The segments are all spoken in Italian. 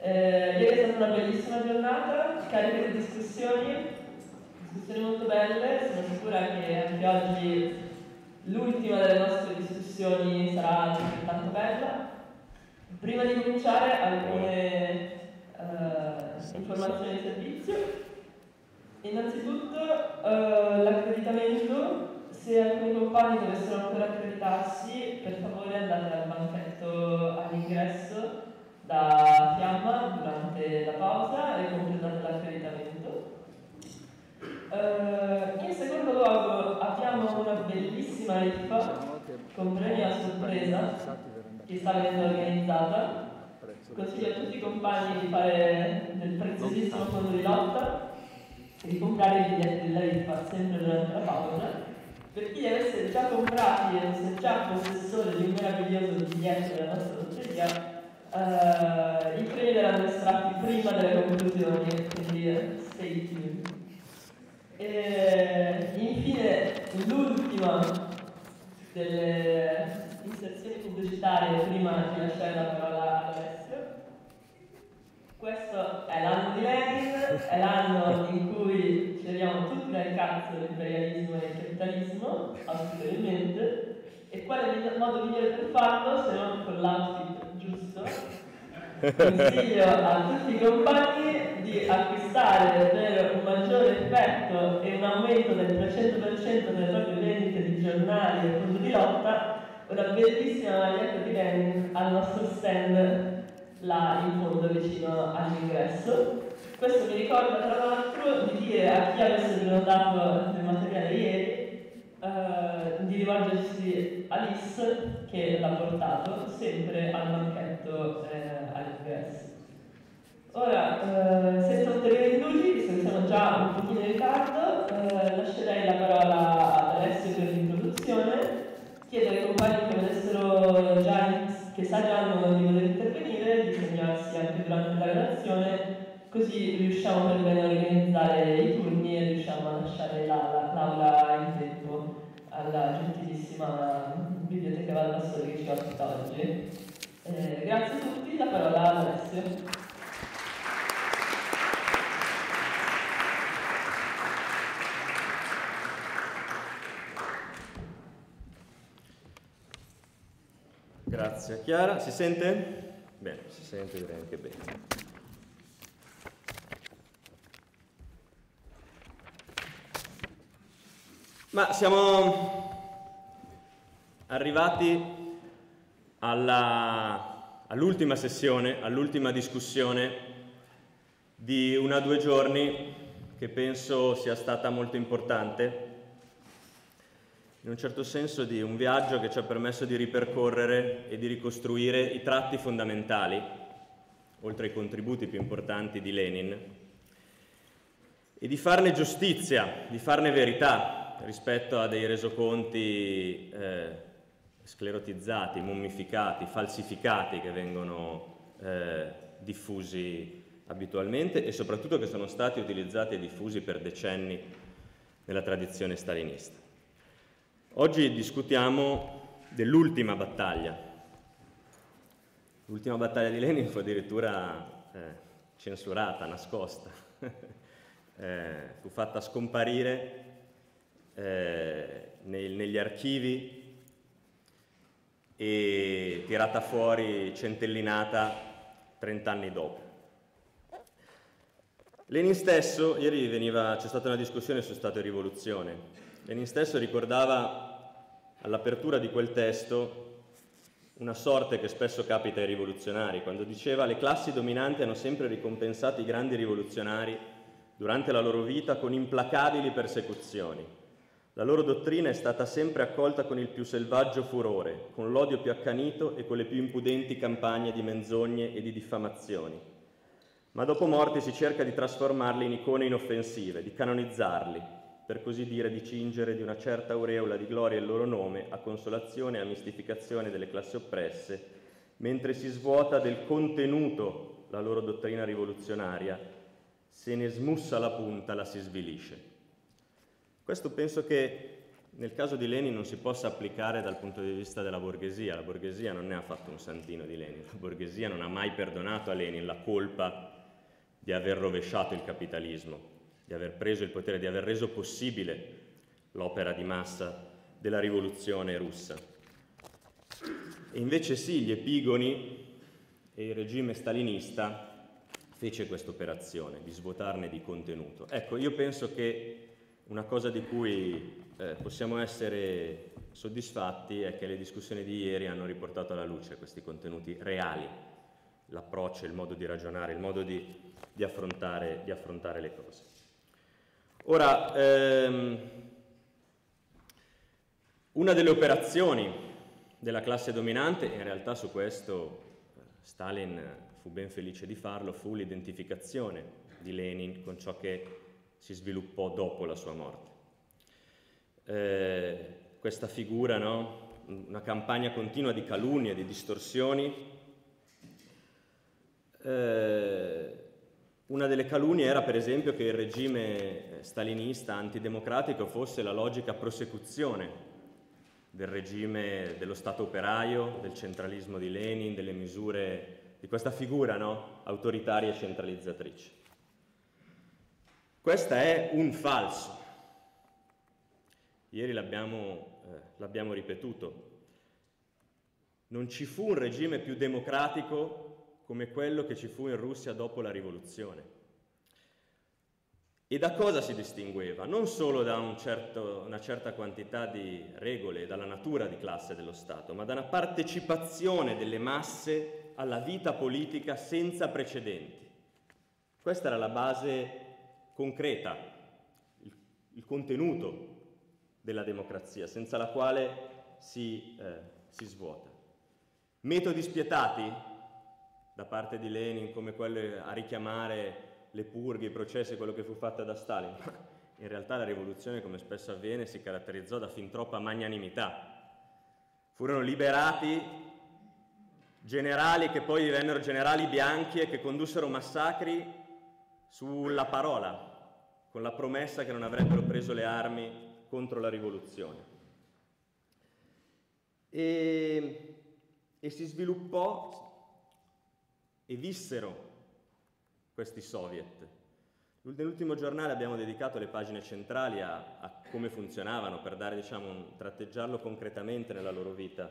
Ieri è stata una bellissima giornata, carica di discussioni molto belle. Sono sicura che anche oggi l'ultima delle nostre discussioni sarà altrettanto bella. Prima di cominciare alcune informazioni di servizio. Innanzitutto l'accreditamento. Se alcuni compagni dovessero ancora accreditarsi, per favore andate al banchetto all'ingresso da Fiamma durante la pausa e completate l'accreditamento. In secondo luogo abbiamo una bellissima riffa con premio a sorpresa che sta venendo organizzata. Consiglio a tutti i compagni di fare del preziosissimo fondo di lotta e di comprare i biglietti della riffa sempre durante la pausa. Per chi li avesse già comprati e fosse già possessore di un meraviglioso biglietto della nostra lotteria, i premi verranno estratti prima delle conclusioni, quindi stay tuned. E infine, l'ultima delle inserzioni pubblicitarie prima di lasciare la parola ad Alessio. Questo è l'anno di Lenin, è l'anno in cui ci leviamo tutti dal cazzo dell'imperialismo e il capitalismo, auspicabilmente, e quale modo migliore per farlo se non con l'outfit giusto? Consiglio a tutti i compagni di acquistare per un maggiore effetto e un aumento del 300% delle proprie vendite di giornali e fondo di lotta una bellissima maglietta di Lenin al nostro stand là in fondo vicino all'ingresso. Questo mi ricorda tra l'altro di dire a chi avesse prenotato del materiale ieri di rivolgersi a Liz che l'ha portato sempre al banchetto all'ingresso. Ora, senza ulteriori indugi, visto che siamo già un pochino in ritardo, lascerei la parola ad Alessio per l'introduzione. Chiedo ai compagni che volessero che sanno di voler intervenire, di segnarsi anche durante la relazione, così riusciamo per bene a organizzare i turni e riusciamo a lasciare l'aula in tempo alla gentilissima Biblioteca Valvassori che ci ospita oggi. Grazie a tutti, la parola ad Alessio. Grazie. Chiara, si sente? Bene, si sente, direi anche bene. Ma siamo arrivati all'ultima sessione, all'ultima discussione di 1 o 2 giorni che penso sia stata molto importante, in un certo senso di un viaggio che ci ha permesso di ripercorrere e di ricostruire i tratti fondamentali, oltre ai contributi più importanti di Lenin, e di farne giustizia, di farne verità rispetto a dei resoconti sclerotizzati, mummificati, falsificati che vengono diffusi abitualmente e soprattutto che sono stati utilizzati e diffusi per decenni nella tradizione stalinista. Oggi discutiamo dell'ultima battaglia. L'ultima battaglia di Lenin fu addirittura censurata, nascosta. Fu fatta scomparire negli archivi e tirata fuori, centellinata 30 anni dopo. Lenin stesso, ieri c'è stata una discussione su Stato e rivoluzione. Lenin stesso ricordava all'apertura di quel testo una sorte che spesso capita ai rivoluzionari, quando diceva: le classi dominanti hanno sempre ricompensato i grandi rivoluzionari durante la loro vita con implacabili persecuzioni. La loro dottrina è stata sempre accolta con il più selvaggio furore, con l'odio più accanito e con le più impudenti campagne di menzogne e di diffamazioni. Ma dopo morti si cerca di trasformarli in icone inoffensive, di canonizzarli, per così dire di cingere di una certa aureola di gloria il loro nome a consolazione e a mistificazione delle classi oppresse, mentre si svuota del contenuto la loro dottrina rivoluzionaria, se ne smussa la punta, la si svilisce. Questo penso che nel caso di Lenin non si possa applicare dal punto di vista della borghesia. La borghesia non ne ha fatto un santino di Lenin, la borghesia non ha mai perdonato a Lenin la colpa di aver rovesciato il capitalismo, di aver preso il potere, di aver reso possibile l'opera di massa della rivoluzione russa. E invece sì, gli epigoni e il regime stalinista fece questa operazione di svuotarne di contenuto. Ecco, io penso che una cosa di cui possiamo essere soddisfatti è che le discussioni di ieri hanno riportato alla luce questi contenuti reali, l'approccio, il modo di ragionare, il modo di affrontare le cose. Ora, una delle operazioni della classe dominante, in realtà su questo Stalin fu ben felice di farlo, fu l'identificazione di Lenin con ciò che si sviluppò dopo la sua morte. Questa figura, no? Una campagna continua di calunnie, di distorsioni. Una delle calunnie era per esempio che il regime stalinista antidemocratico fosse la logica prosecuzione del regime dello Stato operaio, del centralismo di Lenin, delle misure di questa figura, no? Autoritaria e centralizzatrice. Questo è un falso. Ieri l'abbiamo ripetuto. Non ci fu un regime più democratico come quello che ci fu in Russia dopo la rivoluzione. E da cosa si distingueva? Non solo da una certa quantità di regole, dalla natura di classe dello Stato, ma da una partecipazione delle masse alla vita politica senza precedenti. Questa era la base concreta, il contenuto della democrazia, senza la quale si svuota. Metodi spietati da parte di Lenin, come quello a richiamare le purghe, i processi, quello che fu fatto da Stalin. In realtà la rivoluzione, come spesso avviene, si caratterizzò da fin troppa magnanimità. Furono liberati generali che poi divennero generali bianchi e che condussero massacri sulla parola, con la promessa che non avrebbero preso le armi contro la rivoluzione. E si sviluppò e vissero questi soviet. Nell'ultimo giornale abbiamo dedicato le pagine centrali a come funzionavano, per dare, tratteggiarlo concretamente nella loro vita.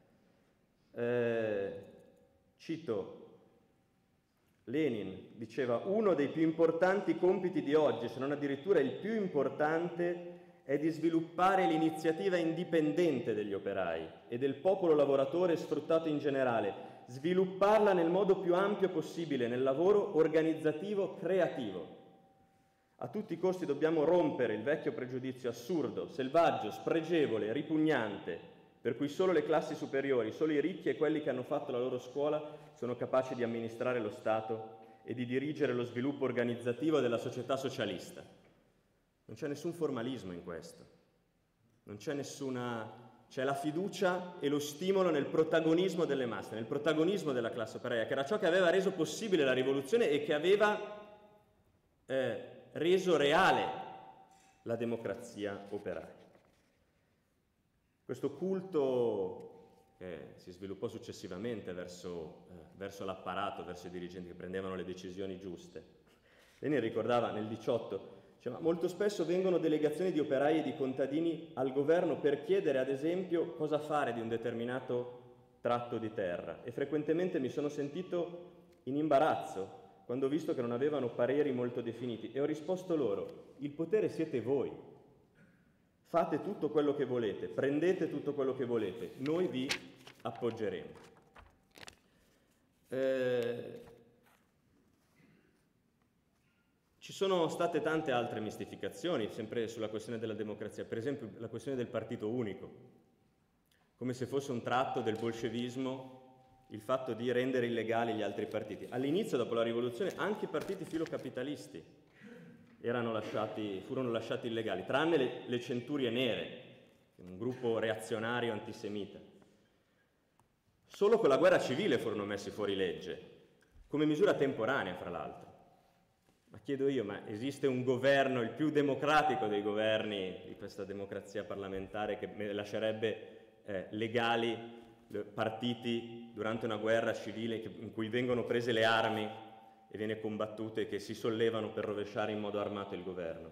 Cito Lenin, diceva: uno dei più importanti compiti di oggi, se non addirittura il più importante, è di sviluppare l'iniziativa indipendente degli operai e del popolo lavoratore sfruttato in generale, svilupparla nel modo più ampio possibile nel lavoro organizzativo creativo. A tutti i costi dobbiamo rompere il vecchio pregiudizio assurdo, selvaggio, spregevole, ripugnante, per cui solo le classi superiori, solo i ricchi e quelli che hanno fatto la loro scuola sono capaci di amministrare lo Stato e di dirigere lo sviluppo organizzativo della società socialista. Non c'è nessun formalismo in questo, non c'è c'è la fiducia e lo stimolo nel protagonismo delle masse, nel protagonismo della classe operaia, che era ciò che aveva reso possibile la rivoluzione e che aveva reso reale la democrazia operaia. Questo culto che si sviluppò successivamente verso l'apparato, verso i dirigenti che prendevano le decisioni giuste. Lenin ricordava nel 18, ma molto spesso vengono delegazioni di operai e di contadini al governo per chiedere, ad esempio, cosa fare di un determinato tratto di terra, e frequentemente mi sono sentito in imbarazzo quando ho visto che non avevano pareri molto definiti, e ho risposto loro: il potere siete voi, fate tutto quello che volete, prendete tutto quello che volete, noi vi appoggeremo. Ci sono state tante altre mistificazioni, sempre sulla questione della democrazia, per esempio la questione del partito unico, come se fosse un tratto del bolscevismo il fatto di rendere illegali gli altri partiti. All'inizio, dopo la rivoluzione, anche i partiti filocapitalisti furono lasciati illegali, tranne le Centurie Nere, un gruppo reazionario antisemita. Solo con la guerra civile furono messi fuori legge, come misura temporanea, fra l'altro. Ma chiedo io, ma esiste un governo, il più democratico dei governi di questa democrazia parlamentare, che lascerebbe legali partiti durante una guerra civile in cui vengono prese le armi e viene combattuto e che si sollevano per rovesciare in modo armato il governo?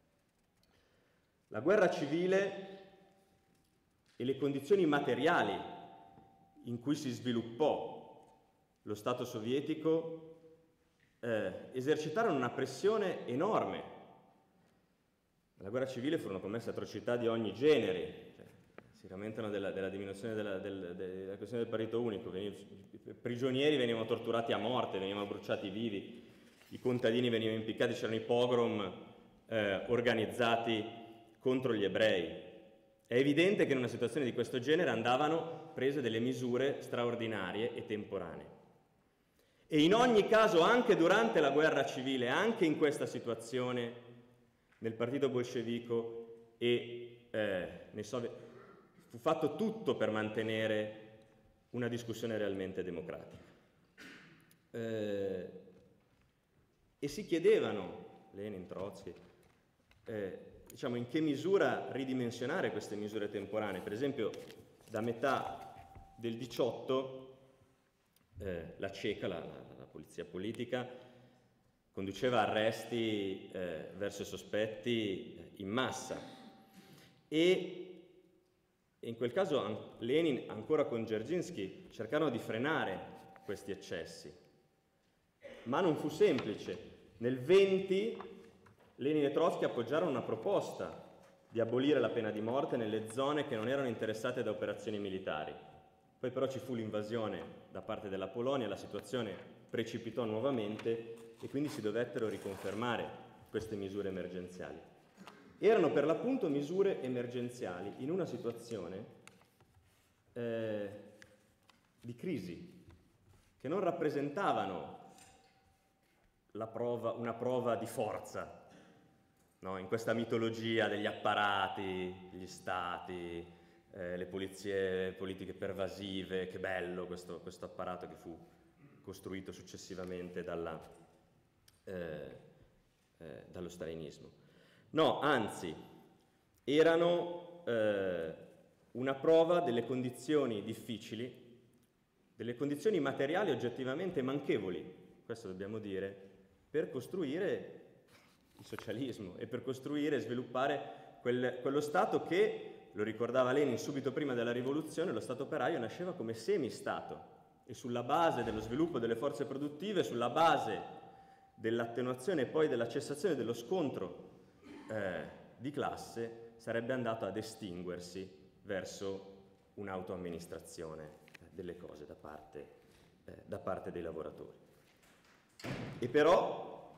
La guerra civile e le condizioni materiali in cui si sviluppò lo Stato sovietico esercitarono una pressione enorme. Nella guerra civile furono commesse atrocità di ogni genere, si rammentano della diminuzione della questione del partito unico, i prigionieri venivano torturati a morte, venivano bruciati vivi, i contadini venivano impiccati, c'erano i pogrom organizzati contro gli ebrei. È evidente che in una situazione di questo genere andavano prese delle misure straordinarie e temporanee. E in ogni caso, anche durante la guerra civile, anche in questa situazione, nel partito bolscevico e nei soviet, fu fatto tutto per mantenere una discussione realmente democratica. E si chiedevano, Lenin, Trotsky, diciamo, in che misura ridimensionare queste misure temporanee. Per esempio, da metà del 18 la CECA, la polizia politica, conduceva arresti verso sospetti in massa e in quel caso Lenin, ancora con Dzerzhinsky, cercarono di frenare questi eccessi, ma non fu semplice. Nel 20 Lenin e Trotsky appoggiarono una proposta di abolire la pena di morte nelle zone che non erano interessate da operazioni militari. Poi però ci fu l'invasione da parte della Polonia, la situazione precipitò nuovamente e quindi si dovettero riconfermare queste misure emergenziali. Erano per l'appunto misure emergenziali in una situazione di crisi, che non rappresentavano una prova di forza, no? In questa mitologia degli apparati, gli stati, le polizie politiche pervasive, che bello questo apparato che fu costruito successivamente dallo stalinismo. No, anzi, erano una prova delle condizioni difficili, delle condizioni materiali oggettivamente manchevoli, questo dobbiamo dire, per costruire il socialismo e per costruire e sviluppare quello Stato che, lo ricordava Lenin subito prima della rivoluzione, lo Stato operaio nasceva come semistato e sulla base dello sviluppo delle forze produttive, sulla base dell'attenuazione e poi della cessazione dello scontro di classe, sarebbe andato ad estinguersi verso un'autoamministrazione delle cose da parte dei lavoratori. E però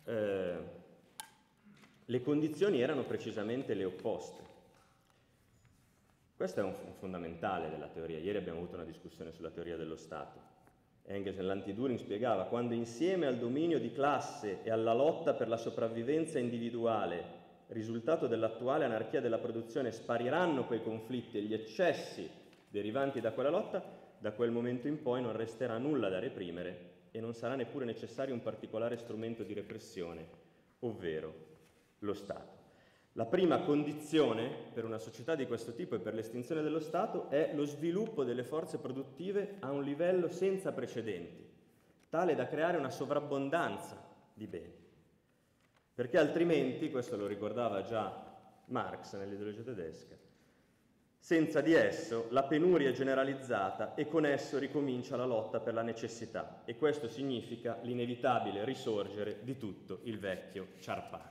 le condizioni erano precisamente le opposte. Questo è un fondamentale della teoria. Ieri abbiamo avuto una discussione sulla teoria dello Stato. Engels nell'Anti-Düring spiegava: quando insieme al dominio di classe e alla lotta per la sopravvivenza individuale, risultato dell'attuale anarchia della produzione, spariranno quei conflitti e gli eccessi derivanti da quella lotta, da quel momento in poi non resterà nulla da reprimere e non sarà neppure necessario un particolare strumento di repressione, ovvero lo Stato. La prima condizione per una società di questo tipo e per l'estinzione dello Stato è lo sviluppo delle forze produttive a un livello senza precedenti, tale da creare una sovrabbondanza di beni. Perché altrimenti, questo lo ricordava già Marx nell'ideologia tedesca, senza di esso la penuria è generalizzata e con esso ricomincia la lotta per la necessità, e questo significa l'inevitabile risorgere di tutto il vecchio ciarpane.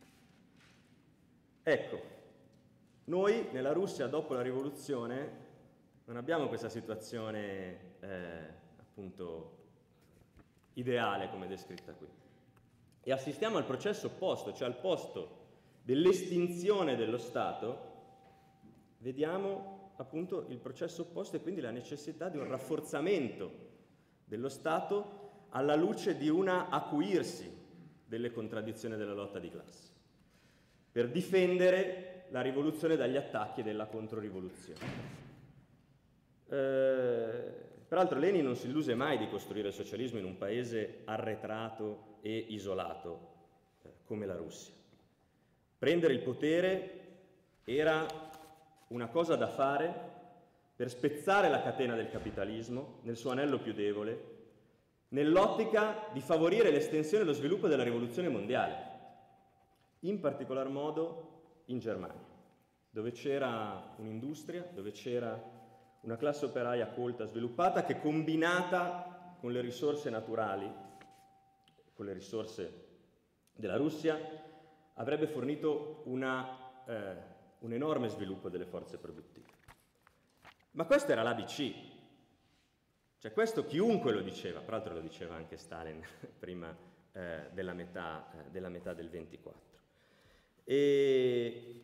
Ecco, noi nella Russia dopo la rivoluzione non abbiamo questa situazione appunto ideale come descritta qui, e assistiamo al processo opposto, cioè al posto dell'estinzione dello Stato vediamo appunto il processo opposto e quindi la necessità di un rafforzamento dello Stato alla luce di un acuirsi delle contraddizioni della lotta di classe, per difendere la rivoluzione dagli attacchi della controrivoluzione. Peraltro Lenin non si illuse mai di costruire il socialismo in un paese arretrato e isolato come la Russia. Prendere il potere era una cosa da fare per spezzare la catena del capitalismo nel suo anello più debole, nell'ottica di favorire l'estensione e lo sviluppo della rivoluzione mondiale, in particolar modo in Germania, dove c'era un'industria, dove c'era una classe operaia colta, sviluppata, che combinata con le risorse naturali, con le risorse della Russia, avrebbe fornito un enorme sviluppo delle forze produttive. Ma questo era l'ABC, cioè questo chiunque lo diceva, peraltro lo diceva anche Stalin prima della metà del 24. E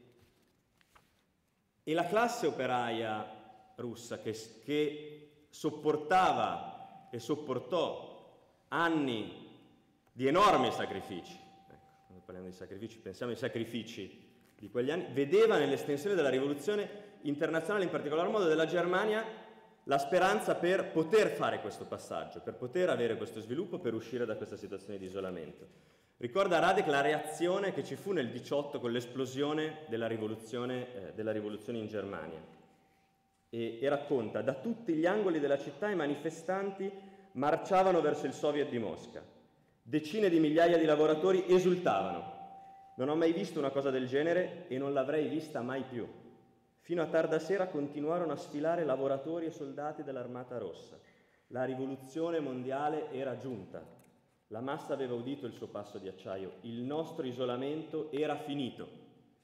la classe operaia russa che sopportava e sopportò anni di enormi sacrifici, ecco, quando parliamo di sacrifici pensiamo ai sacrifici di quegli anni, vedeva nell'estensione della rivoluzione internazionale, in particolar modo della Germania, la speranza per poter fare questo passaggio, per poter avere questo sviluppo, per uscire da questa situazione di isolamento. Ricorda Radek la reazione che ci fu nel 18 con l'esplosione della rivoluzione in Germania. E racconta: da tutti gli angoli della città i manifestanti marciavano verso il Soviet di Mosca. Decine di migliaia di lavoratori esultavano. Non ho mai visto una cosa del genere e non l'avrei vista mai più. Fino a tarda sera continuarono a sfilare lavoratori e soldati dell'Armata Rossa. La rivoluzione mondiale era giunta. La massa aveva udito il suo passo di acciaio. Il nostro isolamento era finito.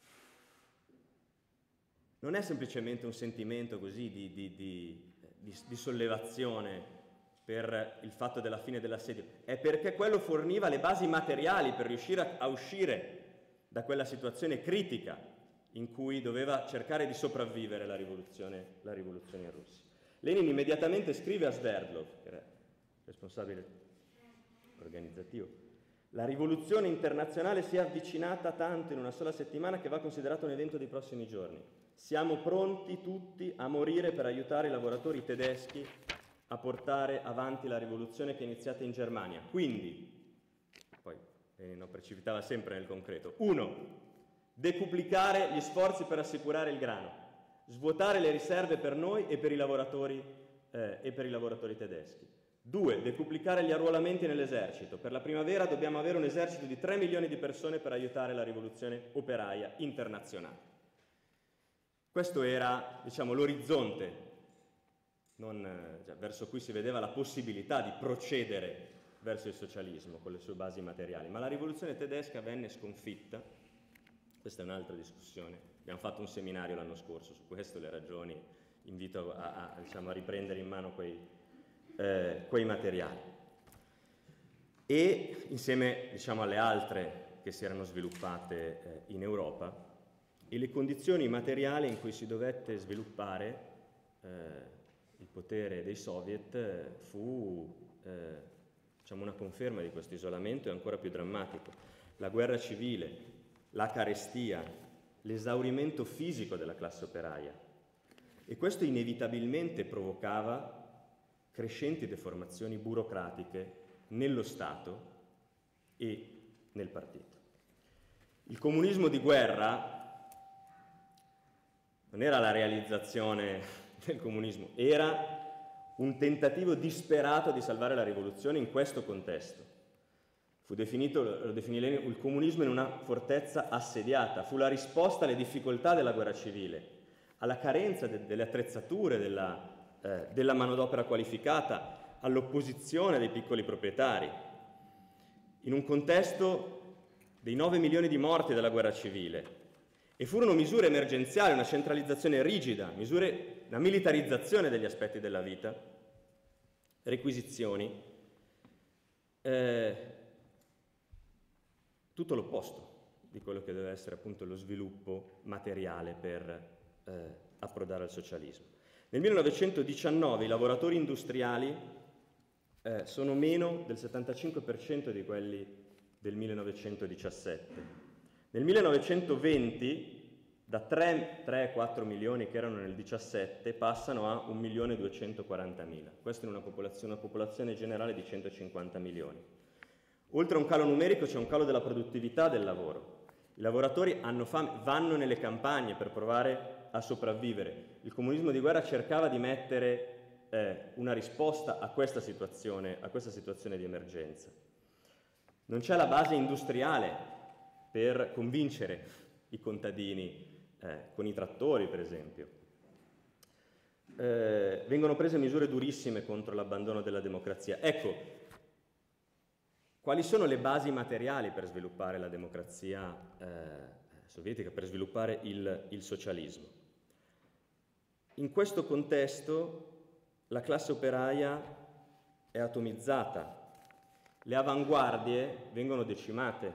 Non è semplicemente un sentimento così di sollevazione per il fatto della fine dell'assedio, è perché quello forniva le basi materiali per riuscire a uscire da quella situazione critica in cui doveva cercare di sopravvivere la rivoluzione in Russia. Lenin immediatamente scrive a Sverdlov, che era responsabile organizzativo: la rivoluzione internazionale si è avvicinata tanto in una sola settimana che va considerato un evento dei prossimi giorni. Siamo pronti tutti a morire per aiutare i lavoratori tedeschi a portare avanti la rivoluzione che è iniziata in Germania. Quindi, poi non precipitava sempre nel concreto: 1. Decuplicare gli sforzi per assicurare il grano, svuotare le riserve per noi e per i lavoratori tedeschi. 2. Decuplicare gli arruolamenti nell'esercito. Per la primavera dobbiamo avere un esercito di 3 milioni di persone per aiutare la rivoluzione operaia internazionale. Questo era, diciamo, l'orizzonte verso cui si vedeva la possibilità di procedere verso il socialismo con le sue basi materiali. Ma la rivoluzione tedesca venne sconfitta. Questa è un'altra discussione. Abbiamo fatto un seminario l'anno scorso su questo, le ragioni. Invito a riprendere in mano quei materiali. E insieme, diciamo, alle altre che si erano sviluppate in Europa, e le condizioni materiali in cui si dovette sviluppare il potere dei soviet fu una conferma di questo isolamento e ancora più drammatico. La guerra civile, la carestia, l'esaurimento fisico della classe operaia, e questo inevitabilmente provocava crescenti deformazioni burocratiche nello Stato e nel partito. Il comunismo di guerra non era la realizzazione del comunismo, era un tentativo disperato di salvare la rivoluzione in questo contesto. Fu definito, lo definì Lenin, il comunismo in una fortezza assediata. Fu la risposta alle difficoltà della guerra civile, alla carenza delle attrezzature, della manodopera qualificata, all'opposizione dei piccoli proprietari. In un contesto dei 9 milioni di morti della guerra civile. E furono misure emergenziali, una centralizzazione rigida, una militarizzazione degli aspetti della vita, requisizioni, tutto l'opposto di quello che deve essere appunto lo sviluppo materiale per approdare al socialismo. Nel 1919 i lavoratori industriali sono meno del 75% di quelli del 1917. Nel 1920, da 3-4 milioni che erano nel 17 passano a 1.240.000. Questo in una popolazione generale di 150 milioni. Oltre a un calo numerico c'è un calo della produttività del lavoro. I lavoratori hanno fame, vanno nelle campagne per provare a sopravvivere. Il comunismo di guerra cercava di mettere una risposta a questa situazione di emergenza. Non c'è la base industriale per convincere i contadini con i trattori, per esempio. Vengono prese misure durissime contro l'abbandono della democrazia. Ecco, quali sono le basi materiali per sviluppare la democrazia sovietica, per sviluppare il socialismo? In questo contesto la classe operaia è atomizzata, le avanguardie vengono decimate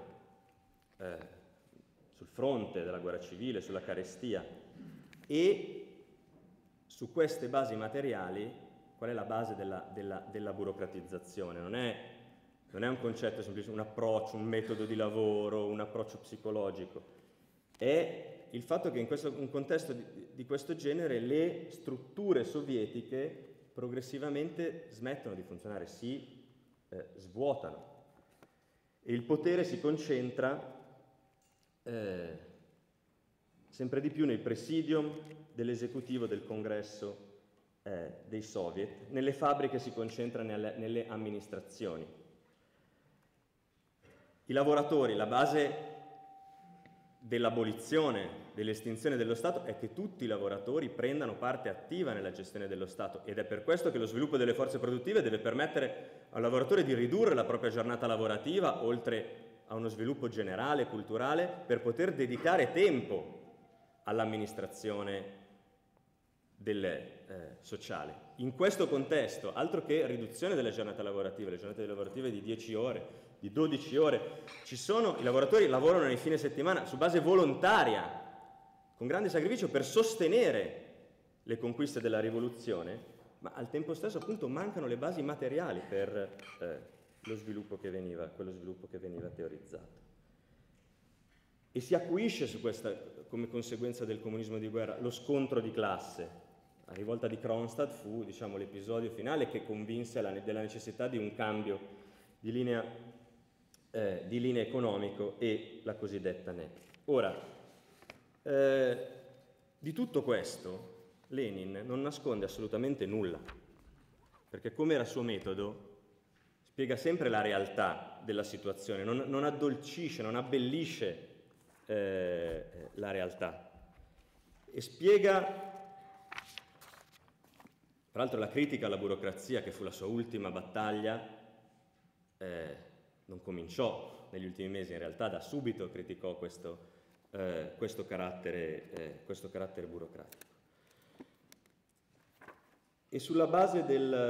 sul fronte della guerra civile, sulla carestia, e su queste basi materiali qual è la base della burocratizzazione? Non è un concetto semplice, un approccio, un metodo di lavoro, un approccio psicologico, è il fatto che in un contesto di questo genere le strutture sovietiche progressivamente smettono di funzionare, si svuotano e il potere si concentra sempre di più nei presidium dell'esecutivo del congresso dei soviet, nelle fabbriche si concentra nelle amministrazioni. I lavoratori, la base dell'abolizione, dell'estinzione dello Stato è che tutti i lavoratori prendano parte attiva nella gestione dello Stato, ed è per questo che lo sviluppo delle forze produttive deve permettere al lavoratore di ridurre la propria giornata lavorativa, oltre a uno sviluppo generale, culturale, per poter dedicare tempo all'amministrazione sociale. In questo contesto, altro che riduzione delle giornate lavorative, le giornate lavorative di 10 ore, di 12 ore, i lavoratori lavorano nei fine settimana su base volontaria, con grande sacrificio per sostenere le conquiste della rivoluzione, ma al tempo stesso appunto mancano le basi materiali per quello sviluppo che veniva teorizzato. E si acuisce su questa, come conseguenza del comunismo di guerra, lo scontro di classe. La rivolta di Kronstadt fu, diciamo, l'episodio finale che convinse della necessità di un cambio di linea economico e la cosiddetta NEP. Ora, di tutto questo Lenin non nasconde assolutamente nulla, perché come era suo metodo spiega sempre la realtà della situazione, non addolcisce, non abbellisce la realtà e spiega, tra l'altro, la critica alla burocrazia, che fu la sua ultima battaglia, non cominciò negli ultimi mesi, in realtà da subito criticò questo carattere burocratico. E sulla base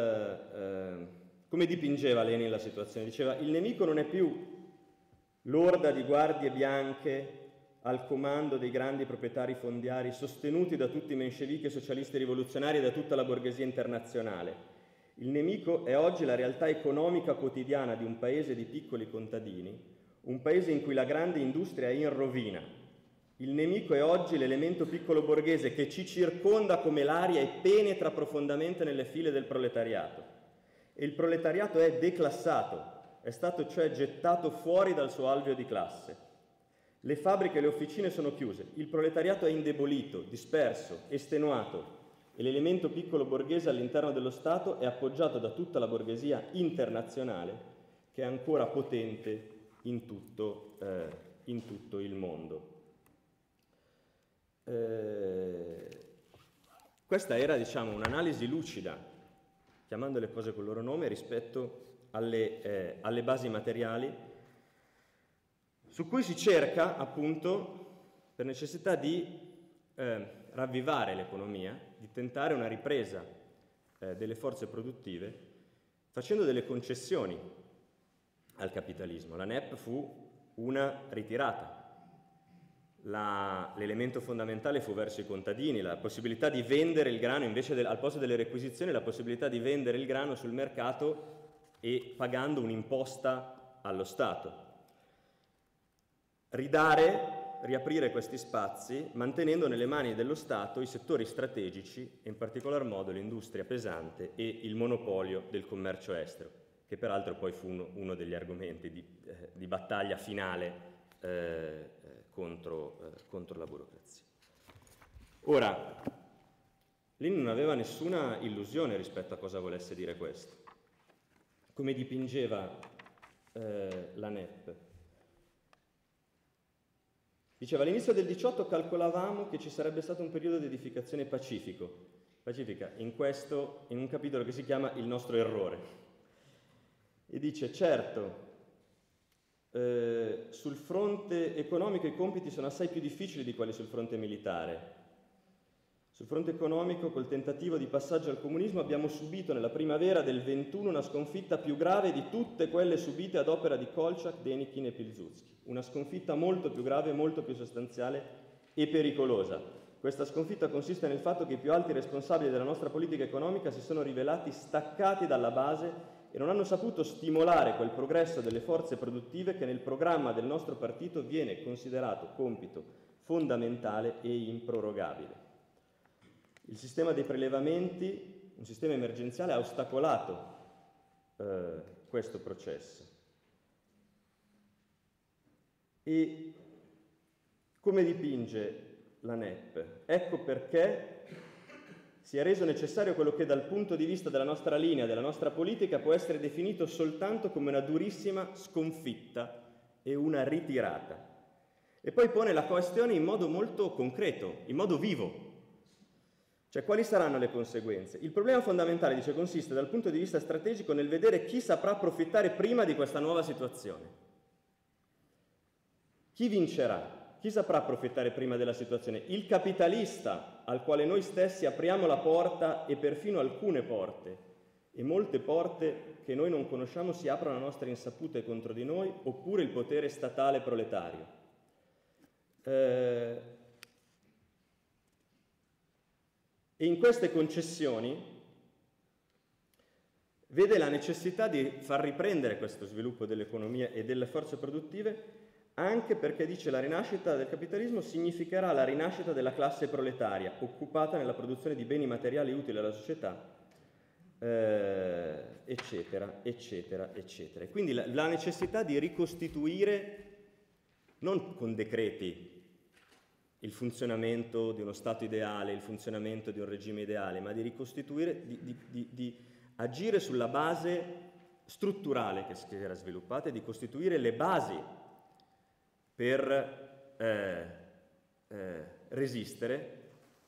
come dipingeva Lenin la situazione? Diceva: il nemico non è più l'orda di guardie bianche al comando dei grandi proprietari fondiari sostenuti da tutti i menscevichi, socialisti rivoluzionari e da tutta la borghesia internazionale. Il nemico è oggi la realtà economica quotidiana di un paese di piccoli contadini, un paese in cui la grande industria è in rovina. Il nemico è oggi l'elemento piccolo borghese che ci circonda come l'aria e penetra profondamente nelle file del proletariato. E il proletariato è declassato, è stato cioè gettato fuori dal suo alveo di classe. Le fabbriche e le officine sono chiuse, il proletariato è indebolito, disperso, estenuato e l'elemento piccolo borghese all'interno dello Stato è appoggiato da tutta la borghesia internazionale che è ancora potente in tutto il mondo. Questa era, diciamo, un'analisi lucida, chiamando le cose col loro nome, rispetto alle basi materiali, su cui si cerca, appunto, per necessità di ravvivare l'economia, di tentare una ripresa delle forze produttive, facendo delle concessioni al capitalismo. La NEP fu una ritirata. L'elemento fondamentale fu verso i contadini, la possibilità di vendere il grano, invece al posto delle requisizioni, la possibilità di vendere il grano sul mercato e pagando un'imposta allo Stato. Ridare riaprire questi spazi mantenendo nelle mani dello Stato i settori strategici, e in particolar modo l'industria pesante e il monopolio del commercio estero, che peraltro poi fu uno degli argomenti di battaglia finale contro la burocrazia. Ora, lì non aveva nessuna illusione rispetto a cosa volesse dire questo. Come dipingeva la NEP? Diceva, all'inizio del 18 calcolavamo che ci sarebbe stato un periodo di edificazione pacifica in un capitolo che si chiama Il nostro errore. E dice, certo, sul fronte economico i compiti sono assai più difficili di quelli sul fronte militare. Sul fronte economico, col tentativo di passaggio al comunismo, abbiamo subito nella primavera del 21 una sconfitta più grave di tutte quelle subite ad opera di Kolchak, Denikin e Pilsudski. Una sconfitta molto più grave, molto più sostanziale e pericolosa. Questa sconfitta consiste nel fatto che i più alti responsabili della nostra politica economica si sono rivelati staccati dalla base e non hanno saputo stimolare quel progresso delle forze produttive che nel programma del nostro partito viene considerato compito fondamentale e improrogabile. Il sistema dei prelevamenti, un sistema emergenziale, ha ostacolato questo processo. E come dipinge la NEP? Ecco perché si è reso necessario quello che dal punto di vista della nostra linea, della nostra politica, può essere definito soltanto come una durissima sconfitta e una ritirata. E poi pone la questione in modo molto concreto, in modo vivo. Cioè, quali saranno le conseguenze? Il problema fondamentale, dice, consiste dal punto di vista strategico nel vedere chi saprà approfittare prima di questa nuova situazione. Chi vincerà? Chi saprà approfittare prima della situazione? Il capitalista al quale noi stessi apriamo la porta e perfino alcune porte, e molte porte che noi non conosciamo si aprono a nostra insaputa contro di noi, oppure il potere statale proletario. E in queste concessioni vede la necessità di far riprendere questo sviluppo dell'economia e delle forze produttive, anche perché, dice, la rinascita del capitalismo significherà la rinascita della classe proletaria, occupata nella produzione di beni materiali utili alla società, eccetera, eccetera, eccetera. E quindi la necessità di ricostituire, non con decreti, il funzionamento di uno Stato ideale, il funzionamento di un regime ideale, ma di ricostituire, di agire sulla base strutturale che si era sviluppata e di costituire le basi per resistere,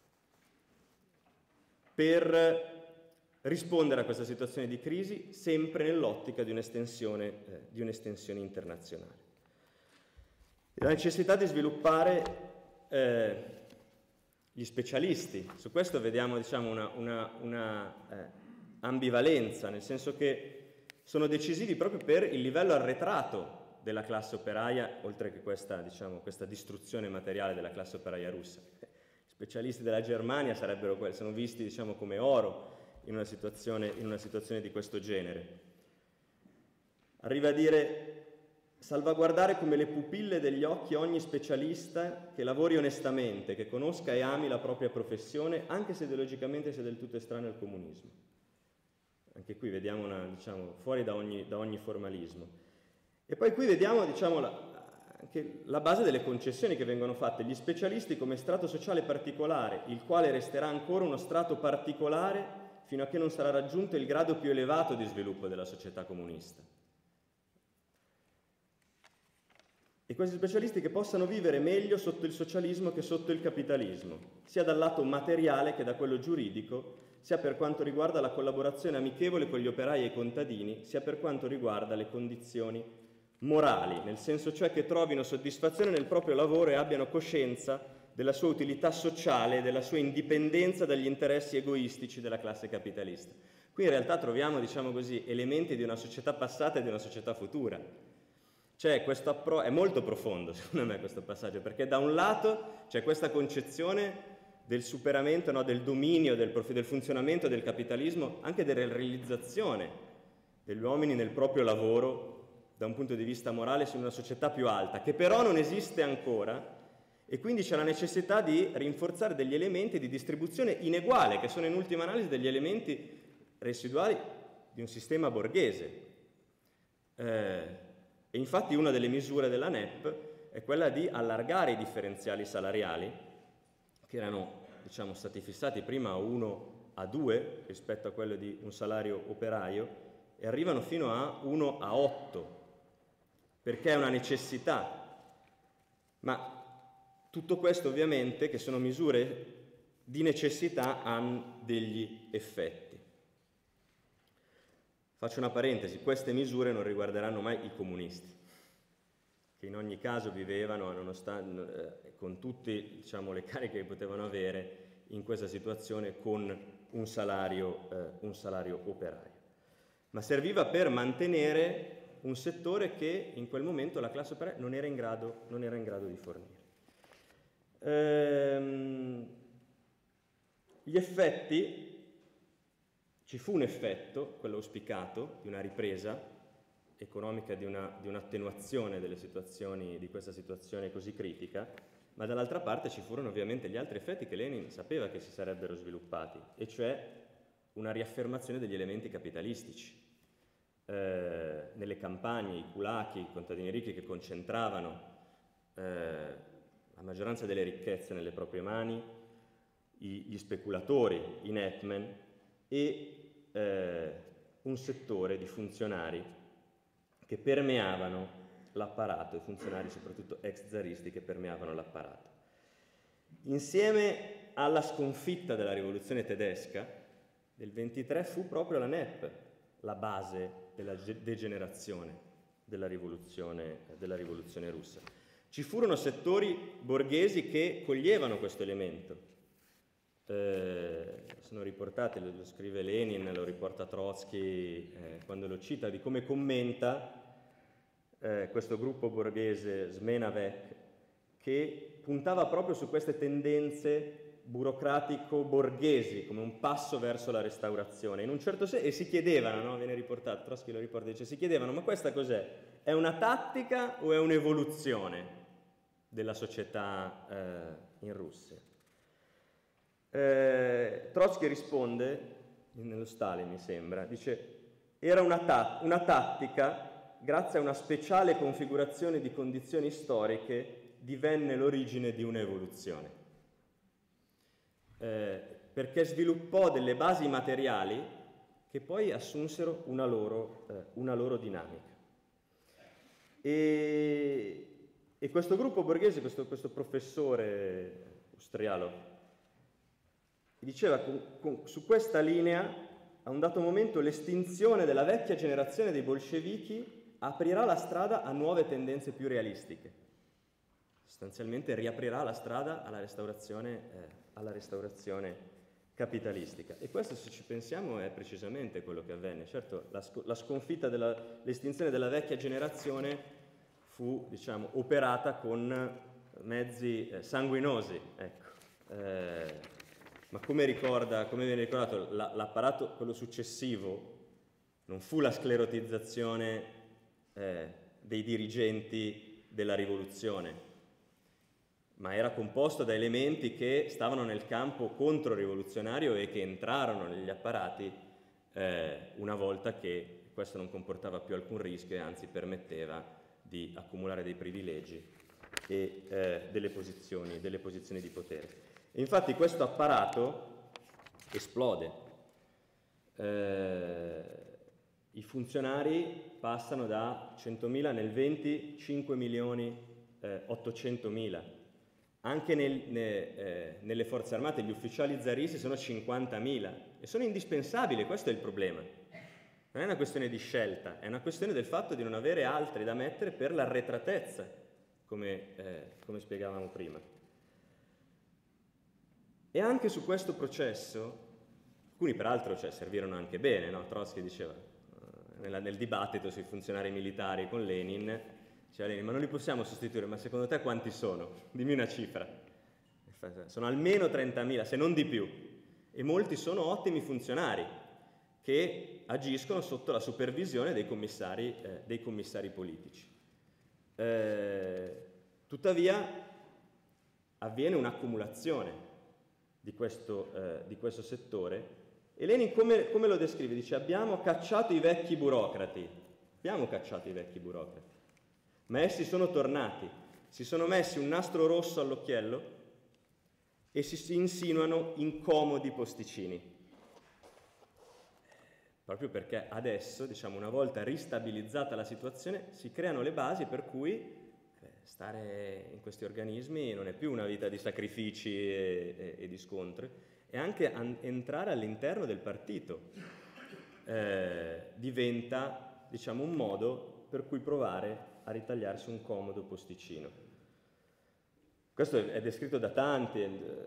per rispondere a questa situazione di crisi, sempre nell'ottica di un'estensione internazionale. La necessità di sviluppare gli specialisti. Su questo vediamo, diciamo, una ambivalenza, nel senso che sono decisivi proprio per il livello arretrato della classe operaia, oltre che questa distruzione materiale della classe operaia russa. Gli specialisti della Germania sono visti, diciamo, come oro in una situazione di questo genere. Arriva a dire: salvaguardare come le pupille degli occhi ogni specialista che lavori onestamente, che conosca e ami la propria professione, anche se ideologicamente sia del tutto estraneo al comunismo. Anche qui vediamo fuori da ogni formalismo. E poi qui vediamo, anche la base delle concessioni che vengono fatte. Gli specialisti come strato sociale particolare, il quale resterà ancora uno strato particolare fino a che non sarà raggiunto il grado più elevato di sviluppo della società comunista. E questi specialisti che possano vivere meglio sotto il socialismo che sotto il capitalismo, sia dal lato materiale che da quello giuridico, sia per quanto riguarda la collaborazione amichevole con gli operai e i contadini, sia per quanto riguarda le condizioni morali, nel senso cioè che trovino soddisfazione nel proprio lavoro e abbiano coscienza della sua utilità sociale, della sua indipendenza dagli interessi egoistici della classe capitalista. Qui in realtà troviamo, diciamo così, elementi di una società passata e di una società futura. Cioè, questo è molto profondo, secondo me, questo passaggio, perché da un lato c'è questa concezione del superamento, no, del dominio, del funzionamento del capitalismo, anche della realizzazione degli uomini nel proprio lavoro, da un punto di vista morale, su una società più alta, che però non esiste ancora e quindi c'è la necessità di rinforzare degli elementi di distribuzione ineguale, che sono in ultima analisi degli elementi residuali di un sistema borghese. E infatti una delle misure della NEP è quella di allargare i differenziali salariali, che erano, diciamo, stati fissati prima a 1 a 2 rispetto a quello di un salario operaio, e arrivano fino a 1 a 8, perché è una necessità. Ma tutto questo ovviamente, che sono misure di necessità, hanno degli effetti. Faccio una parentesi: queste misure non riguarderanno mai i comunisti, che in ogni caso vivevano, nonostante, con tutte, diciamo, le cariche che potevano avere, in questa situazione con un salario operaio. Ma serviva per mantenere un settore che in quel momento la classe operaia non era in grado di fornire. Gli effetti, ci fu un effetto, quello auspicato, di una ripresa economica, di un'attenuazione delle situazioni, di questa situazione così critica, ma dall'altra parte ci furono ovviamente gli altri effetti che Lenin sapeva che si sarebbero sviluppati, e cioè una riaffermazione degli elementi capitalistici. Nelle campagne, i kulaki, i contadini ricchi che concentravano la maggioranza delle ricchezze nelle proprie mani, gli speculatori, i netmen, e un settore di funzionari che permeavano l'apparato, i funzionari soprattutto ex-zaristi che permeavano l'apparato. Insieme alla sconfitta della rivoluzione tedesca del 23 fu proprio la NEP la base della degenerazione della rivoluzione russa. Ci furono settori borghesi che coglievano questo elemento. Sono riportate, lo scrive Lenin, lo riporta Trotsky quando lo cita, di come commenta questo gruppo borghese Zmenavek, che puntava proprio su queste tendenze burocratico-borghesi come un passo verso la restaurazione. In un certo senso, e si chiedevano, no? Viene riportato, Trotsky lo riporta, dice, si chiedevano: ma questa cos'è? È una tattica o è un'evoluzione della società in Russia? Trotsky risponde, nello Stalin mi sembra, dice: era una tattica, grazie a una speciale configurazione di condizioni storiche, divenne l'origine di un'evoluzione. Perché sviluppò delle basi materiali che poi assunsero una loro dinamica. E questo gruppo borghese, questo professore austrialo, diceva su questa linea, a un dato momento, l'estinzione della vecchia generazione dei bolscevichi aprirà la strada a nuove tendenze più realistiche. Sostanzialmente riaprirà la strada alla restaurazione capitalistica. E questo, se ci pensiamo, è precisamente quello che avvenne. Certo, la sconfitta l'estinzione della vecchia generazione fu, diciamo, operata con mezzi sanguinosi, ecco. Ma come viene ricordato, l'apparato, quello successivo, non fu la sclerotizzazione dei dirigenti della rivoluzione, ma era composto da elementi che stavano nel campo controrivoluzionario e che entrarono negli apparati una volta che questo non comportava più alcun rischio e anzi permetteva di accumulare dei privilegi e delle posizioni di potere. E infatti questo apparato esplode. I funzionari passano da 100.000 nel 20, 5.800.000. Anche nelle forze armate gli ufficiali zaristi sono 50.000 e sono indispensabili, questo è il problema. Non è una questione di scelta, è una questione del fatto di non avere altri da mettere per l'arretratezza, come spiegavamo prima. E anche su questo processo, alcuni peraltro servirono anche bene, no? Trotsky diceva, nel dibattito sui funzionari militari con Lenin, diceva Lenin: ma non li possiamo sostituire, ma secondo te quanti sono? Dimmi una cifra. Sono almeno 30.000, se non di più, e molti sono ottimi funzionari che agiscono sotto la supervisione dei commissari politici. Tuttavia avviene un'accumulazione di questo settore. E Lenin come lo descrive? Dice: abbiamo cacciato i vecchi burocrati, ma essi sono tornati, si sono messi un nastro rosso all'occhiello e si insinuano in comodi posticini. Proprio perché adesso, diciamo, una volta ristabilizzata la situazione, si creano le basi per cui stare in questi organismi non è più una vita di sacrifici e di scontri, è anche entrare all'interno del partito. Diventa, diciamo, un modo per cui provare a ritagliarsi un comodo posticino. Questo è descritto da tanti.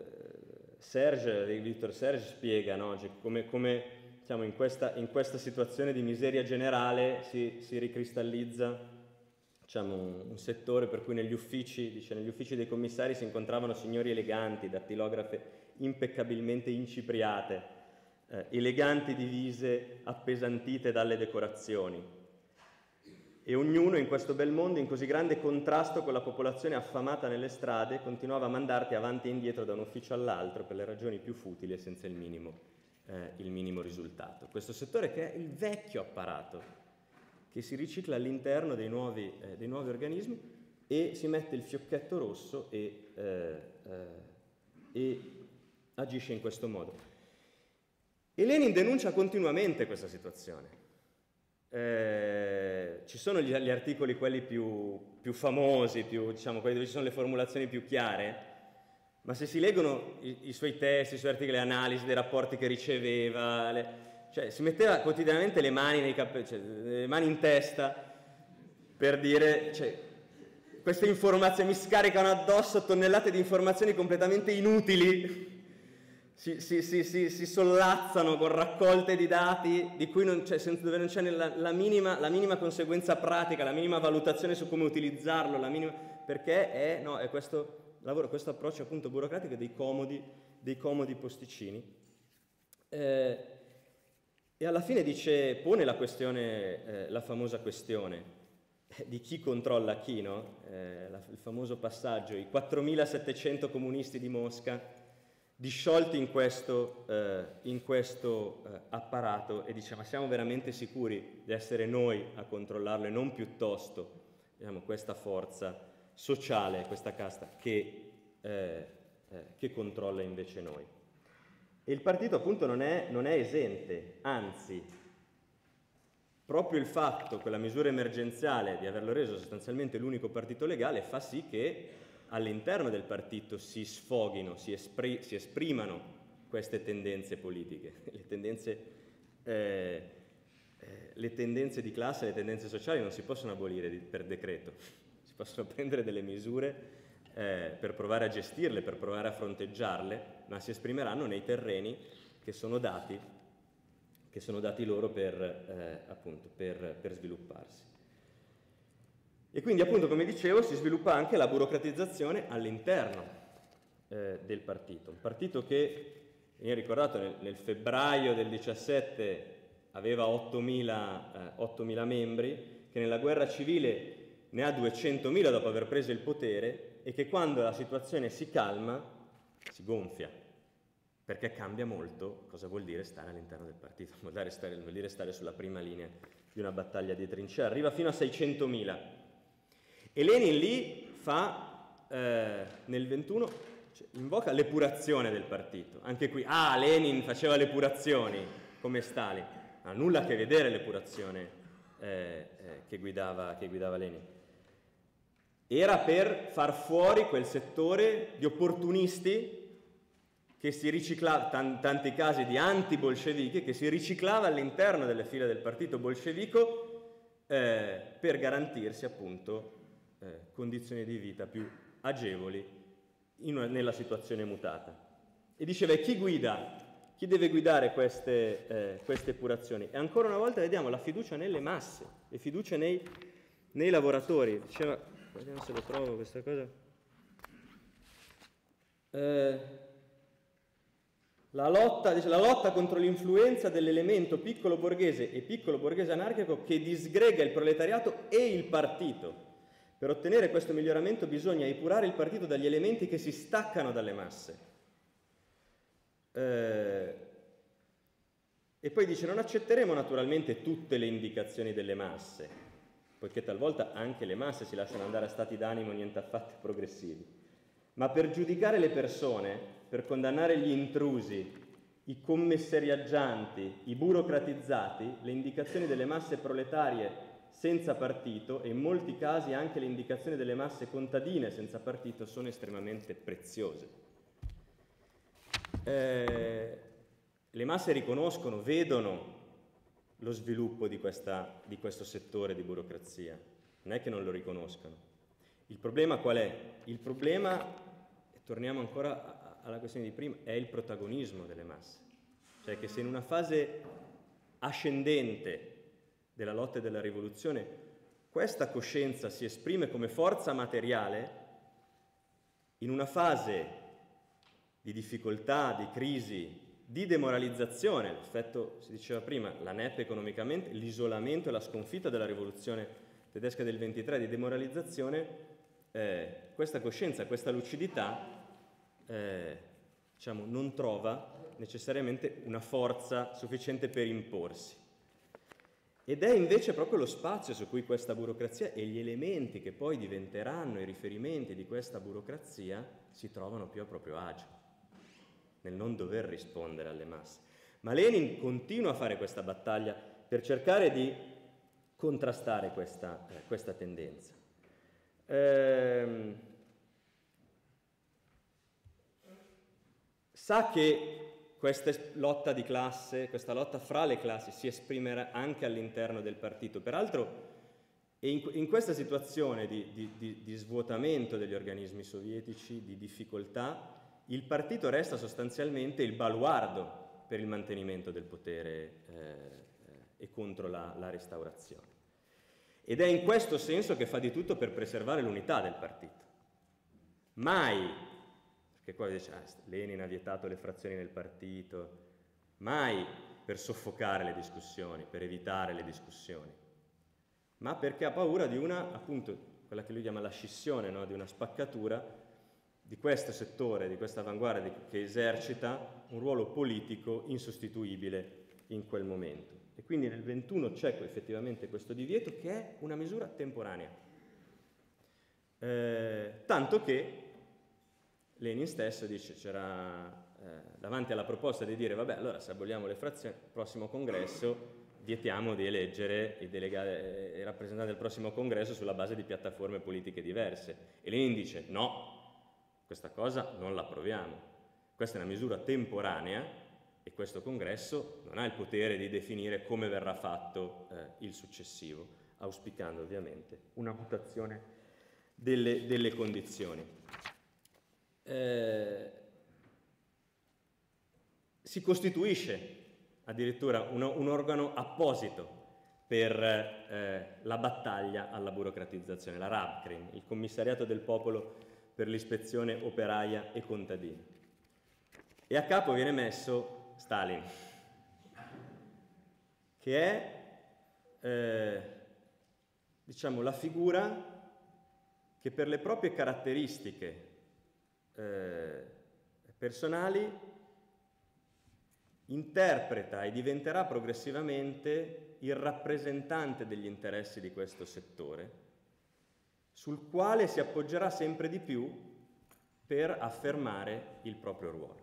Victor Serge spiega, no? come diciamo, in questa situazione di miseria generale si ricristallizza, diciamo, un settore per cui negli uffici dei commissari si incontravano signori eleganti, dattilografe impeccabilmente incipriate, eleganti divise appesantite dalle decorazioni. E ognuno in questo bel mondo, in così grande contrasto con la popolazione affamata nelle strade, continuava a mandarti avanti e indietro da un ufficio all'altro per le ragioni più futili e senza il minimo risultato. Questo settore che è il vecchio apparato, che si ricicla all'interno dei nuovi organismi e si mette il fiocchetto rosso e agisce in questo modo. E Lenin denuncia continuamente questa situazione. Ci sono gli articoli, quelli più famosi, diciamo, quelli dove ci sono le formulazioni più chiare, ma se si leggono i suoi testi, i suoi articoli, le analisi dei rapporti che riceveva, cioè si metteva quotidianamente le mani nei capelli, cioè, le mani in testa per dire, cioè, queste informazioni mi scaricano addosso tonnellate di informazioni completamente inutili, si sollazzano con raccolte di dati di cui dove non c'è la minima conseguenza pratica, la minima valutazione su come utilizzarlo, perché è questo lavoro, questo approccio appunto burocratico dei comodi posticini. E alla fine pone la questione, la famosa questione di chi controlla chi, no? Il famoso passaggio, i 4.700 comunisti di Mosca disciolti in questo apparato, e dice: ma siamo veramente sicuri di essere noi a controllarlo e non piuttosto, diciamo, questa forza sociale, questa casta che controlla invece noi? E il partito appunto non è esente, anzi, proprio il fatto, quella misura emergenziale di averlo reso sostanzialmente l'unico partito legale, fa sì che all'interno del partito si sfoghino, si esprimano queste tendenze politiche, le tendenze di classe, le tendenze sociali non si possono abolire per decreto, si possono prendere delle misure per provare a gestirle, per provare a fronteggiarle, ma si esprimeranno nei terreni che sono dati loro appunto, per svilupparsi. E quindi, appunto, come dicevo, si sviluppa anche la burocratizzazione all'interno del partito. Un partito che, mi ha ricordato, nel febbraio del 17 aveva 8.000 membri, che nella guerra civile ne ha 200.000 dopo aver preso il potere, e che quando la situazione si calma si gonfia, perché cambia molto cosa vuol dire stare all'interno del partito, vuol dire stare sulla prima linea di una battaglia di trincea, arriva fino a 600.000. E Lenin lì fa, nel 21, invoca l'epurazione del partito. Anche qui, Lenin faceva le epurazioni, come Stalin. Ha nulla a che vedere l'epurazione che guidava Lenin. Era per far fuori quel settore di opportunisti che si riciclava, tanti casi di anti-bolscevichi, che si riciclava all'interno delle file del partito bolscevico per garantirsi appunto condizioni di vita più agevoli nella situazione mutata. E diceva: chi deve guidare queste epurazioni? E ancora una volta vediamo la fiducia nelle masse, le fiducia nei lavoratori. Diceva, vediamo se lo trovo questa cosa. La lotta contro l'influenza dell'elemento piccolo borghese e piccolo borghese anarchico che disgrega il proletariato e il partito, Per ottenere questo miglioramento bisogna epurare il partito dagli elementi che si staccano dalle masse. E poi dice: non accetteremo naturalmente tutte le indicazioni delle masse, poiché talvolta anche le masse si lasciano andare a stati d'animo niente affatto progressivi. Ma per giudicare le persone, per condannare gli intrusi, i commissariaggianti, i burocratizzati, le indicazioni delle masse proletarie senza partito, e in molti casi anche le indicazioni delle masse contadine senza partito, sono estremamente preziose. Le masse riconoscono, vedono lo sviluppo di questo settore di burocrazia, non è che non lo riconoscano. Il problema qual è? Il problema, e torniamo ancora alla questione di prima, è il protagonismo delle masse. Cioè che se in una fase ascendente della lotta e della rivoluzione questa coscienza si esprime come forza materiale, in una fase di difficoltà, di crisi, di demoralizzazione, l'effetto, si diceva prima, la NEP economicamente, l'isolamento e la sconfitta della rivoluzione tedesca del 23, di demoralizzazione, questa coscienza, questa lucidità, diciamo, non trova necessariamente una forza sufficiente per imporsi. Ed è invece proprio lo spazio su cui questa burocrazia e gli elementi che poi diventeranno i riferimenti di questa burocrazia si trovano più a proprio agio, nel non dover rispondere alle masse. Ma Lenin continua a fare questa battaglia per cercare di contrastare questa tendenza. Sa che questa lotta di classe, questa lotta fra le classi si esprimerà anche all'interno del partito. Peraltro, in questa situazione di svuotamento degli organismi sovietici, di difficoltà, il partito resta sostanzialmente il baluardo per il mantenimento del potere e contro la restaurazione. Ed è in questo senso che fa di tutto per preservare l'unità del partito. Mai, perché qua dice Lenin ha vietato le frazioni nel partito, mai per soffocare le discussioni, per evitare le discussioni, ma perché ha paura di appunto, quella che lui chiama la scissione, no? Di una spaccatura di questo settore, di questa avanguardia che esercita un ruolo politico insostituibile in quel momento. E quindi nel 21 c'è effettivamente questo divieto che è una misura temporanea. Tanto che Lenin stesso dice, c'era davanti alla proposta di dire vabbè, allora se aboliamo le frazioni, al prossimo congresso vietiamo di eleggere i rappresentanti del prossimo congresso sulla base di piattaforme politiche diverse. E Lenin dice no, questa cosa non la approviamo, questa è una misura temporanea e questo congresso non ha il potere di definire come verrà fatto il successivo, auspicando ovviamente una mutazione delle condizioni. Si costituisce addirittura un organo apposito per la battaglia alla burocratizzazione, la Rabkrin, il Commissariato del Popolo per l'ispezione operaia e contadina. E a capo viene messo Stalin, che è diciamo la figura che per le proprie caratteristiche personali interpreta e diventerà progressivamente il rappresentante degli interessi di questo settore, sul quale si appoggerà sempre di più per affermare il proprio ruolo.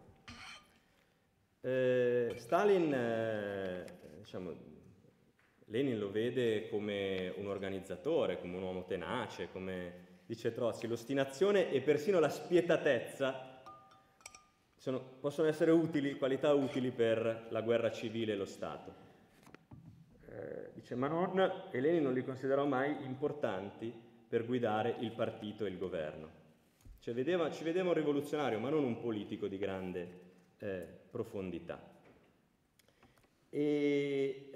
Stalin, diciamo, Lenin lo vede come un organizzatore, come un uomo tenace, come dice Trotsky, l'ostinazione e persino la spietatezza possono essere qualità utili per la guerra civile e lo Stato. Dice, ma e Lenin non li considerò mai importanti per guidare il partito e il governo. Cioè ci vedeva un rivoluzionario, ma non un politico di grande profondità. E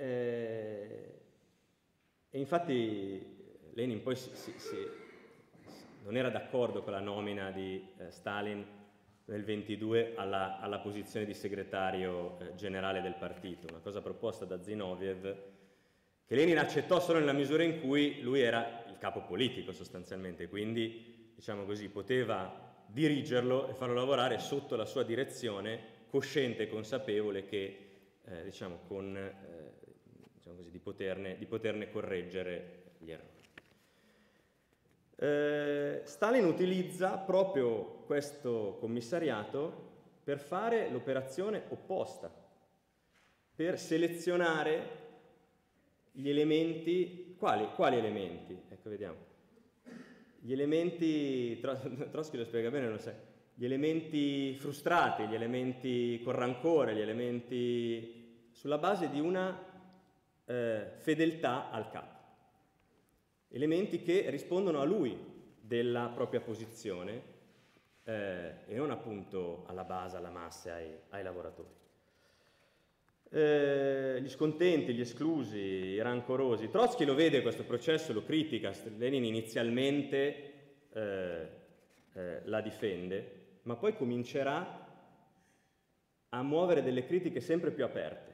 infatti Lenin poi non era d'accordo con la nomina di Stalin nel 22 alla posizione di segretario generale del partito, una cosa proposta da Zinoviev, che Lenin accettò solo nella misura in cui lui era il capo politico sostanzialmente, quindi diciamo così poteva dirigerlo e farlo lavorare sotto la sua direzione, cosciente e consapevole che diciamo così, di poterne correggere gli errori. Stalin utilizza proprio questo commissariato per fare l'operazione opposta, per selezionare gli elementi. Quali elementi? Ecco, vediamo. Gli elementi, Trotsky lo spiega bene, non lo sai, gli elementi frustrati, gli elementi con rancore, gli elementi sulla base di una fedeltà al capo. Elementi che rispondono a lui della propria posizione e non appunto alla base, alla massa, ai lavoratori. Gli scontenti, gli esclusi, i rancorosi. Trotsky lo vede questo processo, lo critica, Lenin inizialmente la difende, ma poi comincerà a muovere delle critiche sempre più aperte.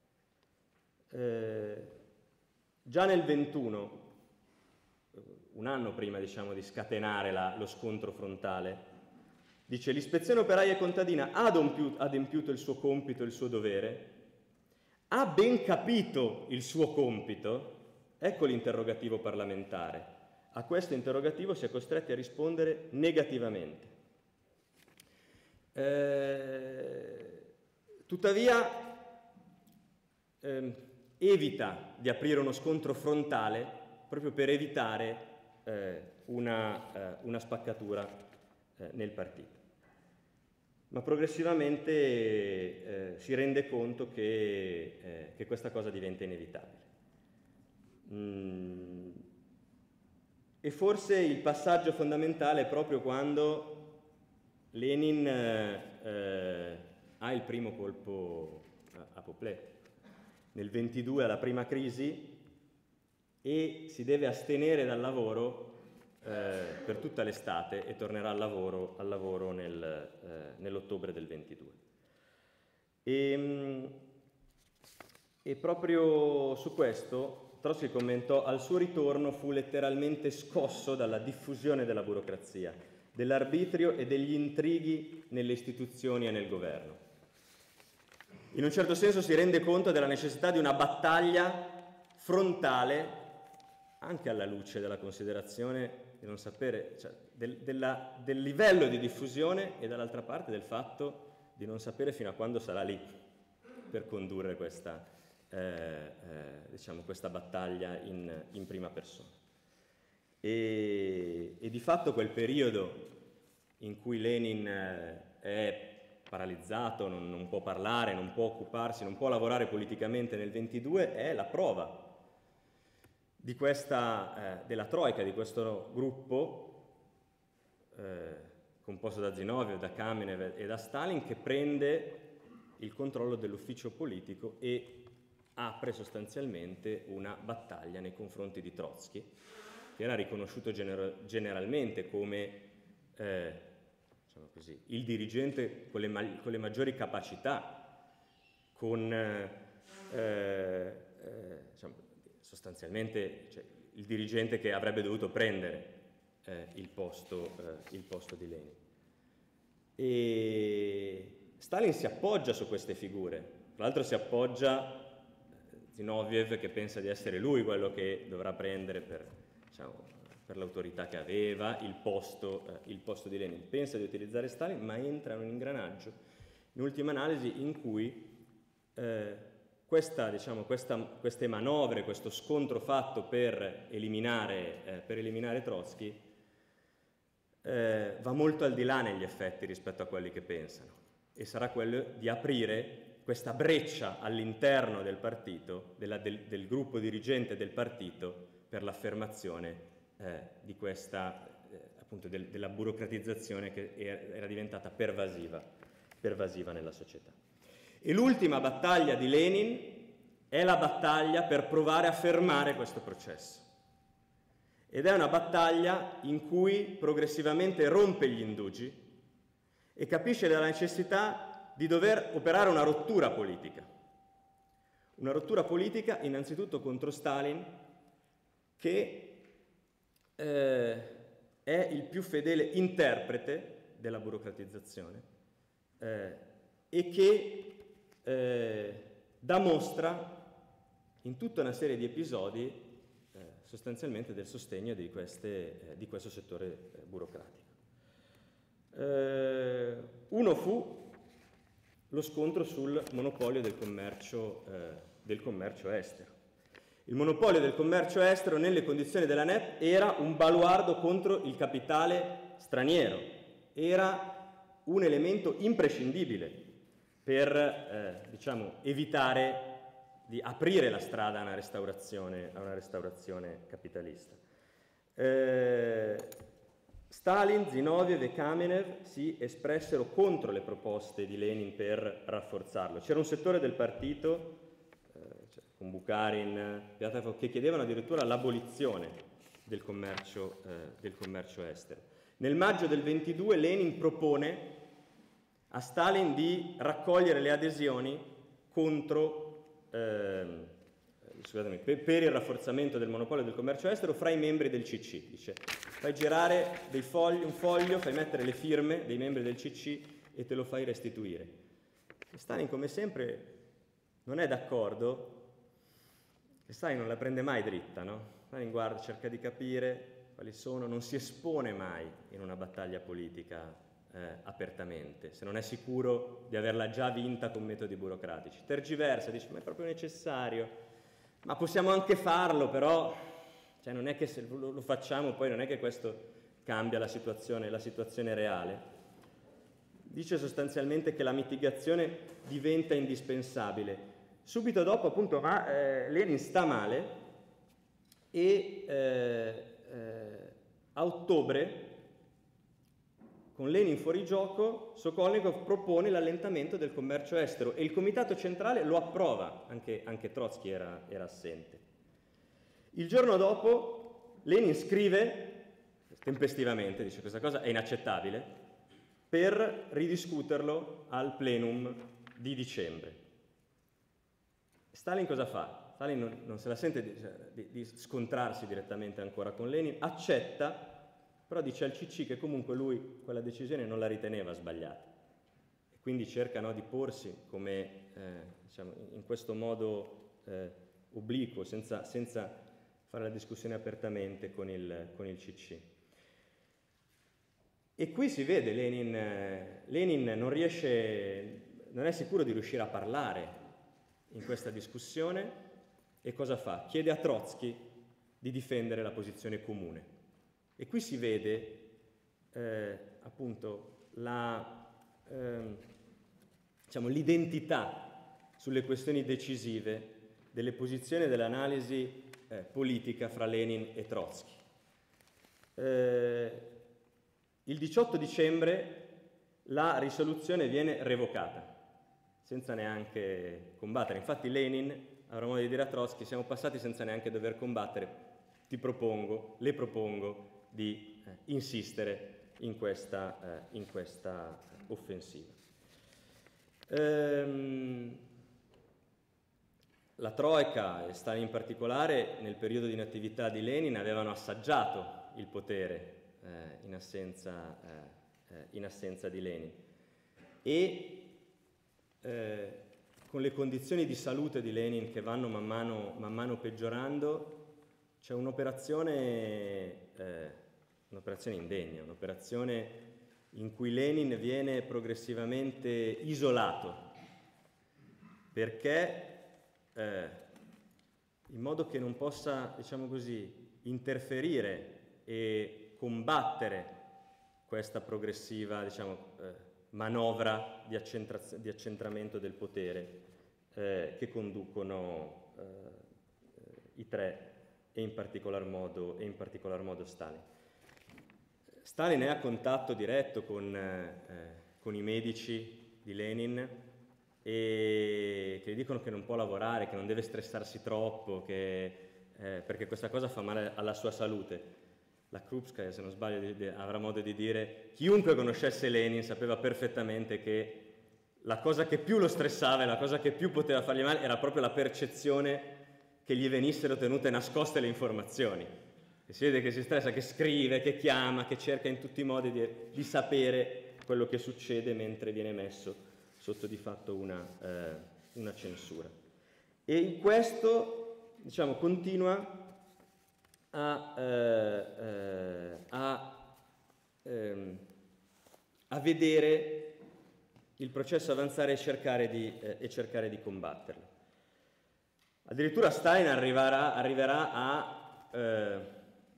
Già nel 21, un anno prima diciamo di scatenare lo scontro frontale, dice: l'ispezione operaia e contadina ha adempiuto il suo compito e il suo dovere, ha ben capito il suo compito. Ecco l'interrogativo parlamentare. A questo interrogativo si è costretti a rispondere negativamente. Tuttavia evita di aprire uno scontro frontale proprio per evitare una spaccatura nel partito. Ma progressivamente si rende conto che questa cosa diventa inevitabile. E forse il passaggio fondamentale è proprio quando Lenin ha il primo colpo apopletico. Nel 22 alla prima crisi e si deve astenere dal lavoro per tutta l'estate e tornerà al lavoro nell'ottobre del 22. E proprio su questo Trotsky commentò: al suo ritorno fu letteralmente scosso dalla diffusione della burocrazia, dell'arbitrio e degli intrighi nelle istituzioni e nel governo. In un certo senso si rende conto della necessità di una battaglia frontale, anche alla luce della considerazione di non sapere, cioè del livello di diffusione e dall'altra parte del fatto di non sapere fino a quando sarà lì per condurre questa battaglia in prima persona. E di fatto quel periodo in cui Lenin è paralizzato, non può parlare, non può occuparsi, non può lavorare politicamente nel 22 è la prova di della Troika, di questo gruppo composto da Zinoviev, da Kamenev e da Stalin, che prende il controllo dell'ufficio politico e apre sostanzialmente una battaglia nei confronti di Trotsky, che era riconosciuto generalmente come diciamo così, il dirigente con le maggiori capacità, con diciamo, sostanzialmente il dirigente che avrebbe dovuto prendere il posto di Lenin. E Stalin si appoggia su queste figure, tra l'altro si appoggia Zinoviev, che pensa di essere lui quello che dovrà prendere per l'autorità che aveva il posto di Lenin. Pensa di utilizzare Stalin, ma entra in un ingranaggio, in ultima analisi, in cui queste manovre, questo scontro fatto per eliminare Trotsky va molto al di là negli effetti rispetto a quelli che pensano, e sarà quello di aprire questa breccia all'interno del partito, del gruppo dirigente del partito, per l'affermazione di questa, appunto, della burocratizzazione che era diventata pervasiva nella società. E l'ultima battaglia di Lenin è la battaglia per provare a fermare questo processo. Ed è una battaglia in cui progressivamente rompe gli indugi e capisce la necessità di dover operare una rottura politica. Una rottura politica innanzitutto contro Stalin, che è il più fedele interprete della burocratizzazione e che dà mostra in tutta una serie di episodi sostanzialmente del sostegno di questo settore burocratico. Uno fu lo scontro sul monopolio del commercio estero. Il monopolio del commercio estero nelle condizioni della NEP era un baluardo contro il capitale straniero, era un elemento imprescindibile per evitare di aprire la strada a una restaurazione capitalista. Stalin, Zinoviev e Kamenev si espressero contro le proposte di Lenin per rafforzarlo. C'era un settore del partito, con Bukharin, Piatov, che chiedevano addirittura l'abolizione del commercio estero. Nel maggio del 22 Lenin propone a Stalin di raccogliere le adesioni per il rafforzamento del monopolio del commercio estero fra i membri del CC. Dice, fai girare un foglio, fai mettere le firme dei membri del CC e te lo fai restituire. E Stalin, come sempre, non è d'accordo, e Stalin non la prende mai dritta, no? Stalin guarda, cerca di capire quali sono, non si espone mai in una battaglia politica apertamente, se non è sicuro di averla già vinta con metodi burocratici. Tergiversa, dice, ma è proprio necessario, ma possiamo anche farlo, però non è che se lo facciamo poi non è che questo cambia la situazione reale. Dice sostanzialmente che la mitigazione diventa indispensabile. Subito dopo, appunto, Lenin sta male e a ottobre, con Lenin fuori gioco, Sokolnikov propone l'allentamento del commercio estero e il Comitato Centrale lo approva, anche Trotsky era assente. Il giorno dopo Lenin scrive, tempestivamente, dice questa cosa è inaccettabile, per ridiscuterlo al plenum di dicembre. Stalin cosa fa? Stalin non se la sente di scontrarsi direttamente ancora con Lenin, accetta, però dice al CC che comunque lui quella decisione non la riteneva sbagliata e quindi cerca di porsi come in questo modo obliquo, senza fare la discussione apertamente con il CC. E qui si vede Lenin non è sicuro di riuscire a parlare in questa discussione e cosa fa? Chiede a Trotsky di difendere la posizione comune. E qui si vede appunto l'identità sulle questioni decisive delle posizioni e dell'analisi politica fra Lenin e Trotsky. Il 18 dicembre la risoluzione viene revocata, senza neanche combattere. Infatti Lenin avrà modo di dire a Trotsky, siamo passati senza neanche dover combattere, le propongo di insistere in questa offensiva. La Troika e Stalin in particolare, nel periodo di inattività di Lenin, avevano assaggiato il potere in assenza di Lenin e con le condizioni di salute di Lenin che vanno man mano peggiorando, c'è un'operazione indegna, un'operazione in cui Lenin viene progressivamente isolato, perché in modo che non possa, interferire e combattere questa progressiva, manovra di accentramento del potere che conducono i tre e in particolar modo Stalin. Stalin è a contatto diretto con i medici di Lenin e che gli dicono che non può lavorare, che non deve stressarsi troppo, perché questa cosa fa male alla sua salute. La Krupskaya, se non sbaglio, avrà modo di dire: chiunque conoscesse Lenin sapeva perfettamente che la cosa che più lo stressava e la cosa che più poteva fargli male era proprio la percezione che gli venissero tenute nascoste le informazioni. e si vede che si stressa, che scrive, che chiama, che cerca in tutti i modi di sapere quello che succede mentre viene messo sotto di fatto una censura. E in questo, diciamo, continua a vedere il processo avanzare e cercare di combatterlo. Addirittura Stalin arriverà a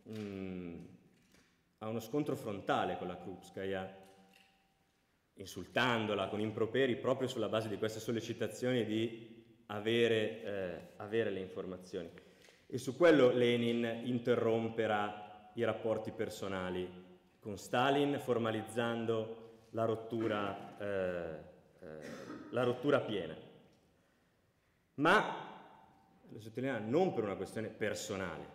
uno scontro frontale con la Krupskaya, insultandola con improperi proprio sulla base di queste sollecitazioni di avere le informazioni. E su quello Lenin interromperà i rapporti personali con Stalin, formalizzando la rottura piena. Ma, lo sottolineo, non per una questione personale,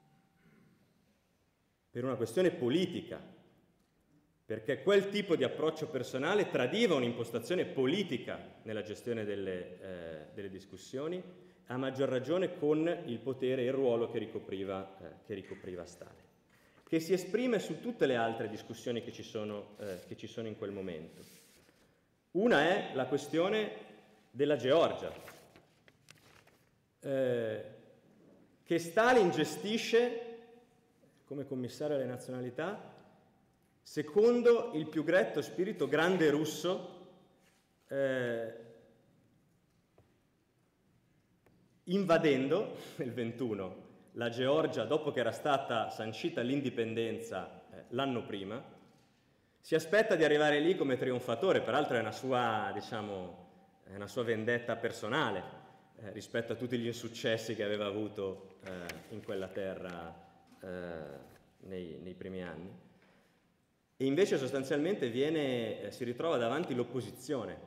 per una questione politica, perché quel tipo di approccio personale tradiva un'impostazione politica nella gestione delle discussioni, a maggior ragione con il potere e il ruolo che ricopriva Stalin, che si esprime su tutte le altre discussioni che ci sono in quel momento. Una è la questione della Georgia, che Stalin gestisce come commissario alle nazionalità secondo il più gretto spirito grande russo, invadendo nel 21 la Georgia dopo che era stata sancita l'indipendenza l'anno prima. Si aspetta di arrivare lì come trionfatore, peraltro è una sua vendetta personale rispetto a tutti gli insuccessi che aveva avuto in quella terra nei primi anni. E invece sostanzialmente si ritrova davanti l'opposizione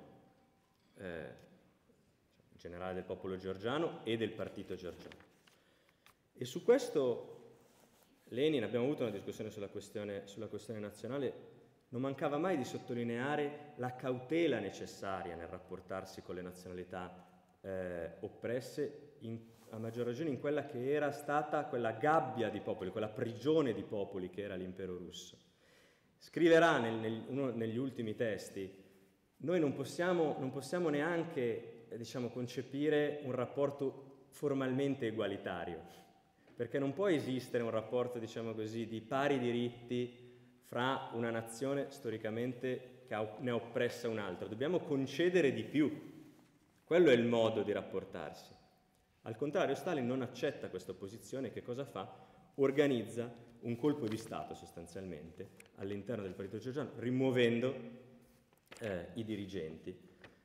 generale del popolo georgiano e del partito georgiano. E su questo Lenin, abbiamo avuto una discussione sulla questione nazionale, non mancava mai di sottolineare la cautela necessaria nel rapportarsi con le nazionalità oppresse, a maggior ragione in quella che era stata quella gabbia di popoli, quella prigione di popoli che era l'impero russo. Scriverà negli ultimi testi: noi non possiamo neanche, concepire un rapporto formalmente egualitario, perché non può esistere un rapporto, di pari diritti fra una nazione storicamente che ne ha oppressa un'altra. Dobbiamo concedere di più. Quello è il modo di rapportarsi. Al contrario, Stalin non accetta questa posizione. Che cosa fa? Organizza un colpo di Stato, sostanzialmente, all'interno del partito georgiano, rimuovendo i dirigenti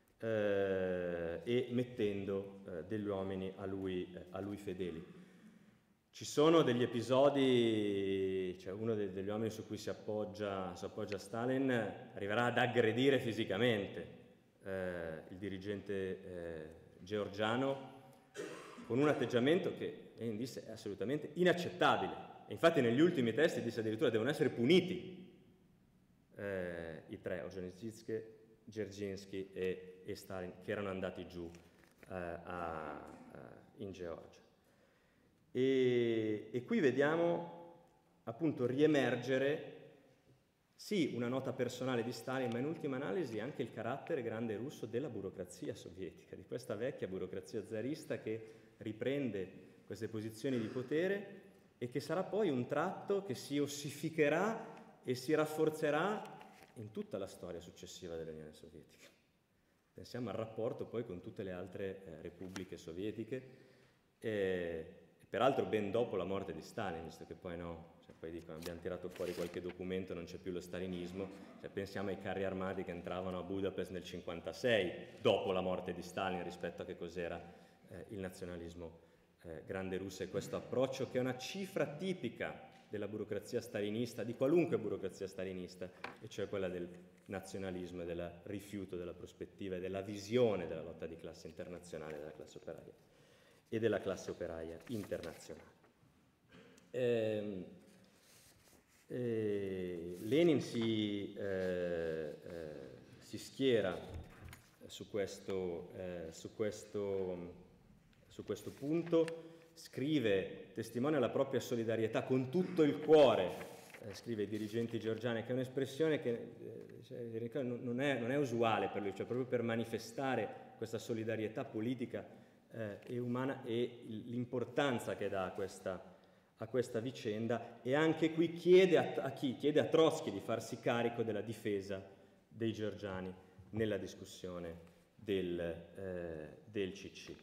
e mettendo degli uomini a lui fedeli. Ci sono degli episodi, uno degli uomini su cui si appoggia Stalin arriverà ad aggredire fisicamente il dirigente georgiano con un atteggiamento che Lenin disse è assolutamente inaccettabile. E infatti negli ultimi testi disse addirittura devono essere puniti i tre, Ordzhonikidze, Dzerzhinsky e Stalin, che erano andati giù in Georgia. E qui vediamo appunto riemergere sì una nota personale di Stalin, ma in ultima analisi anche il carattere grande russo della burocrazia sovietica, di questa vecchia burocrazia zarista che riprende queste posizioni di potere e che sarà poi un tratto che si ossificherà e si rafforzerà in tutta la storia successiva dell'Unione Sovietica. Pensiamo al rapporto poi con tutte le altre repubbliche sovietiche, peraltro ben dopo la morte di Stalin, visto che poi poi dicono abbiamo tirato fuori qualche documento, non c'è più lo stalinismo, pensiamo ai carri armati che entravano a Budapest nel 1956, dopo la morte di Stalin, rispetto a che cos'era il nazionalismo grande russo, e questo approccio che è una cifra tipica della burocrazia stalinista, di qualunque burocrazia stalinista, e cioè quella del nazionalismo e del rifiuto della prospettiva e della visione della lotta di classe internazionale della classe operaia e della classe operaia internazionale. Lenin si schiera su questo punto scrive, testimonia la propria solidarietà con tutto il cuore, scrive ai dirigenti georgiani, che è un'espressione che non è usuale per lui, cioè proprio per manifestare questa solidarietà politica e umana e l'importanza che dà a questa vicenda, e anche qui chiede a Trotsky di farsi carico della difesa dei georgiani nella discussione del CC.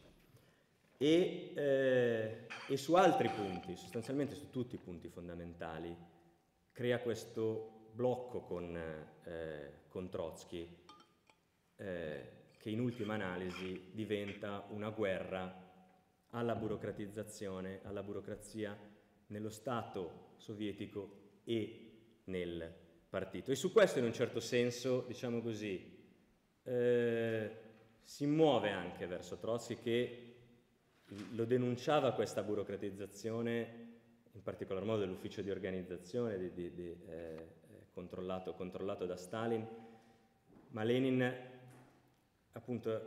E su altri punti, sostanzialmente su tutti i punti fondamentali, crea questo blocco con Trotsky che in ultima analisi diventa una guerra alla burocratizzazione, alla burocrazia nello Stato sovietico e nel partito. E su questo in un certo senso, diciamo così, si muove anche verso Trotsky, che lo denunciava questa burocratizzazione, in particolar modo dell'ufficio di organizzazione controllato da Stalin, ma Lenin appunto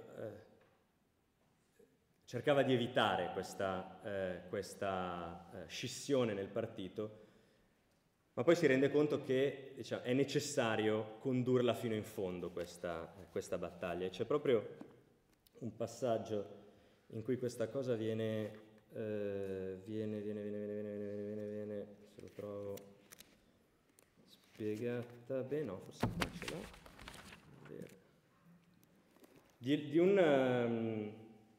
cercava di evitare questa scissione nel partito, ma poi si rende conto che, diciamo, è necessario condurla fino in fondo questa battaglia. E c'è proprio un passaggio in cui questa cosa viene, se lo trovo spiegata bene, no, forse non ce l'ho, di un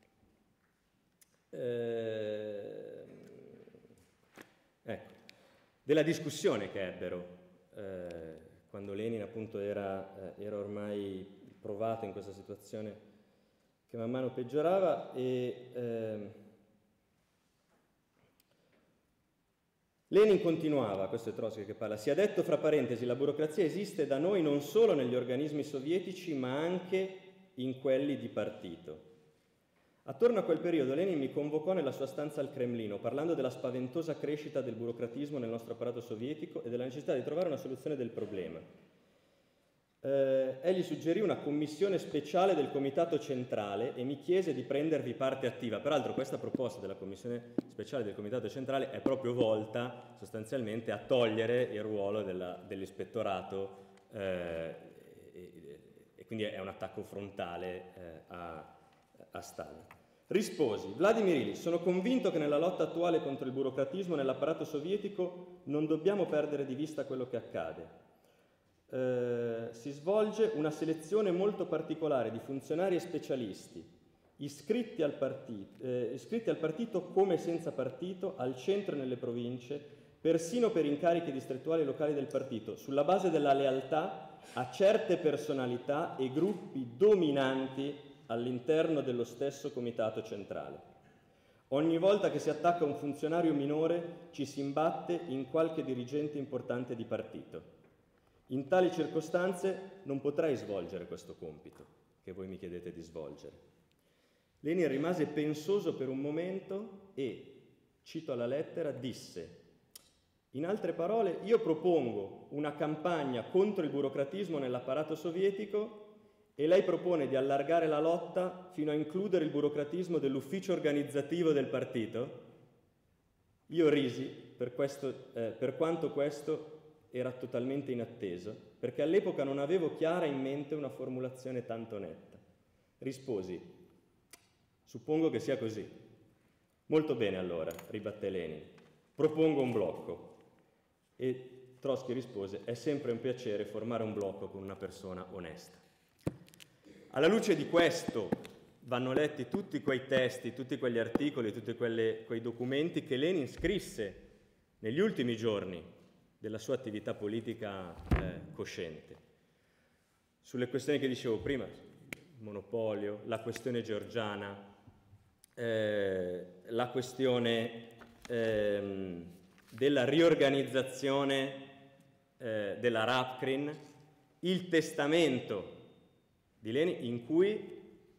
ecco, della discussione che ebbero quando Lenin appunto era ormai provato in questa situazione che man mano peggiorava, e Lenin continuava, questo è Trotsky che parla: sia detto fra parentesi, la burocrazia esiste da noi non solo negli organismi sovietici ma anche in quelli di partito. Attorno a quel periodo Lenin mi convocò nella sua stanza al Cremlino, parlando della spaventosa crescita del burocratismo nel nostro apparato sovietico e della necessità di trovare una soluzione del problema. Egli suggerì una commissione speciale del Comitato Centrale e mi chiese di prendervi parte attiva. Peraltro questa proposta della commissione speciale del Comitato Centrale è proprio volta sostanzialmente a togliere il ruolo dell'ispettorato e quindi è un attacco frontale a Stalin. Risposi: Vladimir Ilyich, sono convinto che nella lotta attuale contro il burocratismo nell'apparato sovietico non dobbiamo perdere di vista quello che accade. Si svolge una selezione molto particolare di funzionari e specialisti iscritti al partito come senza partito, al centro e nelle province, persino per incarichi distrettuali e locali del partito, sulla base della lealtà a certe personalità e gruppi dominanti all'interno dello stesso comitato centrale. Ogni volta che si attacca un funzionario minore ci si imbatte in qualche dirigente importante di partito. In tali circostanze non potrei svolgere questo compito che voi mi chiedete di svolgere. Lenin rimase pensoso per un momento e, cito alla lettera, disse: in altre parole, io propongo una campagna contro il burocratismo nell'apparato sovietico e lei propone di allargare la lotta fino a includere il burocratismo dell'ufficio organizzativo del partito? Io risi per quanto questo era totalmente inatteso, perché all'epoca non avevo chiara in mente una formulazione tanto netta. Risposi: suppongo che sia così. Molto bene allora, ribatté Lenin, propongo un blocco. E Trotsky rispose: è sempre un piacere formare un blocco con una persona onesta. Alla luce di questo vanno letti tutti quei testi, tutti quegli articoli, tutti quei documenti che Lenin scrisse negli ultimi giorni della sua attività politica cosciente. Sulle questioni che dicevo prima, il monopolio, la questione georgiana, la questione della riorganizzazione della Rapkrin, il testamento di Lenin in cui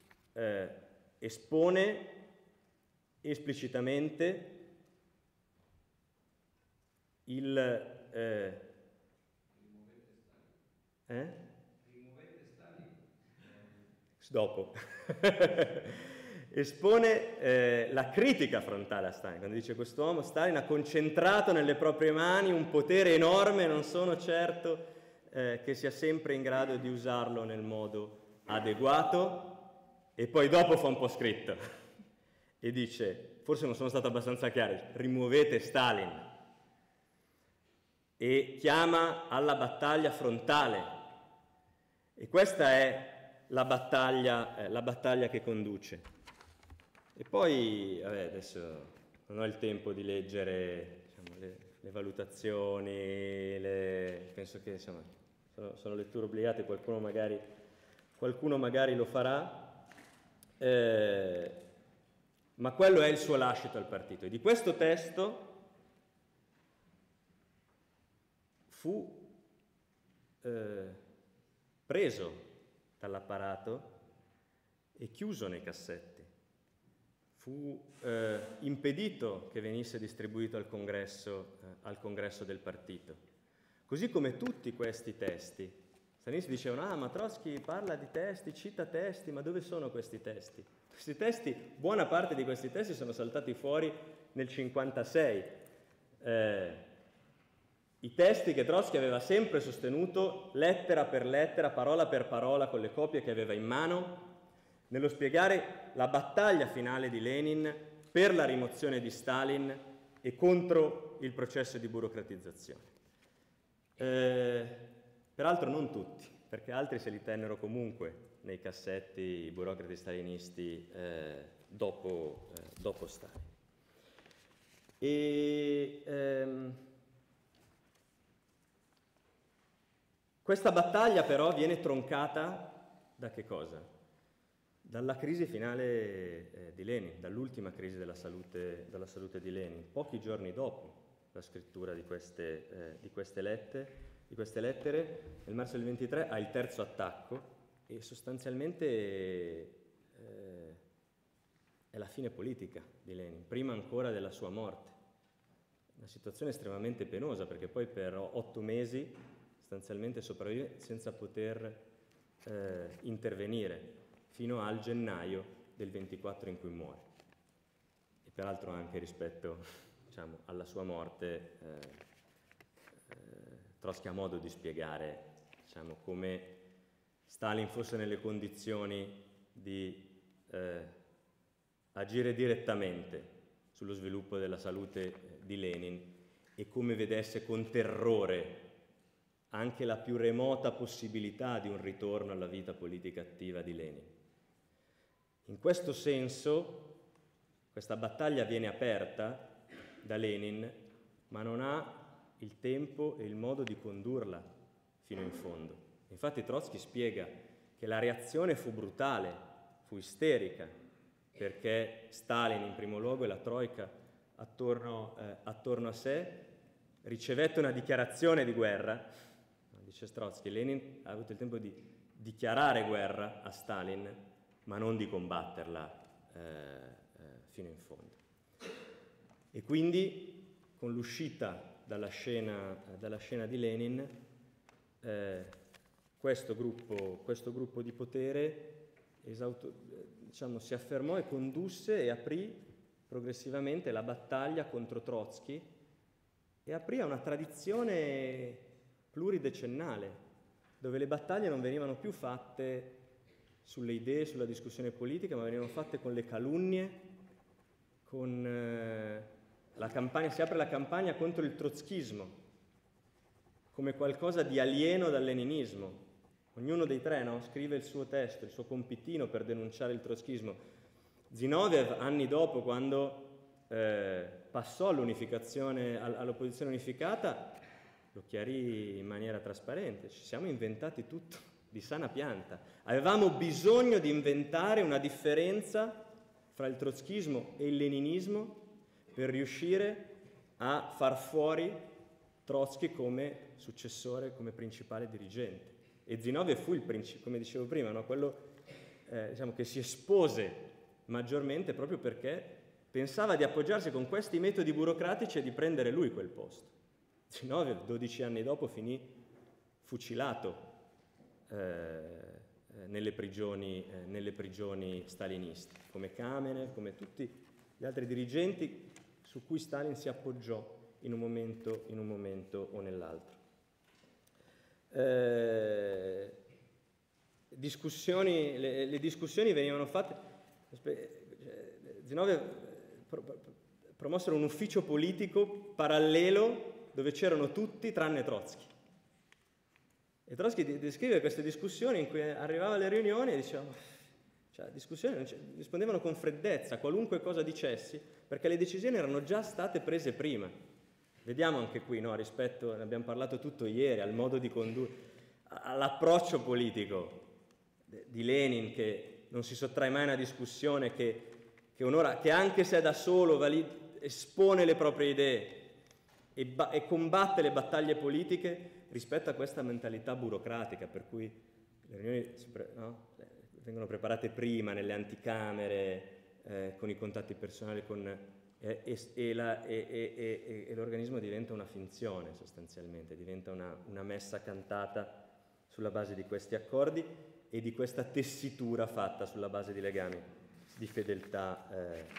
espone esplicitamente Rimuvete Stalin? Dopo. espone la critica frontale a Stalin, quando dice quest'uomo Stalin ha concentrato nelle proprie mani un potere enorme, non sono certo che sia sempre in grado di usarlo nel modo adeguato, e poi dopo fa un po' scritto e dice, forse non sono stato abbastanza chiaro, rimuovete Stalin, e chiama alla battaglia frontale, e questa è la battaglia che conduce. E poi, vabbè, adesso non ho il tempo di leggere, diciamo, le valutazioni, penso che insomma, sono letture obbligate, qualcuno magari lo farà, ma quello è il suo lascito al partito. E di questo testo fu preso dall'apparato e chiuso nei cassetti. Fu impedito che venisse distribuito al congresso del partito. Così come tutti questi testi. Stalinisti dicevano, ma Trotsky parla di testi, cita testi, ma dove sono questi testi? Questi testi, buona parte di questi testi sono saltati fuori nel 1956. I testi che Trotsky aveva sempre sostenuto, lettera per lettera, parola per parola, con le copie che aveva in mano, nello spiegare la battaglia finale di Lenin per la rimozione di Stalin e contro il processo di burocratizzazione. Peraltro non tutti, perché altri se li tennero comunque nei cassetti i burocrati stalinisti dopo Stalin. Questa battaglia però viene troncata da che cosa? Dalla crisi finale di Lenin, dall'ultima crisi della salute di Lenin, pochi giorni dopo la scrittura di queste lettere, nel marzo del 23 ha il terzo attacco e sostanzialmente è la fine politica di Lenin, prima ancora della sua morte. Una situazione estremamente penosa, perché poi per 8 mesi sostanzialmente sopravvive senza poter intervenire, fino al gennaio del 24 in cui muore. E peraltro anche rispetto, diciamo, alla sua morte, Trotsky ha modo di spiegare, diciamo, come Stalin fosse nelle condizioni di agire direttamente sullo sviluppo della salute di Lenin e come vedesse con terrore anche la più remota possibilità di un ritorno alla vita politica attiva di Lenin. In questo senso, questa battaglia viene aperta da Lenin, ma non ha il tempo e il modo di condurla fino in fondo. Infatti Trotsky spiega che la reazione fu brutale, fu isterica, perché Stalin in primo luogo e la Troika attorno a sé ricevette una dichiarazione di guerra. Dice Trotsky, Lenin ha avuto il tempo di dichiarare guerra a Stalin, ma non di combatterla fino in fondo. E quindi, con l'uscita dalla scena di Lenin, questo gruppo di potere diciamo, si affermò e condusse e aprì progressivamente la battaglia contro Trotsky e aprì a una tradizione pluridecennale, dove le battaglie non venivano più fatte sulle idee, sulla discussione politica, ma venivano fatte con le calunnie, con la campagna. Si apre la campagna contro il trotskismo, come qualcosa di alieno dal leninismo. Ognuno dei tre, no, scrive il suo testo, il suo compitino per denunciare il trotskismo. Zinoviev, anni dopo, quando passò all'unificazione, all'opposizione unificata, lo chiarì in maniera trasparente: ci siamo inventati tutto di sana pianta. Avevamo bisogno di inventare una differenza fra il trotskismo e il leninismo per riuscire a far fuori Trotsky come successore, come principale dirigente. E Zinoviev fu come dicevo prima, no? Quello diciamo, che si espose maggiormente proprio perché pensava di appoggiarsi con questi metodi burocratici e di prendere lui quel posto. Zinoviev 12 anni dopo finì fucilato nelle prigioni staliniste, come Kamenev, come tutti gli altri dirigenti su cui Stalin si appoggiò in un momento o nell'altro. Le discussioni venivano fatte. Zinoviev promossero un ufficio politico parallelo dove c'erano tutti tranne Trotsky. E Trotsky descrive queste discussioni in cui arrivava alle riunioni e diceva, cioè, discussioni rispondevano con freddezza, qualunque cosa dicessi, perché le decisioni erano già state prese prima. Vediamo anche qui, no, rispetto, ne abbiamo parlato tutto ieri, al modo di condurre, all'approccio politico di Lenin, che non si sottrae mai a una discussione, che anche se è da solo espone le proprie idee e combatte le battaglie politiche rispetto a questa mentalità burocratica, per cui le riunioni vengono preparate prima nelle anticamere, con i contatti personali e l'organismo diventa una finzione sostanzialmente, diventa una messa cantata sulla base di questi accordi e di questa tessitura fatta sulla base di legami di fedeltà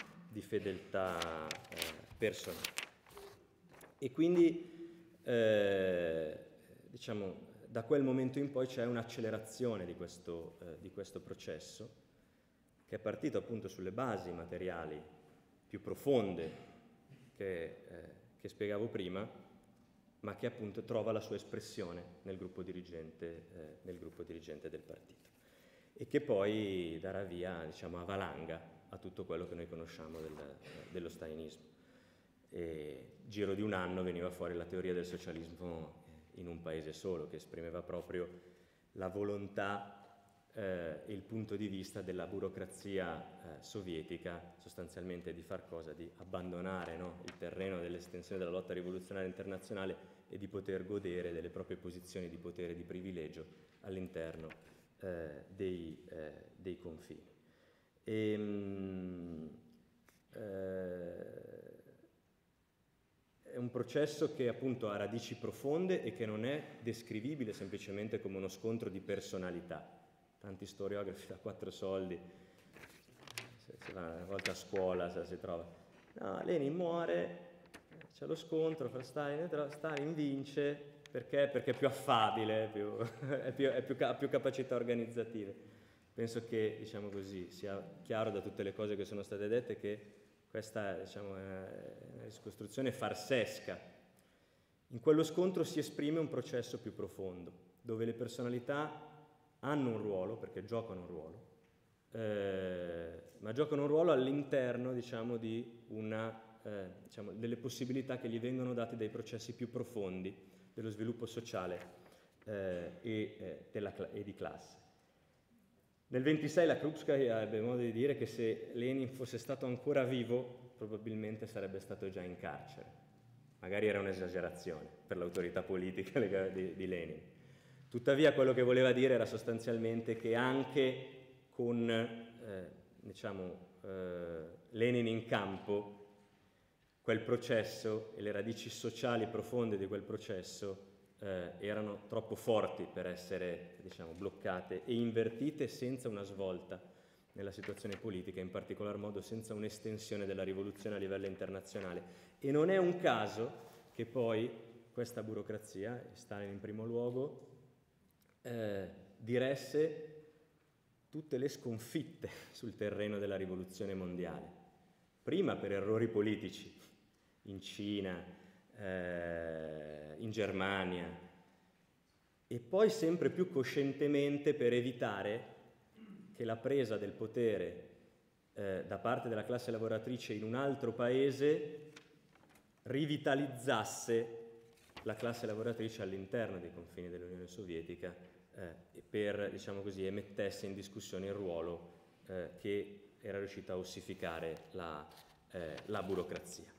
personale. E quindi diciamo, da quel momento in poi c'è un'accelerazione di questo processo, che è partito appunto sulle basi materiali più profonde che spiegavo prima, ma che appunto trova la sua espressione nel gruppo dirigente del partito, e che poi darà via, diciamo, a valanga a tutto quello che noi conosciamo dello stalinismo. E giro di un anno veniva fuori la teoria del socialismo in un paese solo, che esprimeva proprio la volontà e il punto di vista della burocrazia sovietica, sostanzialmente di far cosa? Di abbandonare, no, il terreno dell'estensione della lotta rivoluzionaria internazionale e di poter godere delle proprie posizioni di potere e di privilegio all'interno dei confini. È un processo che appunto ha radici profonde e che non è descrivibile semplicemente come uno scontro di personalità. Tanti storiografi da 4 soldi, se va una volta a scuola si trova. No, Lenin muore, c'è lo scontro fra Stalin e Stalin vince perché è più affabile, ha più capacità organizzative. Penso che, diciamo così, sia chiaro da tutte le cose che sono state dette che questa, diciamo, è una ricostruzione farsesca. In quello scontro si esprime un processo più profondo, dove le personalità hanno un ruolo, perché giocano un ruolo, ma giocano un ruolo all'interno, diciamo, di delle possibilità che gli vengono date dai processi più profondi dello sviluppo sociale e di classe. Nel 26 la Krupskaya ebbe modo di dire che se Lenin fosse stato ancora vivo probabilmente sarebbe stato già in carcere. Magari era un'esagerazione per l'autorità politica di Lenin. Tuttavia quello che voleva dire era sostanzialmente che anche con Lenin in campo, quel processo e le radici sociali profonde di quel processo erano troppo forti per essere, diciamo, bloccate e invertite senza una svolta nella situazione politica, in particolar modo senza un'estensione della rivoluzione a livello internazionale. E non è un caso che poi questa burocrazia, Stalin in primo luogo, diresse tutte le sconfitte sul terreno della rivoluzione mondiale, prima per errori politici in Cina, in Germania, e poi sempre più coscientemente per evitare che la presa del potere da parte della classe lavoratrice in un altro paese rivitalizzasse la classe lavoratrice all'interno dei confini dell'Unione Sovietica per, diciamo così, e mettesse in discussione il ruolo che era riuscito a ossificare la burocrazia.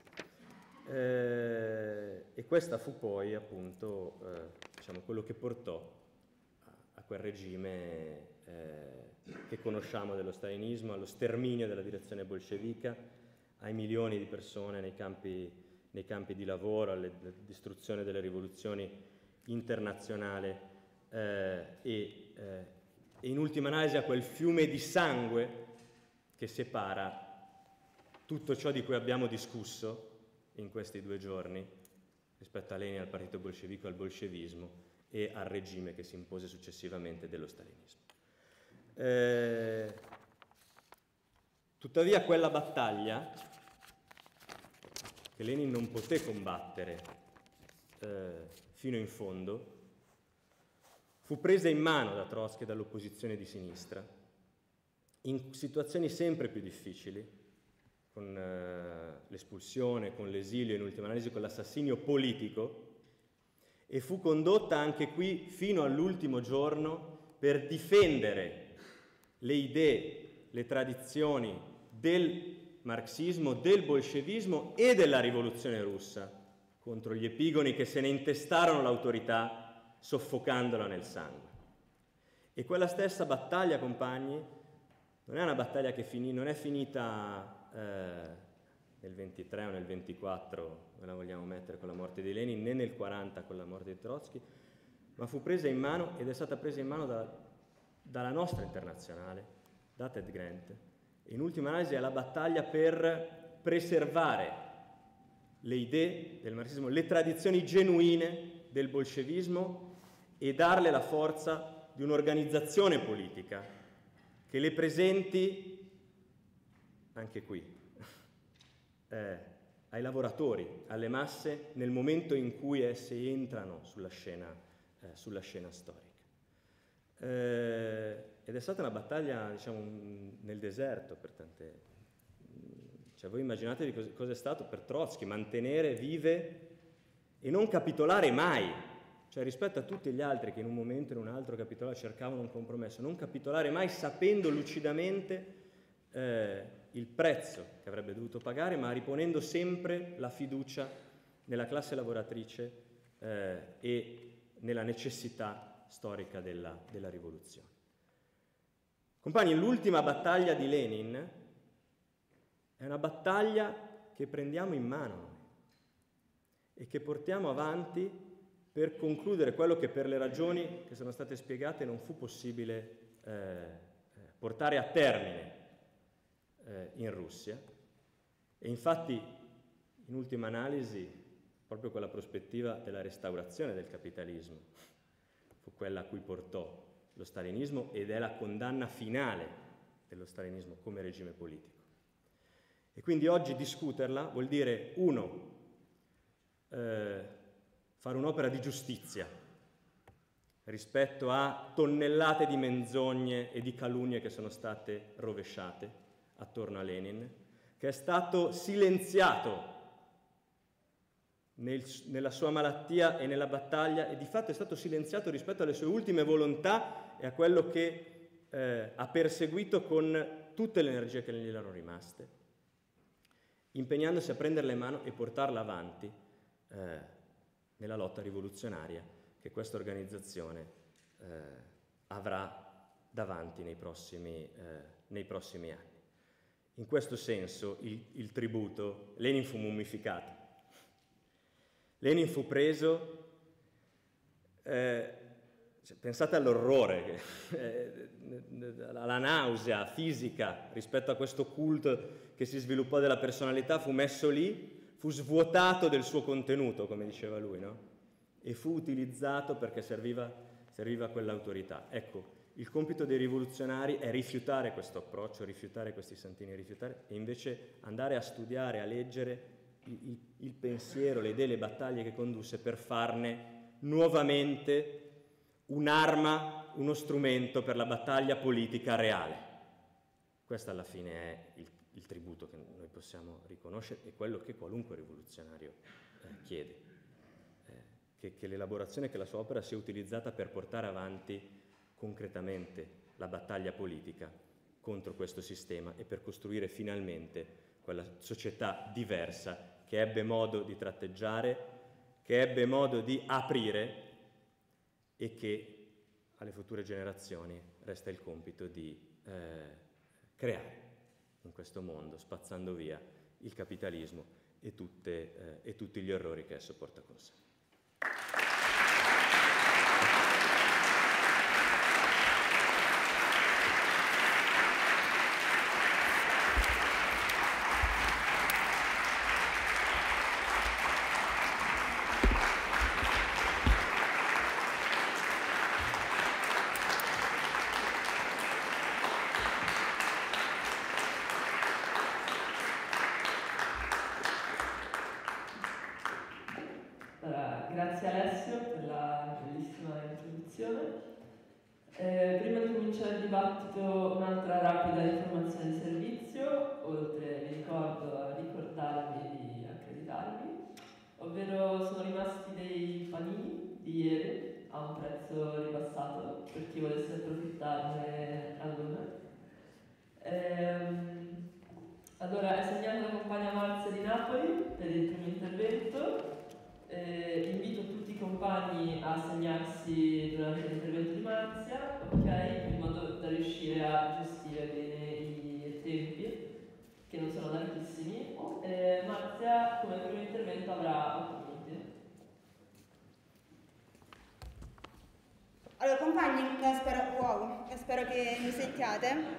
E questa fu poi appunto diciamo, quello che portò a quel regime che conosciamo dello stalinismo, allo sterminio della direzione bolscevica, ai milioni di persone nei campi di lavoro, alla distruzione delle rivoluzioni internazionali e e in ultima analisi a quel fiume di sangue che separa tutto ciò di cui abbiamo discusso in questi 2 giorni rispetto a Lenin, al partito bolscevico, al bolscevismo e al regime che si impose successivamente dello stalinismo. Tuttavia quella battaglia che Lenin non poté combattere fino in fondo fu presa in mano da Trotsky e dall'opposizione di sinistra in situazioni sempre più difficili, con l'espulsione, con l'esilio, in ultima analisi con l'assassinio politico, e fu condotta anche qui fino all'ultimo giorno per difendere le idee, le tradizioni del marxismo, del bolscevismo e della rivoluzione russa contro gli epigoni che se ne intestarono l'autorità soffocandola nel sangue. E quella stessa battaglia, compagni, non è una battaglia che non è finita nel 23 o nel 24, non la vogliamo mettere con la morte di Lenin, né nel 40 con la morte di Trotsky, ma fu presa in mano ed è stata presa in mano dalla nostra internazionale, da Ted Grant. E in ultima analisi è la battaglia per preservare le idee del marxismo, le tradizioni genuine del bolscevismo e darle la forza di un'organizzazione politica che le presenti anche qui, ai lavoratori, alle masse, nel momento in cui esse entrano sulla scena storica. Ed è stata una battaglia, diciamo, nel deserto per tante... Cioè, voi immaginatevi cosa è stato per Trotsky mantenere vive e non capitolare mai, cioè rispetto a tutti gli altri che in un momento o in un altro capitolavano, cercavano un compromesso, non capitolare mai sapendo lucidamente il prezzo che avrebbe dovuto pagare, ma riponendo sempre la fiducia nella classe lavoratrice e nella necessità storica della rivoluzione. Compagni, l'ultima battaglia di Lenin è una battaglia che prendiamo in mano noi e che portiamo avanti per concludere quello che per le ragioni che sono state spiegate non fu possibile portare a termine in Russia. E infatti, in ultima analisi, proprio quella prospettiva della restaurazione del capitalismo fu quella a cui portò lo stalinismo ed è la condanna finale dello stalinismo come regime politico. E quindi oggi discuterla vuol dire, uno, fare un'opera di giustizia rispetto a tonnellate di menzogne e di calunnie che sono state rovesciate attorno a Lenin, che è stato silenziato nella sua malattia e nella battaglia, e di fatto è stato silenziato rispetto alle sue ultime volontà e a quello che ha perseguito con tutte le energie che gli erano rimaste, impegnandosi a prenderla in mano e portarla avanti nella lotta rivoluzionaria che questa organizzazione avrà davanti nei prossimi anni. In questo senso il tributo, Lenin fu mummificato, Lenin fu preso, pensate all'orrore, alla nausea fisica rispetto a questo culto che si sviluppò della personalità, fu messo lì, fu svuotato del suo contenuto, come diceva lui, no? E fu utilizzato perché serviva quell'autorità. Ecco, il compito dei rivoluzionari è rifiutare questo approccio, rifiutare questi santini, rifiutare, e invece andare a studiare, a leggere il pensiero, le idee, le battaglie che condusse per farne nuovamente un'arma, uno strumento per la battaglia politica reale. Questo alla fine è il tributo che noi possiamo riconoscere e quello che qualunque rivoluzionario chiede, che l'elaborazione, che la sua opera sia utilizzata per portare avanti concretamente la battaglia politica contro questo sistema e per costruire finalmente quella società diversa che ebbe modo di tratteggiare, che ebbe modo di aprire e che alle future generazioni resta il compito di creare in questo mondo, spazzando via il capitalismo e tutti gli orrori che esso porta con sé. Prima di cominciare il dibattito, un'altra rapida informazione di servizio, oltre, vi ricordo, a ricordarvi di accreditarvi, ovvero sono rimasti dei panini di ieri a un prezzo ribassato per chi volesse approfittarne all'una. Allora, è segnata la compagna Marzia di Napoli per il primo intervento. Invito tutti i compagni a segnarsi durante l'intervento di Marzia, ok? In modo da riuscire a gestire bene i tempi, che non sono larghissimi. Marzia, come primo intervento, avrà 8 minuti. Allora, compagni, spero che mi sentiate.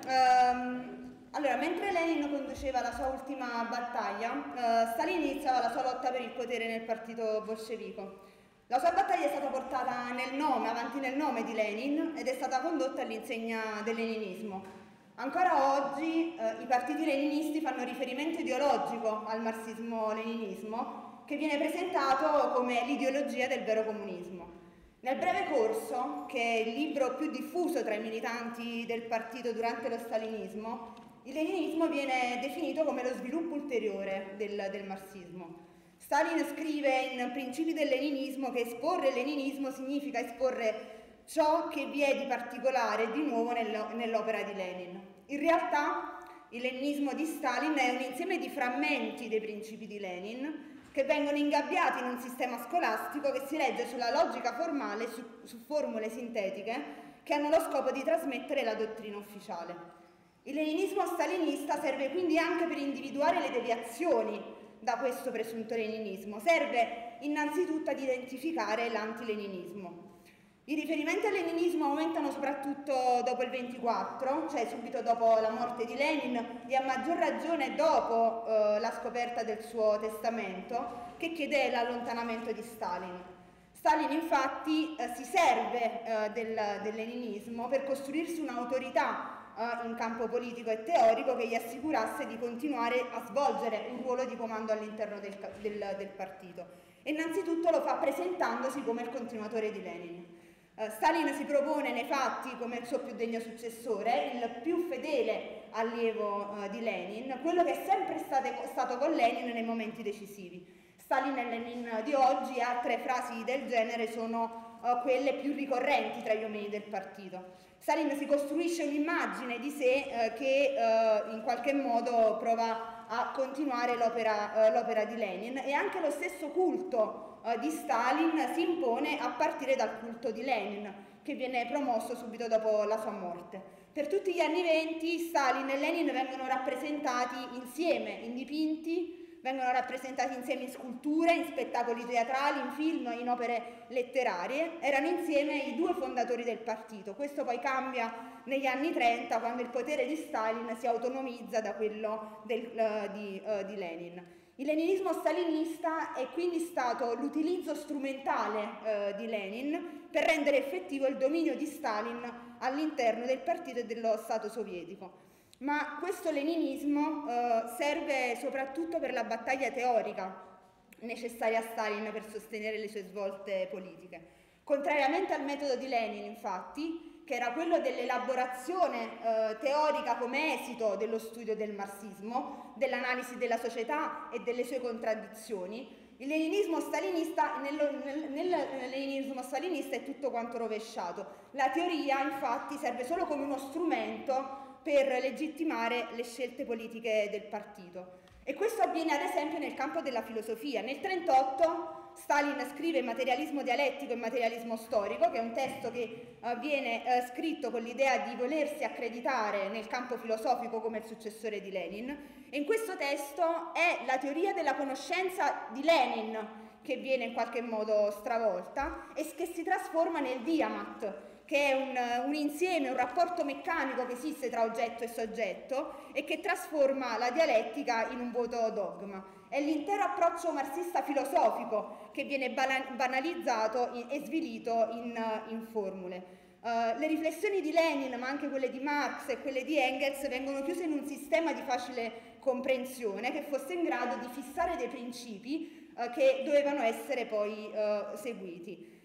Allora, mentre Lenin conduceva la sua ultima battaglia, Stalin iniziava la sua lotta per il potere nel partito bolscevico. La sua battaglia è stata portata avanti nel nome di Lenin ed è stata condotta all'insegna del leninismo. Ancora oggi i partiti leninisti fanno riferimento ideologico al marxismo-leninismo, che viene presentato come l'ideologia del vero comunismo. Nel Breve corso, che è il libro più diffuso tra i militanti del partito durante lo stalinismo, il leninismo viene definito come lo sviluppo ulteriore del marxismo. Stalin scrive in Principi del leninismo che esporre il leninismo significa esporre ciò che vi è di particolare e di nuovo nell'opera di Lenin. In realtà il leninismo di Stalin è un insieme di frammenti dei principi di Lenin che vengono ingabbiati in un sistema scolastico che si regge sulla logica formale, su formule sintetiche che hanno lo scopo di trasmettere la dottrina ufficiale. Il leninismo stalinista serve quindi anche per individuare le deviazioni da questo presunto leninismo, serve innanzitutto ad identificare l'antileninismo. I riferimenti al leninismo aumentano soprattutto dopo il 24, cioè subito dopo la morte di Lenin e a maggior ragione dopo la scoperta del suo testamento che chiede l'allontanamento di Stalin. Stalin infatti si serve del leninismo per costruirsi un'autorità in campo politico e teorico che gli assicurasse di continuare a svolgere un ruolo di comando all'interno del partito. E innanzitutto lo fa presentandosi come il continuatore di Lenin. Stalin si propone nei fatti come il suo più degno successore, il più fedele allievo di Lenin, quello che è sempre stato con Lenin nei momenti decisivi. Stalin e Lenin di oggi e altre frasi del genere sono quelle più ricorrenti tra gli uomini del partito. Stalin si costruisce un'immagine di sé che in qualche modo prova a continuare l'opera di Lenin e anche lo stesso culto di Stalin si impone a partire dal culto di Lenin, che viene promosso subito dopo la sua morte. Per tutti gli anni '20 Stalin e Lenin vengono rappresentati insieme in dipinti, vengono rappresentati insieme in sculture, in spettacoli teatrali, in film, in opere letterarie. Erano insieme i due fondatori del partito. Questo poi cambia negli anni 30, quando il potere di Stalin si autonomizza da quello di Lenin. Il leninismo stalinista è quindi stato l'utilizzo strumentale di Lenin per rendere effettivo il dominio di Stalin all'interno del partito e dello Stato sovietico. Ma questo leninismo serve soprattutto per la battaglia teorica necessaria a Stalin per sostenere le sue svolte politiche. Contrariamente al metodo di Lenin, infatti, che era quello dell'elaborazione teorica come esito dello studio del marxismo, dell'analisi della società e delle sue contraddizioni, il leninismo stalinista, nel leninismo stalinista è tutto quanto rovesciato. La teoria, infatti, serve solo come uno strumento per legittimare le scelte politiche del partito. E questo avviene ad esempio nel campo della filosofia. Nel 1938 Stalin scrive Materialismo dialettico e materialismo storico, che è un testo che viene scritto con l'idea di volersi accreditare nel campo filosofico come il successore di Lenin. E in questo testo è la teoria della conoscenza di Lenin che viene in qualche modo stravolta e che si trasforma nel diamat, che è un insieme, un rapporto meccanico che esiste tra oggetto e soggetto e che trasforma la dialettica in un vuoto dogma. È l'intero approccio marxista filosofico che viene banalizzato e svilito in formule. Le riflessioni di Lenin, ma anche quelle di Marx e quelle di Engels, vengono chiuse in un sistema di facile comprensione che fosse in grado di fissare dei principi che dovevano essere poi seguiti.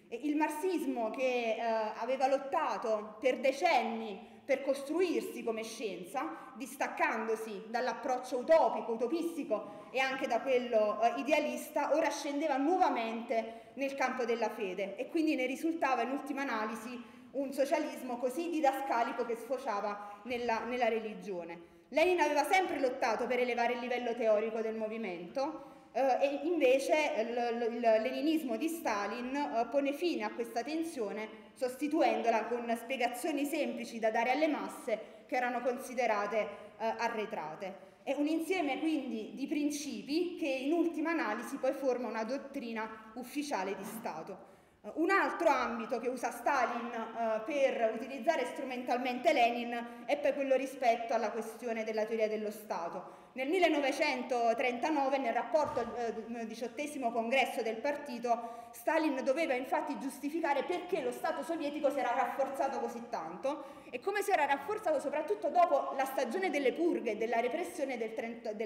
Il marxismo, che aveva lottato per decenni per costruirsi come scienza, distaccandosi dall'approccio utopico, utopistico e anche da quello idealista, ora scendeva nuovamente nel campo della fede e quindi ne risultava in ultima analisi un socialismo così didascalico che sfociava nella religione. Lenin aveva sempre lottato per elevare il livello teorico del movimento, e invece il leninismo di Stalin pone fine a questa tensione sostituendola con spiegazioni semplici da dare alle masse che erano considerate arretrate. È un insieme quindi di principi che in ultima analisi poi forma una dottrina ufficiale di Stato. Un altro ambito che usa Stalin per utilizzare strumentalmente Lenin è poi quello rispetto alla questione della teoria dello Stato. Nel 1939, nel rapporto al 18° congresso del partito, Stalin doveva infatti giustificare perché lo Stato sovietico si era rafforzato così tanto e come si era rafforzato soprattutto dopo la stagione delle purghe e della repressione del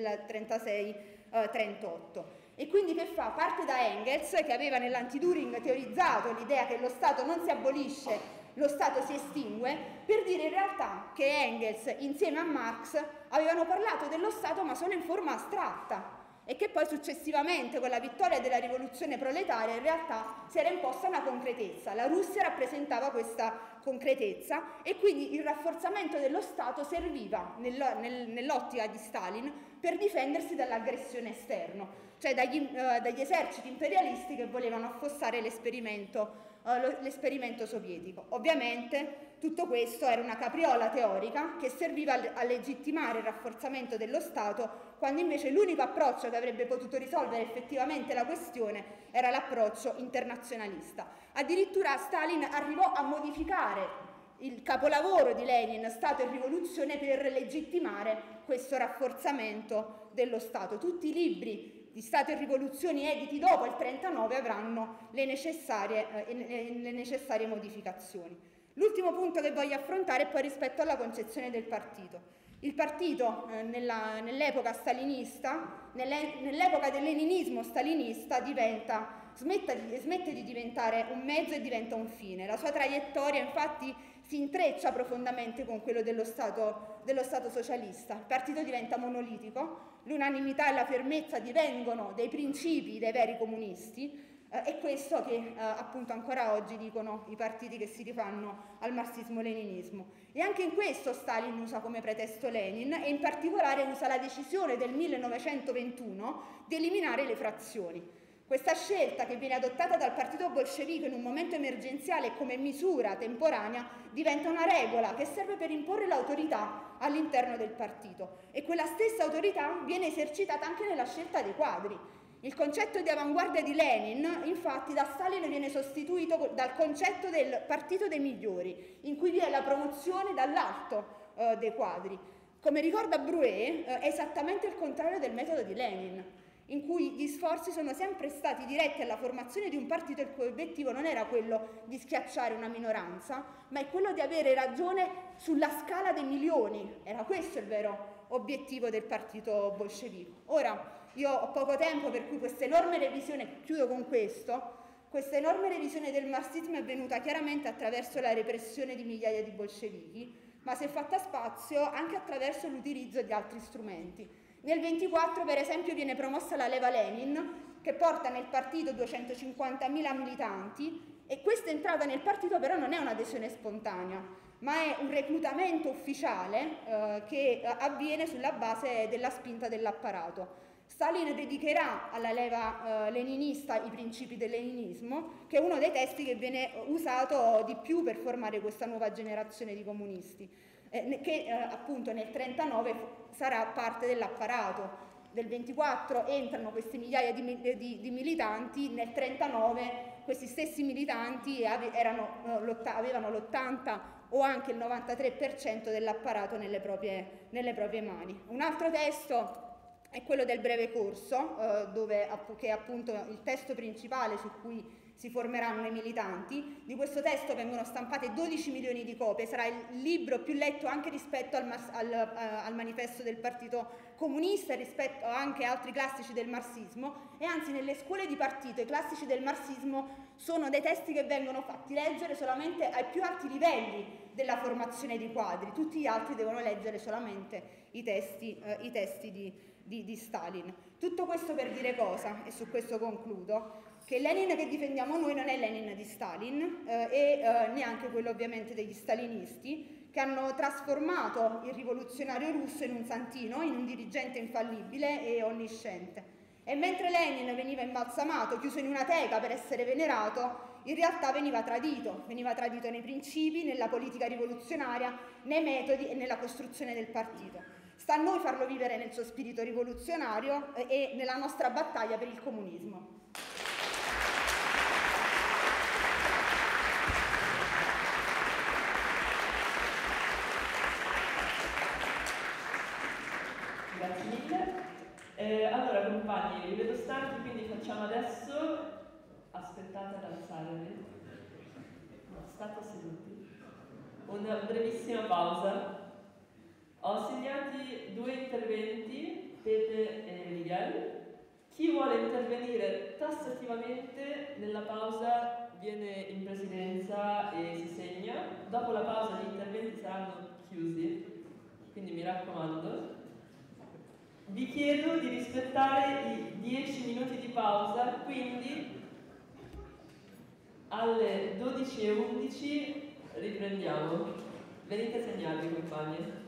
36-38. E quindi che fa? Parte da Engels, che aveva nell'Anti-Düring teorizzato l'idea che lo Stato non si abolisce, lo Stato si estingue, per dire in realtà che Engels insieme a Marx avevano parlato dello Stato ma solo in forma astratta e che poi successivamente con la vittoria della rivoluzione proletaria in realtà si era imposta una concretezza. La Russia rappresentava questa concretezza e quindi il rafforzamento dello Stato serviva nell'ottica di Stalin per difendersi dall'aggressione esterna, cioè dagli eserciti imperialisti che volevano affossare l'esperimento sovietico. Ovviamente tutto questo era una capriola teorica che serviva a legittimare il rafforzamento dello Stato, quando invece l'unico approccio che avrebbe potuto risolvere effettivamente la questione era l'approccio internazionalista. Addirittura Stalin arrivò a modificare il capolavoro di Lenin, Stato e rivoluzione, per legittimare questo rafforzamento dello Stato. Tutti i libri di Stato e rivoluzioni editi dopo il 1939 avranno le necessarie modificazioni. L'ultimo punto che voglio affrontare è poi rispetto alla concezione del partito. Il partito nell'epoca stalinista, nell'epoca del leninismo stalinista, smette di diventare un mezzo e diventa un fine. La sua traiettoria infatti si intreccia profondamente con quello dello Stato socialista. Il partito diventa monolitico, l'unanimità e la fermezza divengono dei principi dei veri comunisti, è questo che appunto ancora oggi dicono i partiti che si rifanno al marxismo-leninismo. E anche in questo Stalin usa come pretesto Lenin e in particolare usa la decisione del 1921 di eliminare le frazioni. Questa scelta, che viene adottata dal partito bolscevico in un momento emergenziale e come misura temporanea, diventa una regola che serve per imporre l'autorità all'interno del partito e quella stessa autorità viene esercitata anche nella scelta dei quadri. Il concetto di avanguardia di Lenin, infatti, da Stalin viene sostituito dal concetto del partito dei migliori, in cui vi è la promozione dall'alto dei quadri. Come ricorda Brouet, è esattamente il contrario del metodo di Lenin, in cui gli sforzi sono sempre stati diretti alla formazione di un partito il cui obiettivo non era quello di schiacciare una minoranza, ma è quello di avere ragione sulla scala dei milioni. Era questo il vero obiettivo del partito bolscevico. Ora, io ho poco tempo, per cui questa enorme revisione, chiudo con questo, questa enorme revisione del marxismo è avvenuta chiaramente attraverso la repressione di migliaia di bolscevichi, ma si è fatta spazio anche attraverso l'utilizzo di altri strumenti. Nel 1924, per esempio, viene promossa la leva Lenin, che porta nel partito 250.000 militanti, e questa entrata nel partito però non è un'adesione spontanea, ma è un reclutamento ufficiale che avviene sulla base della spinta dell'apparato. Stalin dedicherà alla leva leninista i principi del leninismo, che è uno dei testi che viene usato di più per formare questa nuova generazione di comunisti, che appunto nel 1939 sarà parte dell'apparato. Del 24 entrano queste migliaia di militanti, nel 1939 questi stessi militanti avevano l'80 o anche il 93% dell'apparato nelle proprie mani. Un altro testo è quello del breve corso, che è appunto il testo principale su cui si formeranno i militanti. Di questo testo vengono stampate 12 milioni di copie, sarà il libro più letto anche rispetto al manifesto del Partito Comunista e rispetto anche a altri classici del marxismo, e anzi nelle scuole di partito i classici del marxismo sono dei testi che vengono fatti leggere solamente ai più alti livelli della formazione di quadri, tutti gli altri devono leggere solamente i testi di Stalin. Tutto questo per dire cosa, e su questo concludo, che Lenin che difendiamo noi non è Lenin di Stalin e neanche quello ovviamente degli stalinisti, che hanno trasformato il rivoluzionario russo in un santino, in un dirigente infallibile e onnisciente. E mentre Lenin veniva imbalsamato, chiuso in una teca per essere venerato, in realtà veniva tradito nei principi, nella politica rivoluzionaria, nei metodi e nella costruzione del partito. Sta a noi farlo vivere nel suo spirito rivoluzionario e nella nostra battaglia per il comunismo. Grazie mille. Allora compagni, vi vedo stanchi, quindi facciamo adesso, aspettate ad alzarvi, no, state seduti, una brevissima pausa. Ho segnati 2 interventi, Pepe e Miguel. Chi vuole intervenire tassativamente nella pausa viene in presidenza e si segna. Dopo la pausa gli interventi saranno chiusi, quindi mi raccomando. Vi chiedo di rispettare i 10 minuti di pausa, quindi alle 12:11 riprendiamo. Venite segnati, compagni.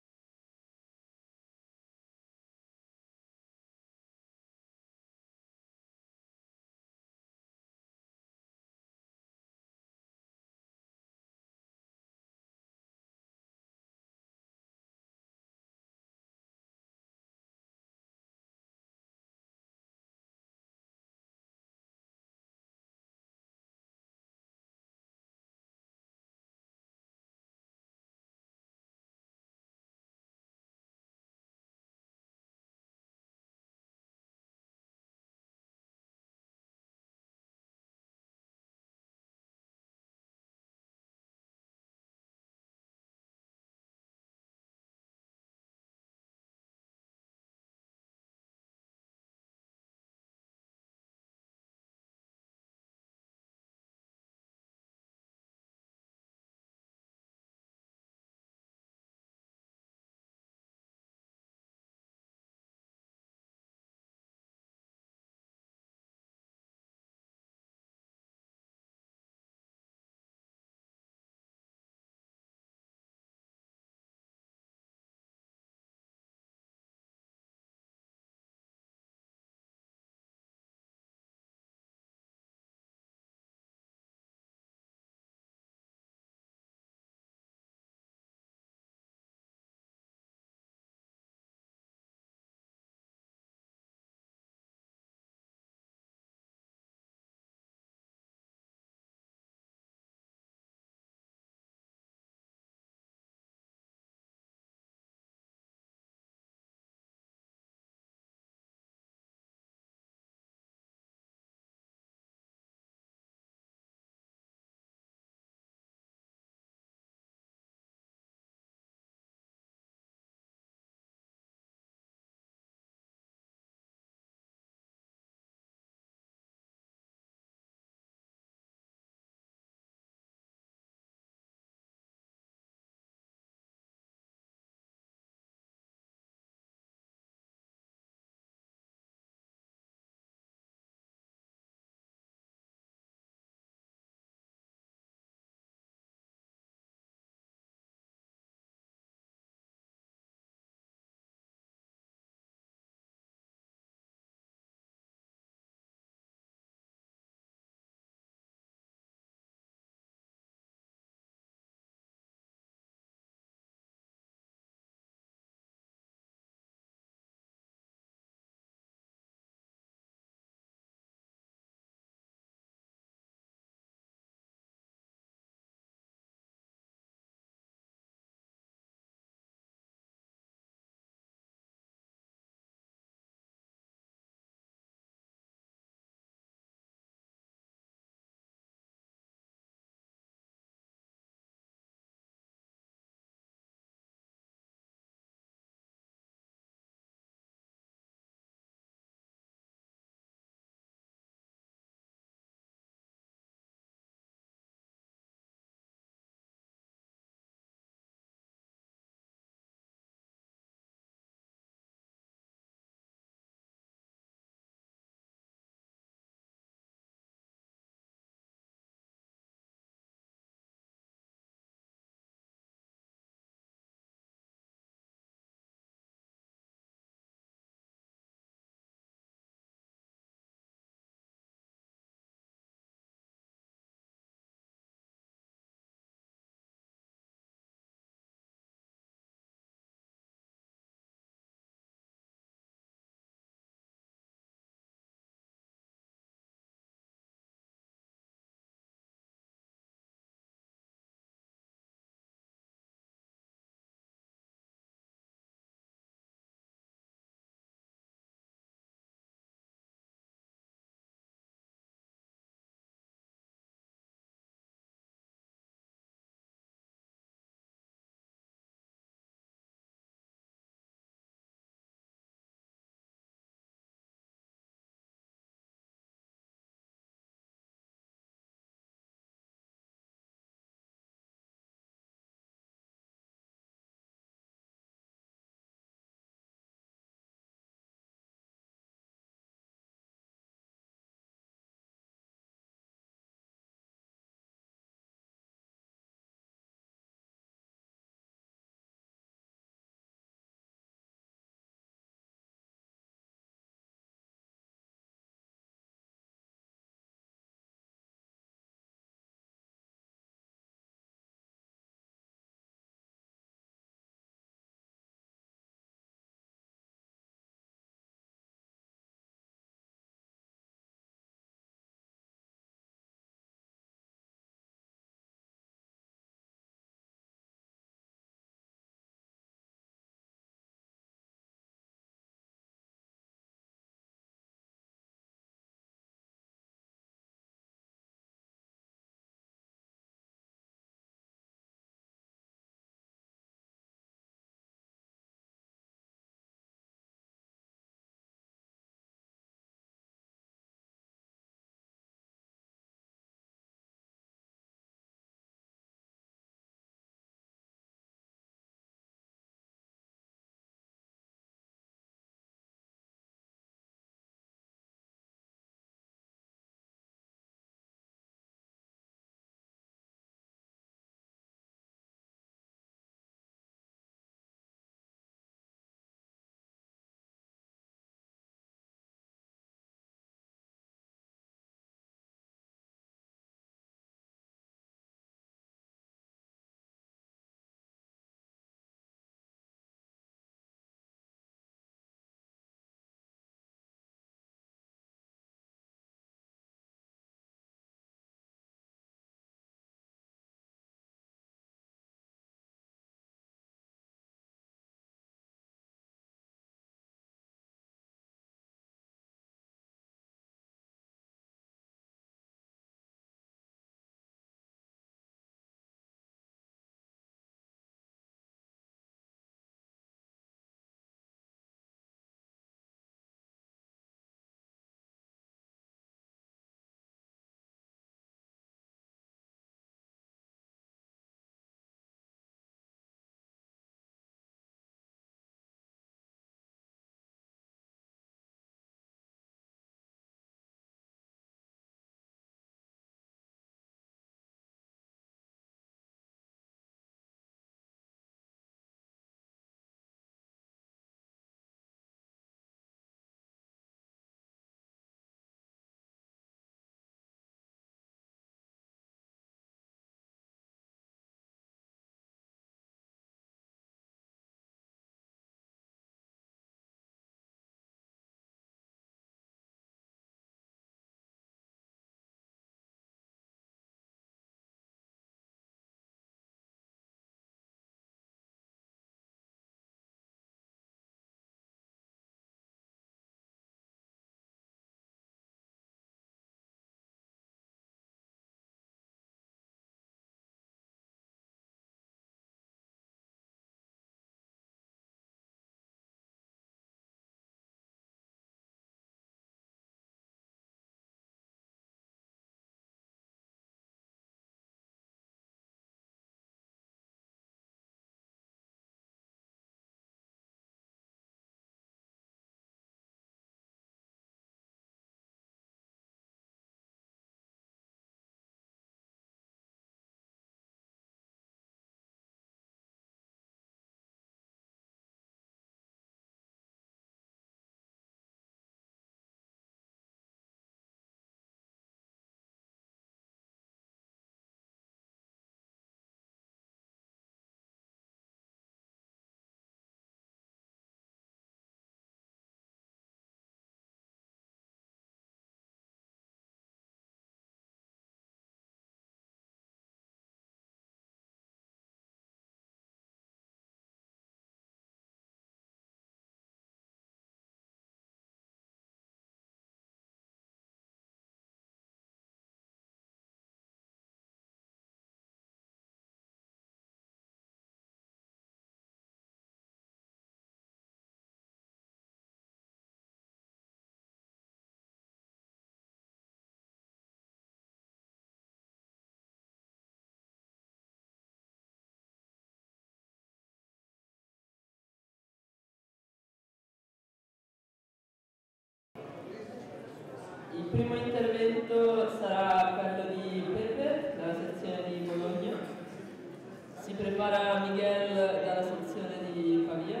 primo intervento sarà quello di Pepe, dalla sezione di Bologna. Si prepara Miguel dalla sezione di Pavia.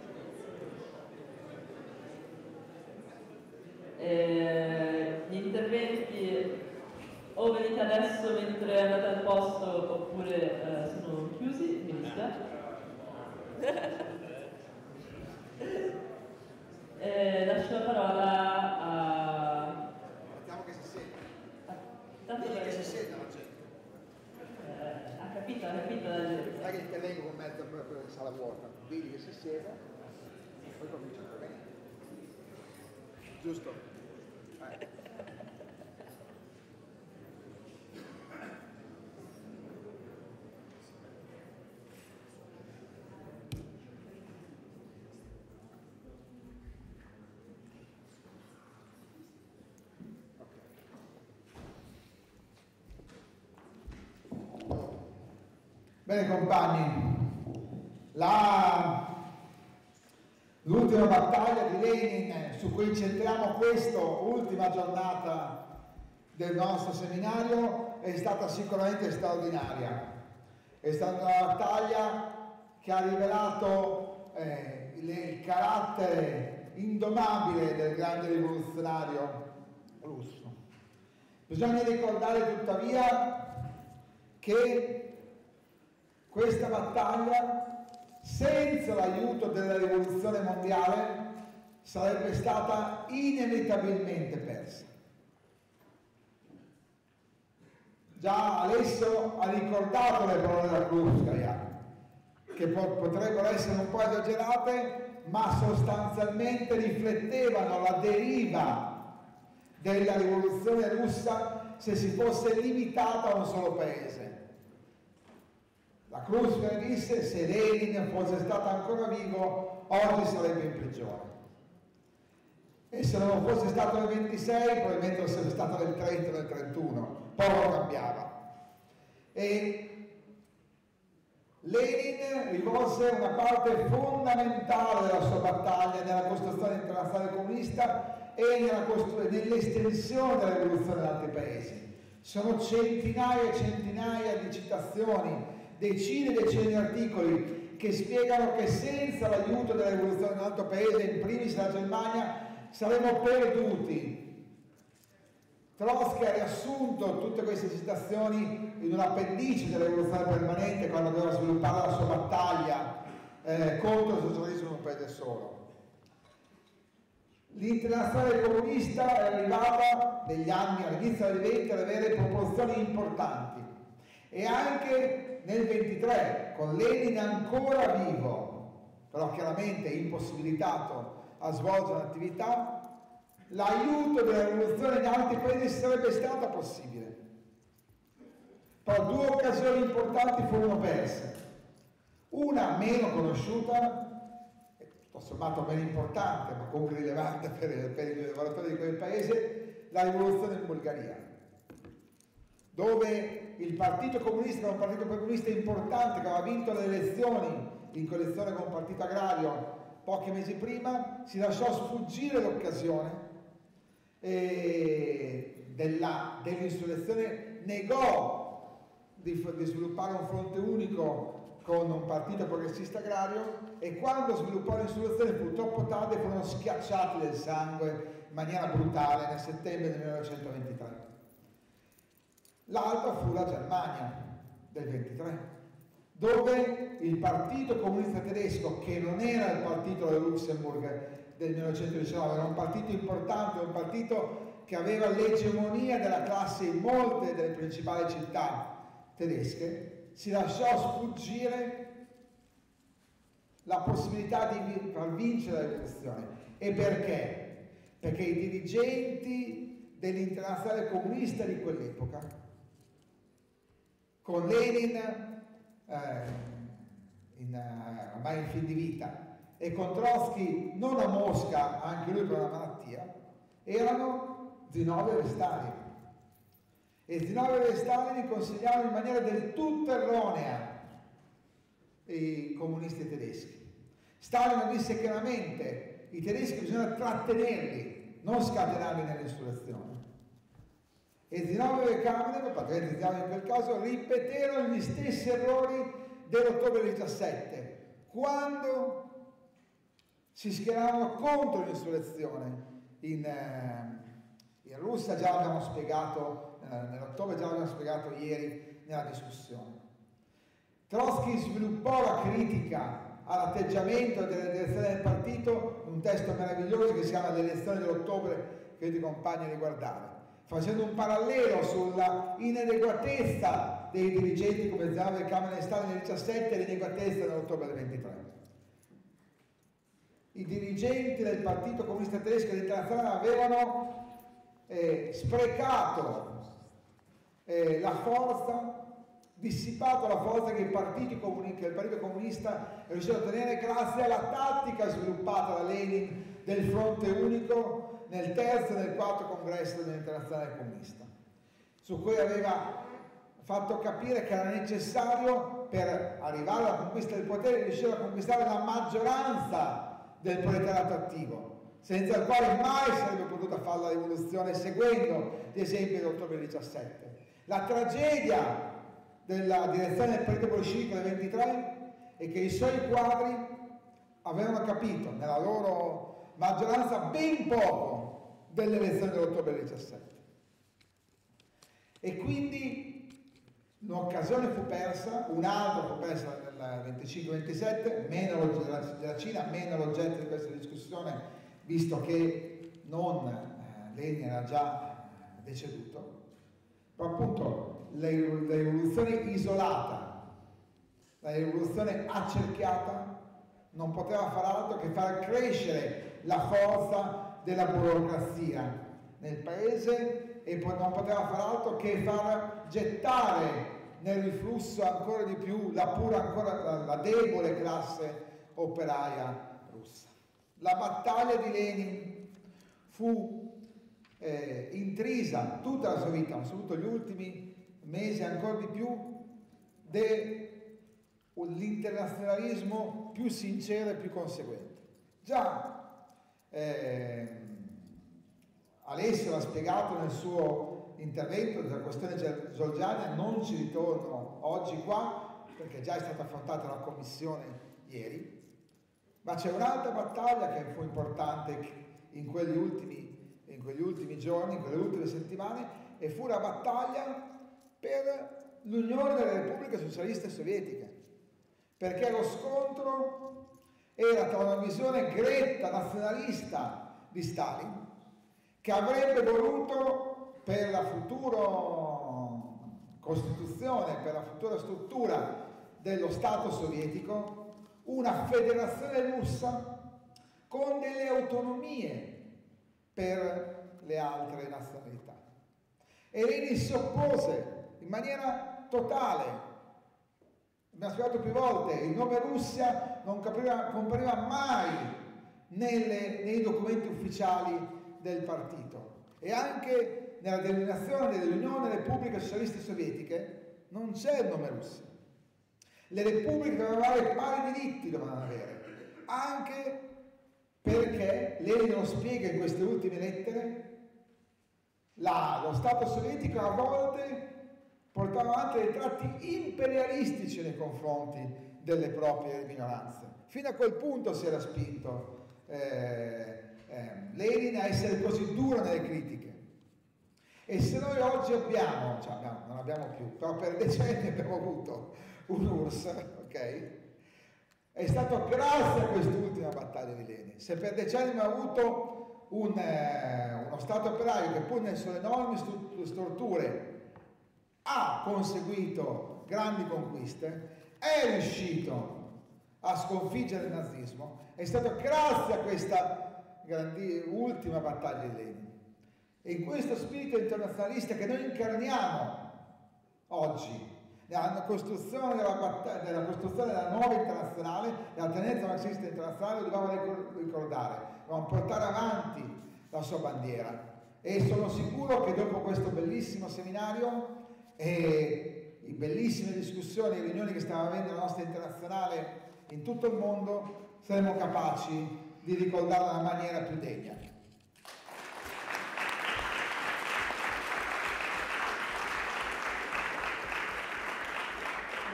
Gli interventi o venite adesso mentre andate al posto oppure sono chiusi, mi dispiace. Lascio la parola a... Mettiamo che si senta. Tanto Che si per... senta la gente. ha capito la gente. Sai che intervengo con mezzo proprio in sala vuota. Vedi che si sieda e poi comincia a intervenire. Giusto? Bene compagni, l'ultima battaglia di Lenin su cui incentriamo questa ultima giornata del nostro seminario è stata sicuramente straordinaria. È stata una battaglia che ha rivelato il carattere indomabile del grande rivoluzionario russo. Bisogna ricordare tuttavia che questa battaglia, senza l'aiuto della rivoluzione mondiale, sarebbe stata inevitabilmente persa. Già Alessio ha ricordato le parole della Krupskaya, che potrebbero essere un po' esagerate, ma sostanzialmente riflettevano la deriva della rivoluzione russa se si fosse limitata a un solo paese. La Krupskaya disse: se Lenin fosse stato ancora vivo, oggi sarebbe in prigione. E se non fosse stato nel 26, probabilmente sarebbe stato nel 30 o nel 31. Poco cambiava. E Lenin rivolse una parte fondamentale della sua battaglia nella costruzione internazionale comunista e nell'estensione della rivoluzione in altri paesi. Sono centinaia e centinaia di citazioni, decine e decine di articoli che spiegano che senza l'aiuto della rivoluzione in un altro paese, in primis la Germania, saremmo perduti. Trotsky ha riassunto tutte queste citazioni in un appendice della rivoluzione permanente quando doveva sviluppare la sua battaglia contro il socialismo in un paese solo. L'internazionale comunista è arrivata negli anni, all'inizio del 20, ad avere proporzioni importanti e anche nel 23, con Lenin ancora vivo, però chiaramente impossibilitato a svolgere un'attività, l'aiuto della rivoluzione in altri paesi sarebbe stato possibile. Però due occasioni importanti furono perse. Una meno conosciuta, tutto sommato meno importante, ma comunque rilevante per i lavoratori di quel paese, la rivoluzione in Bulgaria, dove il Partito Comunista, un partito comunista importante che aveva vinto le elezioni in coalizione con un partito agrario pochi mesi prima, si lasciò sfuggire l'occasione dell'insurrezione, negò di sviluppare un fronte unico con un partito progressista agrario e quando sviluppò l'insurrezione fu troppo tardi e furono schiacciati del sangue in maniera brutale nel settembre del 1923. L'altra fu la Germania del 23, dove il partito comunista tedesco, che non era il partito del Luxemburg del 1919, era un partito importante, un partito che aveva l'egemonia della classe in molte delle principali città tedesche, si lasciò sfuggire la possibilità di far vincere la rivoluzione. E perché? Perché i dirigenti dell'internazionale comunista di quell'epoca, con Lenin ormai in fin di vita e con Trotsky non a Mosca, anche lui per una malattia, erano Zinoviev e Stalin. E Zinoviev e Stalin consigliavano in maniera del tutto erronea i comunisti tedeschi. Stalin disse chiaramente: i tedeschi bisogna trattenerli, non scatenarli nell'insurrezione. E Zinoviev e Kamenev, praticamente Zinoviev in quel caso, ripeterono gli stessi errori dell'ottobre 17, quando si schierarono contro l'insurrezione in Russia. Già l'abbiamo spiegato nell'ottobre, già l'abbiamo spiegato ieri nella discussione. Trotsky sviluppò la critica all'atteggiamento delle direzioni del partito in un testo meraviglioso che si chiama Le elezioni dell'ottobre, che io ti compagno a riguardare, facendo un parallelo sulla inadeguatezza dei dirigenti come Zinoviev e Kamenev nel 17 e l'inadeguatezza nell'ottobre del 23. I dirigenti del Partito Comunista Tedesco e internazionale avevano sprecato la forza, dissipato la forza che il Partito Comunista è riuscito a ottenere grazie alla tattica sviluppata da Lenin del fronte unico nel terzo e nel quarto congresso dell'Internazionale Comunista, su cui aveva fatto capire che era necessario, per arrivare alla conquista del potere, riuscire a conquistare la maggioranza del proletariato attivo, senza il quale mai sarebbe potuta fare la rivoluzione, seguendo gli esempi dell'ottobre 17. La tragedia della direzione del partito bolscevico del 23 è che i suoi quadri avevano capito nella loro maggioranza ben poco delle elezioni dell'ottobre 17, e quindi un'occasione fu persa, un'altra fu persa nel 25-27, meno l'oggetto della Cina, meno l'oggetto di questa discussione, visto che Lenin era già deceduto. Però appunto la rivoluzione isolata, la rivoluzione accerchiata non poteva far altro che far crescere la forza della burocrazia nel paese, e poi non poteva far altro che far gettare nel riflusso ancora di più la debole classe operaia russa. La battaglia di Lenin fu intrisa tutta la sua vita, ma soprattutto gli ultimi mesi ancora di più, dell'internazionalismo più sincero e più conseguente. Già Alessio l'ha spiegato nel suo intervento della questione georgiana, non ci ritorno oggi qua perché già è stata affrontata la commissione ieri, ma c'è un'altra battaglia che fu importante in quegli ultimi giorni, in quelle ultime settimane, e fu la battaglia per l'unione delle repubbliche socialiste sovietiche, perché lo scontro era tra una visione gretta nazionalista di Stalin, che avrebbe voluto per la futura Costituzione, per la futura struttura dello Stato sovietico, una federazione russa con delle autonomie per le altre nazionalità. E Lenin si oppose in maniera totale. Abbiamo spiegato più volte, il nome Russia non compariva mai nei documenti ufficiali del partito, e anche nella denominazione dell'Unione delle Repubbliche Socialiste Sovietiche non c'è il nome Russia. Le repubbliche dovevano avere pari diritti, dovevano avere, anche perché Lenin lo spiega in queste ultime lettere, lo Stato sovietico a volte portava avanti dei tratti imperialistici nei confronti delle proprie minoranze. Fino a quel punto si era spinto Lenin a essere così duro nelle critiche. E se noi oggi non abbiamo più, però per decenni abbiamo avuto un URSS, ok? È stato grazie a quest'ultima battaglia di Lenin. Se per decenni abbiamo avuto uno Stato operaio che pur nelle sue enormi strutture ha conseguito grandi conquiste, è riuscito a sconfiggere il nazismo, è stato grazie a questa ultima battaglia di Lenin. E in questo spirito internazionalista che noi incarniamo oggi, nella costruzione della nuova internazionale, della tendenza marxista internazionale, dobbiamo ricordare, dobbiamo portare avanti la sua bandiera. E sono sicuro che dopo questo bellissimo seminario e le bellissime discussioni e riunioni che stiamo avendo nella nostra internazionale in tutto il mondo, saremo capaci di ricordarla nella maniera più degna.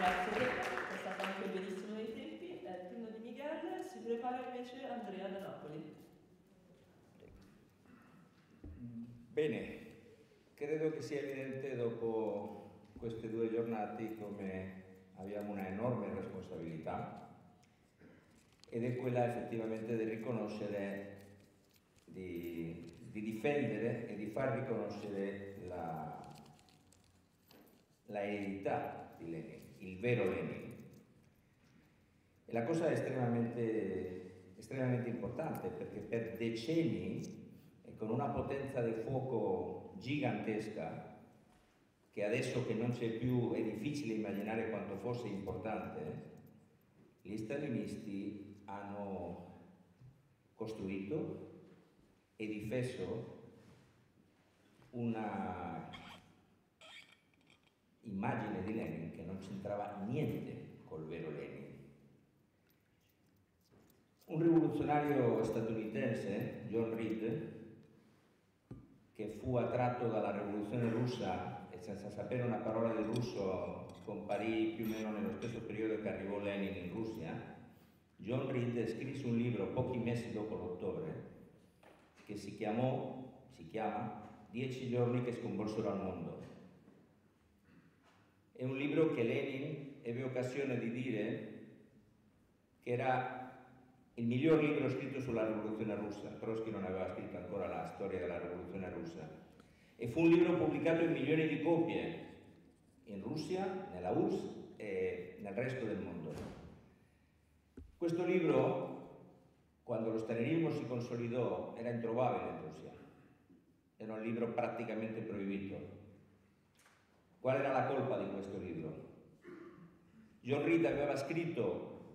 grazie a te, è stato anche bellissimo nei tempi, è il turno di Miguel, si prepara invece Andrea da Napoli. Bene, credo che sia evidente dopo queste 2 giornate come abbiamo una enorme responsabilità, ed è quella effettivamente di riconoscere, di difendere e di far riconoscere la eredità di Lenin, il vero Lenin. E la cosa è estremamente importante, perché per decenni e con una potenza di fuoco gigantesca, che adesso che non c'è più è difficile immaginare quanto fosse importante, gli stalinisti hanno costruito e difeso una immagine di Lenin che non c'entrava niente col vero Lenin. Un rivoluzionario statunitense, John Reed, che fu attratto dalla rivoluzione russa e senza sapere una parola di russo comparì più o meno nello stesso periodo che arrivò Lenin in Russia, John Reed scrisse un libro pochi mesi dopo l'ottobre che si chiama 10 giorni che sconvolsero al mondo. È un libro che Lenin ebbe occasione di dire che era il miglior libro scritto sulla rivoluzione russa. Trotsky non aveva scritto ancora la storia della rivoluzione russa, e fu un libro pubblicato in milioni di copie in Russia, nella URSS e nel resto del mondo. Questo libro, quando lo stalinismo si consolidò, era introvabile in Russia, era un libro praticamente proibito. Qual era la colpa di questo libro? John Reed aveva scritto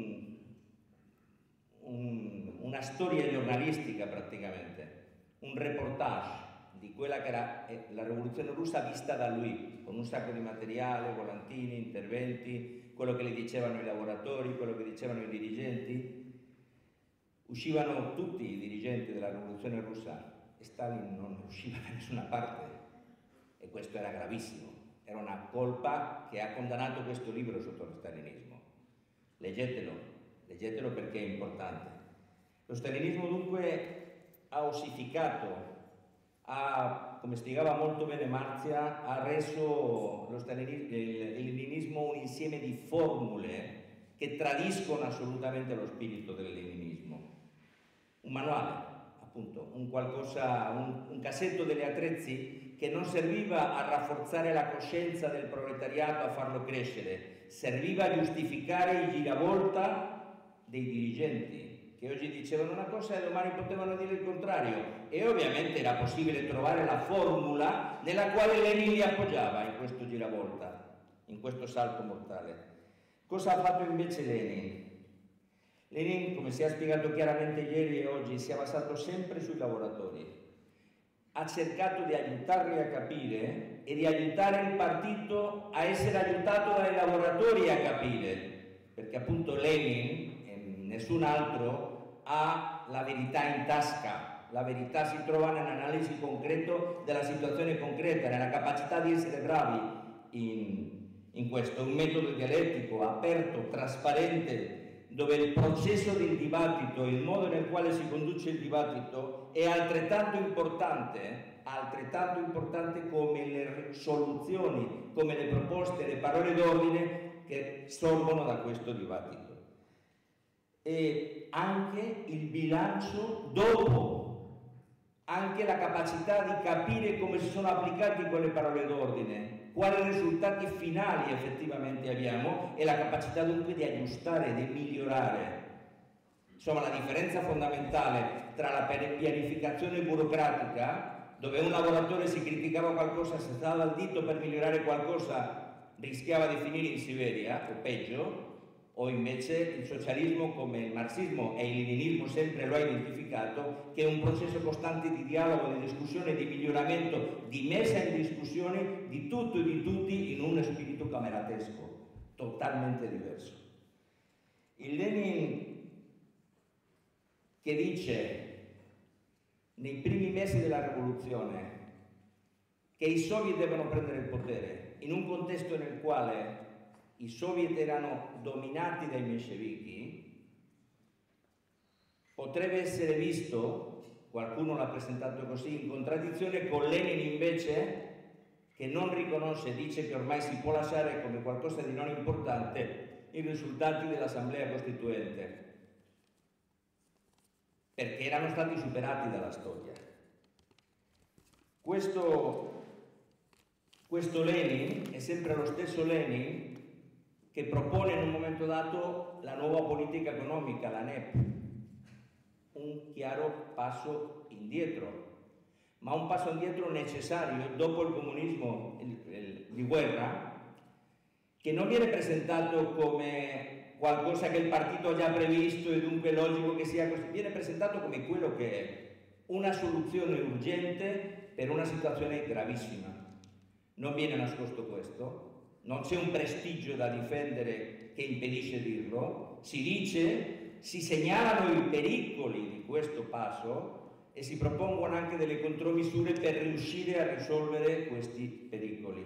una storia giornalistica praticamente, un reportage di quella che era la rivoluzione russa vista da lui, con un sacco di materiale, volantini, interventi, quello che gli dicevano i lavoratori, quello che dicevano i dirigenti. Uscivano tutti i dirigenti della rivoluzione russa e Stalin non usciva da nessuna parte, e questo era gravissimo, era una colpa che ha condannato questo libro sotto lo stalinismo. Leggetelo perché è importante. Lo stalinismo dunque ha ossificato, come spiegava molto bene Marzia, ha reso il leninismo un insieme di formule che tradiscono assolutamente lo spirito del leninismo. Un manuale, appunto, un cassetto degli attrezzi che non serviva a rafforzare la coscienza del proletariato, a farlo crescere, serviva a giustificare i giravolta dei dirigenti, che oggi dicevano una cosa e domani potevano dire il contrario, e ovviamente era possibile trovare la formula nella quale Lenin li appoggiava in questo giravolta, in questo salto mortale. Cosa ha fatto invece Lenin? Lenin, come si è spiegato chiaramente ieri e oggi, si è basato sempre sui lavoratori. Ha cercato di aiutarli a capire e di aiutare il partito a essere aiutato dai lavoratori a capire, perché appunto Lenin nessun altro ha la verità in tasca. La verità si trova nell'analisi concreto della situazione concreta, nella capacità di essere bravi in questo. Un metodo dialettico, aperto, trasparente, dove il processo del dibattito, il modo nel quale si conduce il dibattito è altrettanto importante come le soluzioni, come le proposte, le parole d'ordine che sorgono da questo dibattito. E anche il bilancio dopo, anche la capacità di capire come si sono applicati quelle parole d'ordine, quali risultati finali effettivamente abbiamo, e la capacità dunque di aggiustare, di migliorare. Insomma, la differenza fondamentale tra la pianificazione burocratica, dove un lavoratore si criticava qualcosa, si stava al dito per migliorare qualcosa, rischiava di finire in Siberia, o peggio, o invece il socialismo, come il marxismo e il leninismo sempre lo ha identificato, che è un processo costante di dialogo, di discussione, di miglioramento, di messa in discussione di tutto e di tutti in uno spirito cameratesco, totalmente diverso. Il Lenin che dice nei primi mesi della rivoluzione che i soviet devono prendere il potere in un contesto nel quale i soviet erano dominati dai menscevichi, potrebbe essere visto, qualcuno l'ha presentato così, in contraddizione con Lenin invece, che non riconosce, dice che ormai si può lasciare come qualcosa di non importante i risultati dell'Assemblea Costituente, perché erano stati superati dalla storia. Questo Lenin è sempre lo stesso Lenin che propone in un momento dato la nuova politica economica, la NEP, un chiaro passo indietro, ma un passo indietro necessario dopo il comunismo di guerra, che non viene presentato come qualcosa che il partito ha già previsto e dunque è logico che sia così, viene presentato come quello che è, una soluzione urgente per una situazione gravissima. Non viene nascosto questo, non c'è un prestigio da difendere che impedisce dirlo, si dice, si segnalano i pericoli di questo passo e si propongono anche delle contromisure per riuscire a risolvere questi pericoli.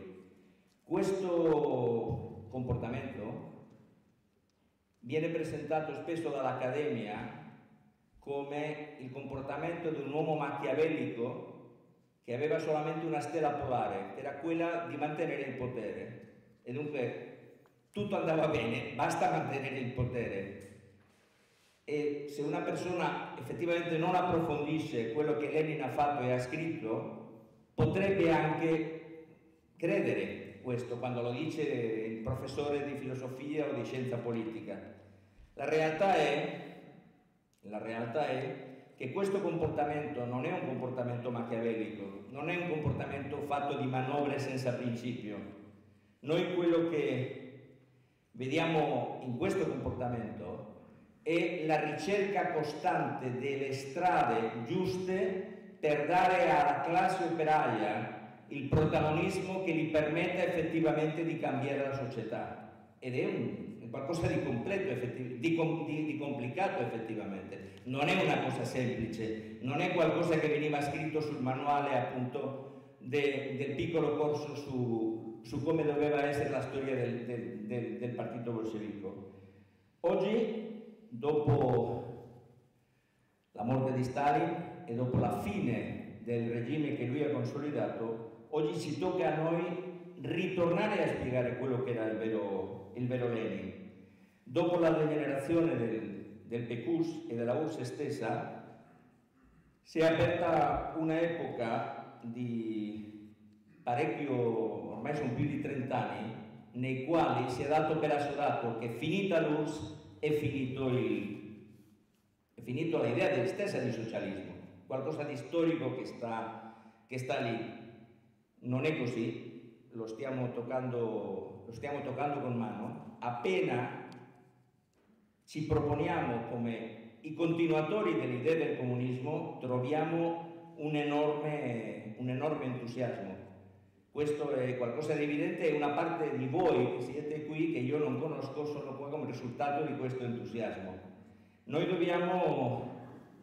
Questo comportamento viene presentato spesso dall'Accademia come il comportamento di un uomo machiavellico che aveva solamente una stella polare, che era quella di mantenere il potere. E dunque tutto andava bene, basta mantenere il potere. E se una persona effettivamente non approfondisce quello che Lenin ha fatto e ha scritto, potrebbe anche credere questo quando lo dice il professore di filosofia o di scienza politica. La realtà è che questo comportamento non è un comportamento machiavellico, non è un comportamento fatto di manovre senza principio. Noi quello che vediamo in questo comportamento è la ricerca costante delle strade giuste per dare alla classe operaia il protagonismo che gli permetta effettivamente di cambiare la società. Ed è qualcosa di completo, di complicato effettivamente. Non è una cosa semplice, non è qualcosa che veniva scritto sul manuale appunto del piccolo corso su come doveva essere la storia del partito bolscevico. Oggi, dopo la morte di Stalin e dopo la fine del regime che lui ha consolidato, oggi ci tocca a noi ritornare a spiegare quello che era il vero Lenin. Dopo la degenerazione del PQS e della URSS stessa, si è aperta un'epoca di parecchio, ormai sono più di 30 anni, nei quali si è dato per assodato che finita l'URSS è finita l'idea stessa di socialismo, qualcosa di storico che sta lì. Non è così, lo stiamo toccando con mano. Appena ci proponiamo come i continuatori dell'idea del comunismo, troviamo un enorme entusiasmo. Questo è qualcosa di evidente e una parte di voi che siete qui, che io non conosco, sono qua come risultato di questo entusiasmo. Noi dobbiamo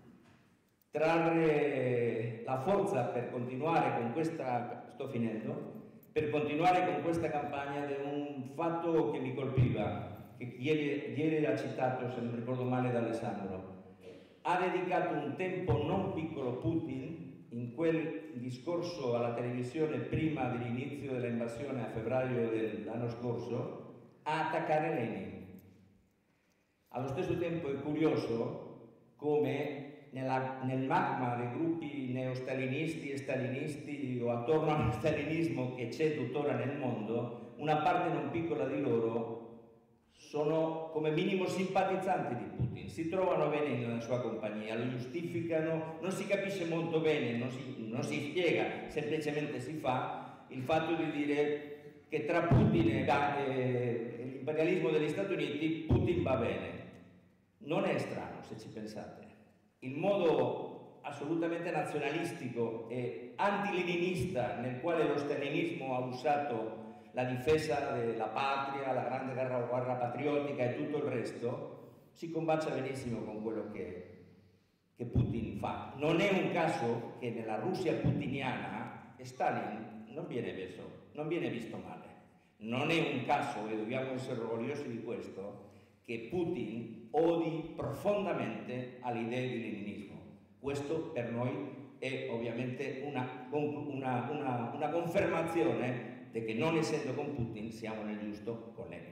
trarre la forza per continuare con questa, per continuare con questa campagna di un fatto che mi colpiva, che ieri ha citato, se non ricordo male, da Alessandro. Ha dedicato un tempo non piccolo Putin, in quel discorso alla televisione prima dell'inizio dell'invasione a febbraio dell'anno scorso, a attaccare Lenin. Allo stesso tempo è curioso come nel magma dei gruppi neostalinisti e stalinisti o attorno allo stalinismo che c'è tuttora nel mondo, una parte non piccola di loro sono come minimo simpatizzanti di Putin, si trovano bene nella sua compagnia, lo giustificano, non si capisce molto bene, non si spiega, semplicemente si fa il fatto di dire che tra Putin e l'imperialismo degli Stati Uniti Putin va bene. Non è strano se ci pensate. Il modo assolutamente nazionalistico e anti-leninista nel quale lo stalinismo ha usato la difesa della patria, la grande guerra patriottica e tutto il resto, si combacia benissimo con quello che Putin fa. Non è un caso che nella Russia putiniana Stalin non viene visto male, Non è un caso, e dobbiamo essere orgogliosi di questo, che Putin odi profondamente all'idea di leninismo. Questo per noi è ovviamente una confermazione di che, non essendo con Putin, siamo nel giusto con Lenin.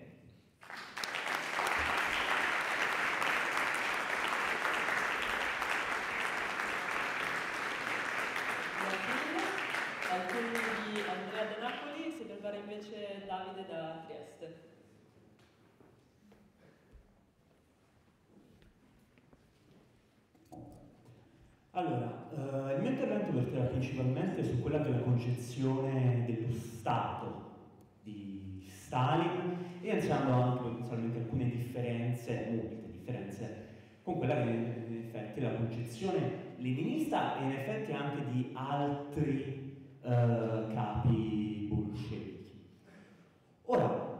Al turno di Andrea da Napoli si prepara invece Davide da Trieste. Allora, il mio intervento verterà principalmente su quella che è la concezione dello Stato di Stalin, e entrando anche potenzialmente alcune differenze, molte differenze, con quella che è in effetti la concezione leninista e in effetti anche di altri capi bolscevichi. Ora,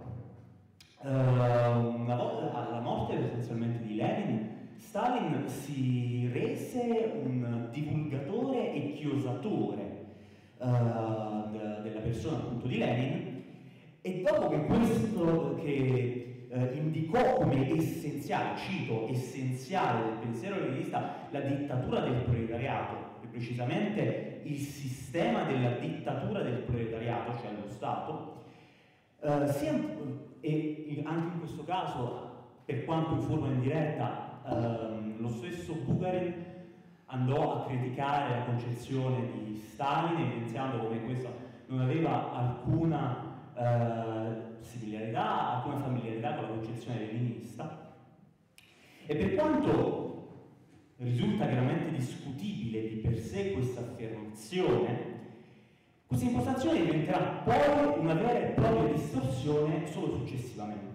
una volta alla morte essenzialmente di Lenin, Stalin si rese un divulgatore e chiosatore della persona appunto di Lenin, e dopo che questo indicò come essenziale, cito, essenziale del pensiero leninista la dittatura del proletariato, e precisamente il sistema della dittatura del proletariato, cioè lo Stato, e anche in questo caso, per quanto in forma indiretta, lo stesso Bukharin andò a criticare la concezione di Stalin, evidenziando come questa non aveva alcuna similarità, alcuna familiarità con la concezione leninista. E per quanto risulta veramente discutibile di per sé questa affermazione, questa impostazione diventerà poi una vera e propria distorsione solo successivamente.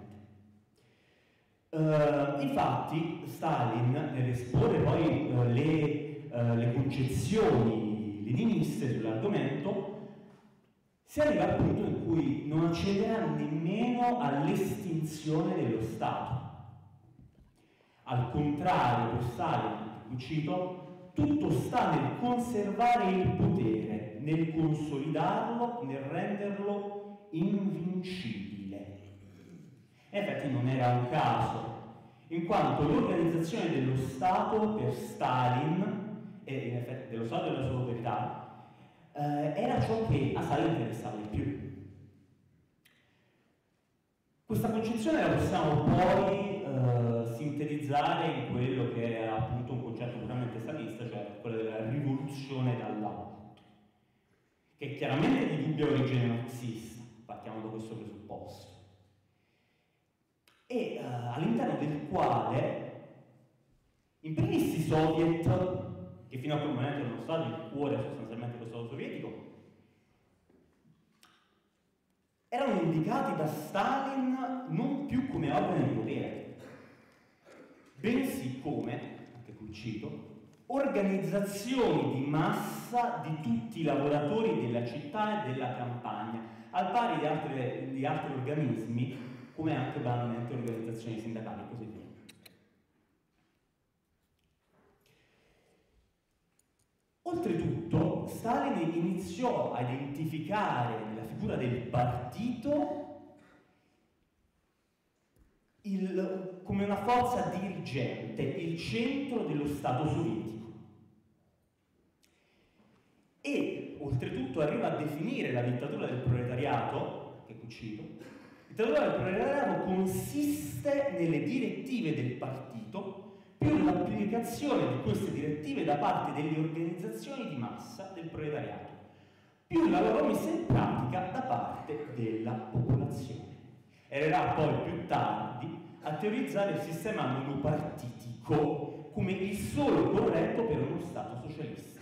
Infatti Stalin, nell'esporre poi le concezioni leniniste sull'argomento, si arriva al punto in cui non accenderà nemmeno all'estinzione dello Stato. Al contrario, per Stalin, cito, tutto sta nel conservare il potere, nel consolidarlo, nel renderlo invincibile. In effetti non era un caso, in quanto l'organizzazione dello Stato per Stalin, e in effetti dello Stato e della sua autorità, era ciò che a Stalin interessava di più. Questa concezione la possiamo poi sintetizzare in quello che era appunto un concetto puramente stalinista, cioè quello della rivoluzione dall'alto, che è chiaramente di dubbia origine marxista, partiamo da questo presupposto, e all'interno del quale in primis i soviet, che fino a quel momento erano stati il cuore sostanzialmente dello Stato sovietico, erano indicati da Stalin non più come organi di potere, bensì come, anche qui cito, organizzazioni di massa di tutti i lavoratori della città e della campagna, al pari di altri organismi, come anche banalmente organizzazioni sindacali e così via. Oltretutto, Stalin iniziò a identificare nella figura del partito come una forza dirigente, il centro dello Stato sovietico. E, oltretutto, arriva a definire la dittatura del proletariato, che qui cito, la dittatura del proletariato consiste nelle direttive del partito più l'applicazione di queste direttive da parte delle organizzazioni di massa del proletariato, più la loro messa in pratica da parte della popolazione. Arriverà poi più tardi a teorizzare il sistema monopartitico come il solo corretto per uno Stato socialista.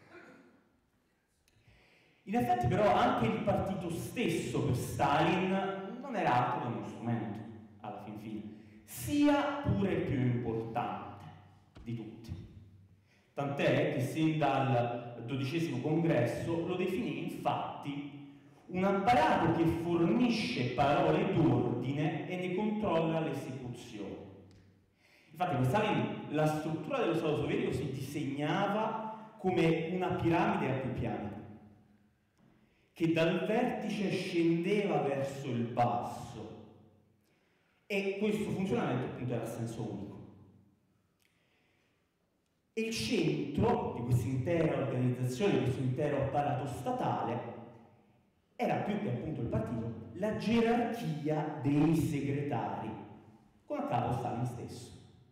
In effetti però anche il partito stesso per Stalin non era altro che uno strumento, alla fin fine, sia pure il più importante di tutti. Tant'è che sin dal XII congresso lo definì infatti un apparato che fornisce parole d'ordine e ne controlla l'esecuzione. Infatti per Stalin la struttura dello Stato sovietico si disegnava come una piramide a più piani, che dal vertice scendeva verso il basso, e questo funzionamento appunto era a senso unico. E il centro di questa intera organizzazione, di questo intero apparato statale, era più che appunto il partito, la gerarchia dei segretari, con a capo Stalin stesso.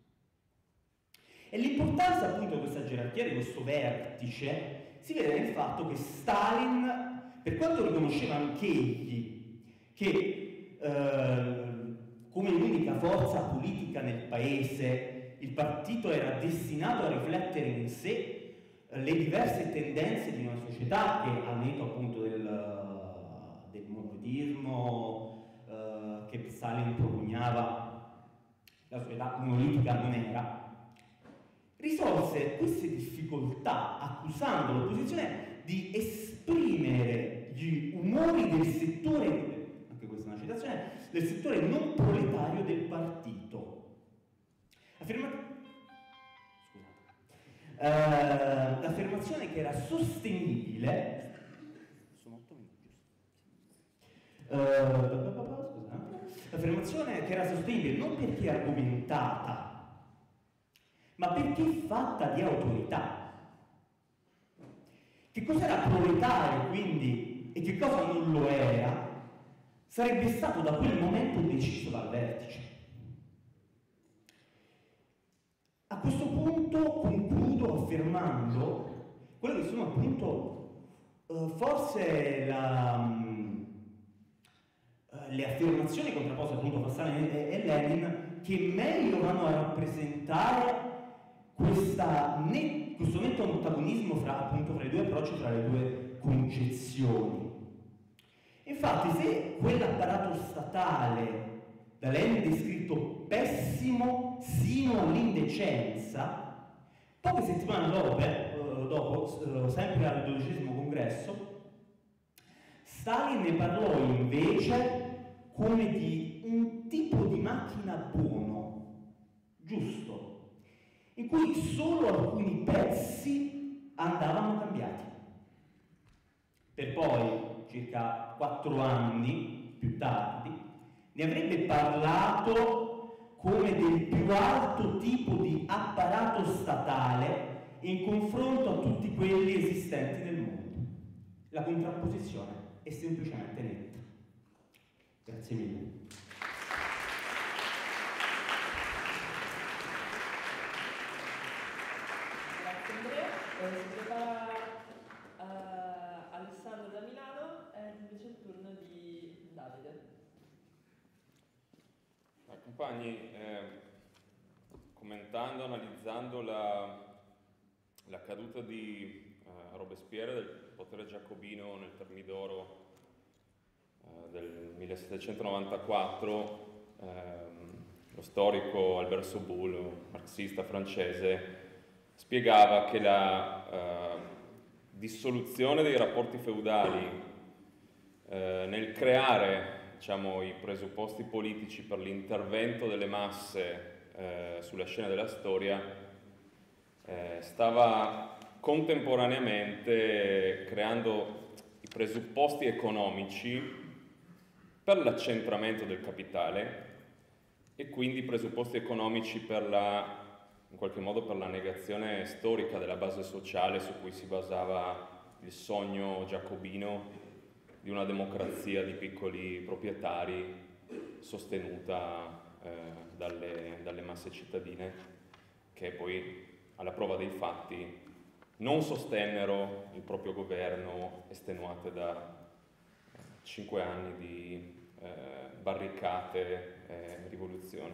E l'importanza appunto di questa gerarchia, di questo vertice, si vede nel fatto che Stalin, per quanto riconosceva anch'egli che come l'unica forza politica nel paese il partito era destinato a riflettere in sé le diverse tendenze di una società che, al netto appunto del monolitismo che Stalin propugnava, la società monolitica non era, risolse queste difficoltà accusando l'opposizione di esprimere gli umori del settore, anche questa è una citazione, del settore non proletario del partito. L'affermazione che era sostenibile, sono 8 minuti, l'affermazione che era sostenibile non perché argomentata, ma perché fatta di autorità. Che cos'era proletario quindi e che cosa non lo era sarebbe stato da quel momento deciso dal vertice. A questo punto concludo affermando quelle che sono appunto forse le affermazioni contrapposte appunto fra Stalin e Lenin che meglio vanno a rappresentare questo netto antagonismo fra i due approcci, fra le due concezioni. Infatti, se quell'apparato statale da Lenin descritto pessimo sino all'indecenza, poche settimane dopo, sempre al 12° congresso, Stalin ne parlò invece come di un tipo di macchina buono, giusto, in cui solo alcuni pezzi andavano cambiati. Per poi, circa 4 anni più tardi, ne avrebbe parlato come del più alto tipo di apparato statale in confronto a tutti quelli esistenti nel mondo. La contrapposizione è semplicemente netta. Grazie mille. Grazie Andrea. Si prepara Alessandro da Milano e invece il turno di Davide. Compagni, commentando, analizzando la caduta di Robespierre, del potere giacobino nel Termidoro del 1794, lo storico Albert Soboul, marxista francese, spiegava che la dissoluzione dei rapporti feudali nel creare i presupposti politici per l'intervento delle masse sulla scena della storia stava contemporaneamente creando i presupposti economici per l'accentramento del capitale e quindi i presupposti economici per in qualche modo per la negazione storica della base sociale su cui si basava il sogno giacobino di una democrazia di piccoli proprietari sostenuta dalle masse cittadine, che poi alla prova dei fatti non sostennero il proprio governo, estenuate da 5 anni di barricate e rivoluzione.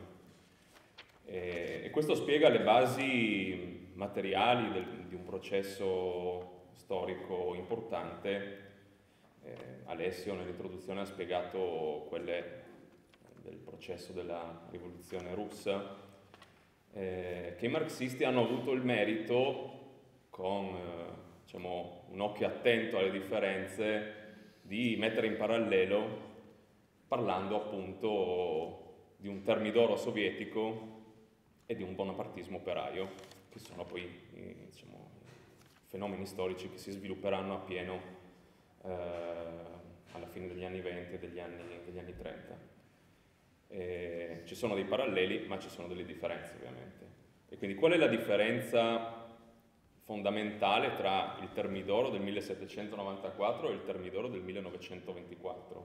E questo spiega le basi materiali di un processo storico importante. Alessio nell'introduzione ha spiegato quelle del processo della rivoluzione russa, che i marxisti hanno avuto il merito, con un occhio attento alle differenze, di mettere in parallelo, parlando appunto di un Termidoro sovietico e di un bonapartismo operaio, che sono poi fenomeni storici che si svilupperanno appieno alla fine degli anni 20 e degli anni 30. Ci sono dei paralleli, ma ci sono delle differenze ovviamente. E quindi qual è la differenza fondamentale tra il Termidoro del 1794 e il Termidoro del 1924?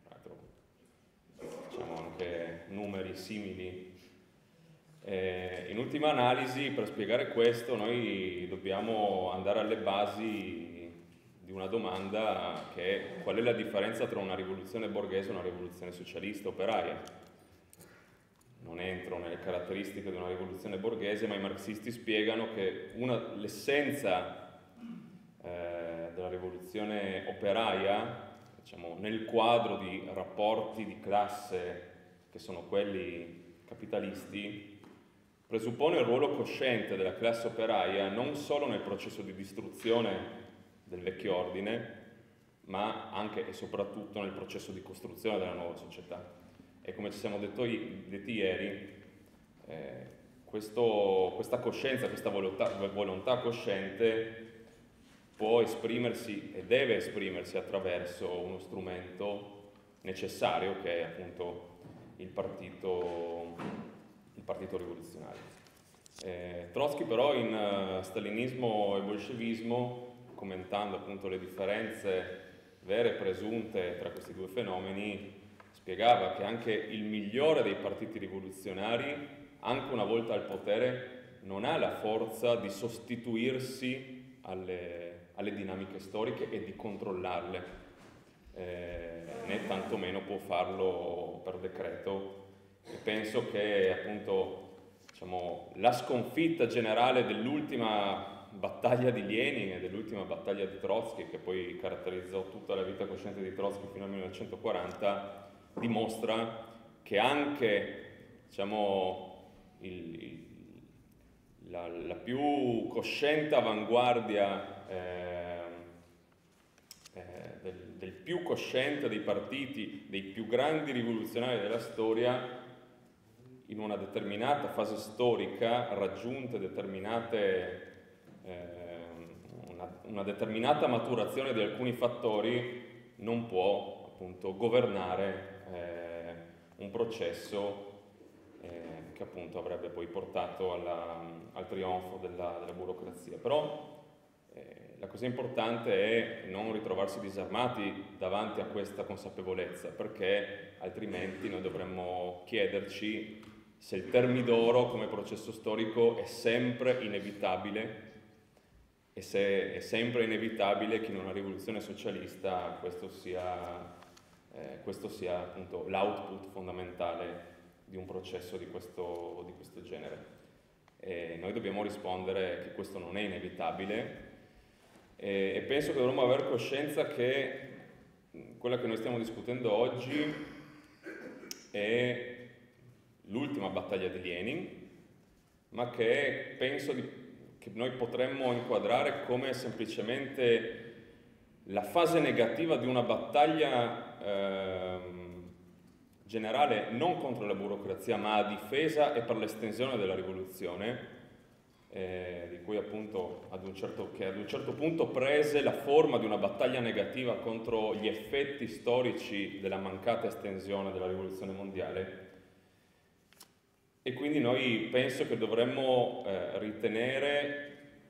Diciamo anche numeri simili. In ultima analisi, per spiegare questo, noi dobbiamo andare alle basi di una domanda che è: qual è la differenza tra una rivoluzione borghese e una rivoluzione socialista operaia? Non entro nelle caratteristiche di una rivoluzione borghese, ma i marxisti spiegano che l'essenza della rivoluzione operaia, diciamo, nel quadro di rapporti di classe che sono quelli capitalisti, presuppone il ruolo cosciente della classe operaia non solo nel processo di distruzione del vecchio ordine, ma anche e soprattutto nel processo di costruzione della nuova società. E come ci siamo detti ieri, questa coscienza, questa volontà cosciente può esprimersi e deve esprimersi attraverso uno strumento necessario che è appunto il partito rivoluzionario. Trotsky però in Stalinismo e Bolscevismo, commentando appunto le differenze vere e presunte tra questi due fenomeni, spiegava che anche il migliore dei partiti rivoluzionari, anche una volta al potere, non ha la forza di sostituirsi alle dinamiche storiche e di controllarle, né tantomeno può farlo per decreto. E penso che appunto, diciamo, la sconfitta generale dell'ultima battaglia di Lenin e dell'ultima battaglia di Trotsky, che poi caratterizzò tutta la vita cosciente di Trotsky fino al 1940, dimostra che anche, diciamo, la più cosciente avanguardia del più cosciente dei partiti, dei più grandi rivoluzionari della storia, in una determinata fase storica, raggiunte una determinata maturazione di alcuni fattori, non può appunto governare un processo che appunto avrebbe poi portato al trionfo della burocrazia. Però la cosa importante è non ritrovarsi disarmati davanti a questa consapevolezza, perché altrimenti noi dovremmo chiederci se il Termidoro come processo storico è sempre inevitabile, e se è sempre inevitabile che in una rivoluzione socialista questo sia appunto l'output fondamentale di un processo di questo genere. E noi dobbiamo rispondere che questo non è inevitabile, e penso che dovremmo avere coscienza che quella che noi stiamo discutendo oggi è l'ultima battaglia di Lenin, ma che penso che noi potremmo inquadrare come semplicemente la fase negativa di una battaglia generale non contro la burocrazia, ma a difesa e per l'estensione della rivoluzione, di cui appunto che ad un certo punto prese la forma di una battaglia negativa contro gli effetti storici della mancata estensione della rivoluzione mondiale. E quindi noi penso che dovremmo ritenere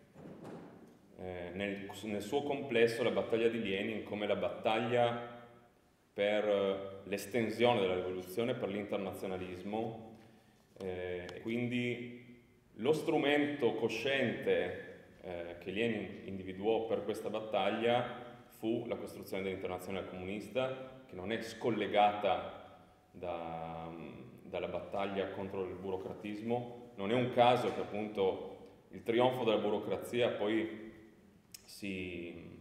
nel suo complesso la battaglia di Lenin come la battaglia per l'estensione della rivoluzione, per l'internazionalismo, quindi lo strumento cosciente che Lenin individuò per questa battaglia fu la costruzione dell'internazionale comunista, che non è scollegata dalla battaglia contro il burocratismo. Non è un caso che appunto il trionfo della burocrazia poi si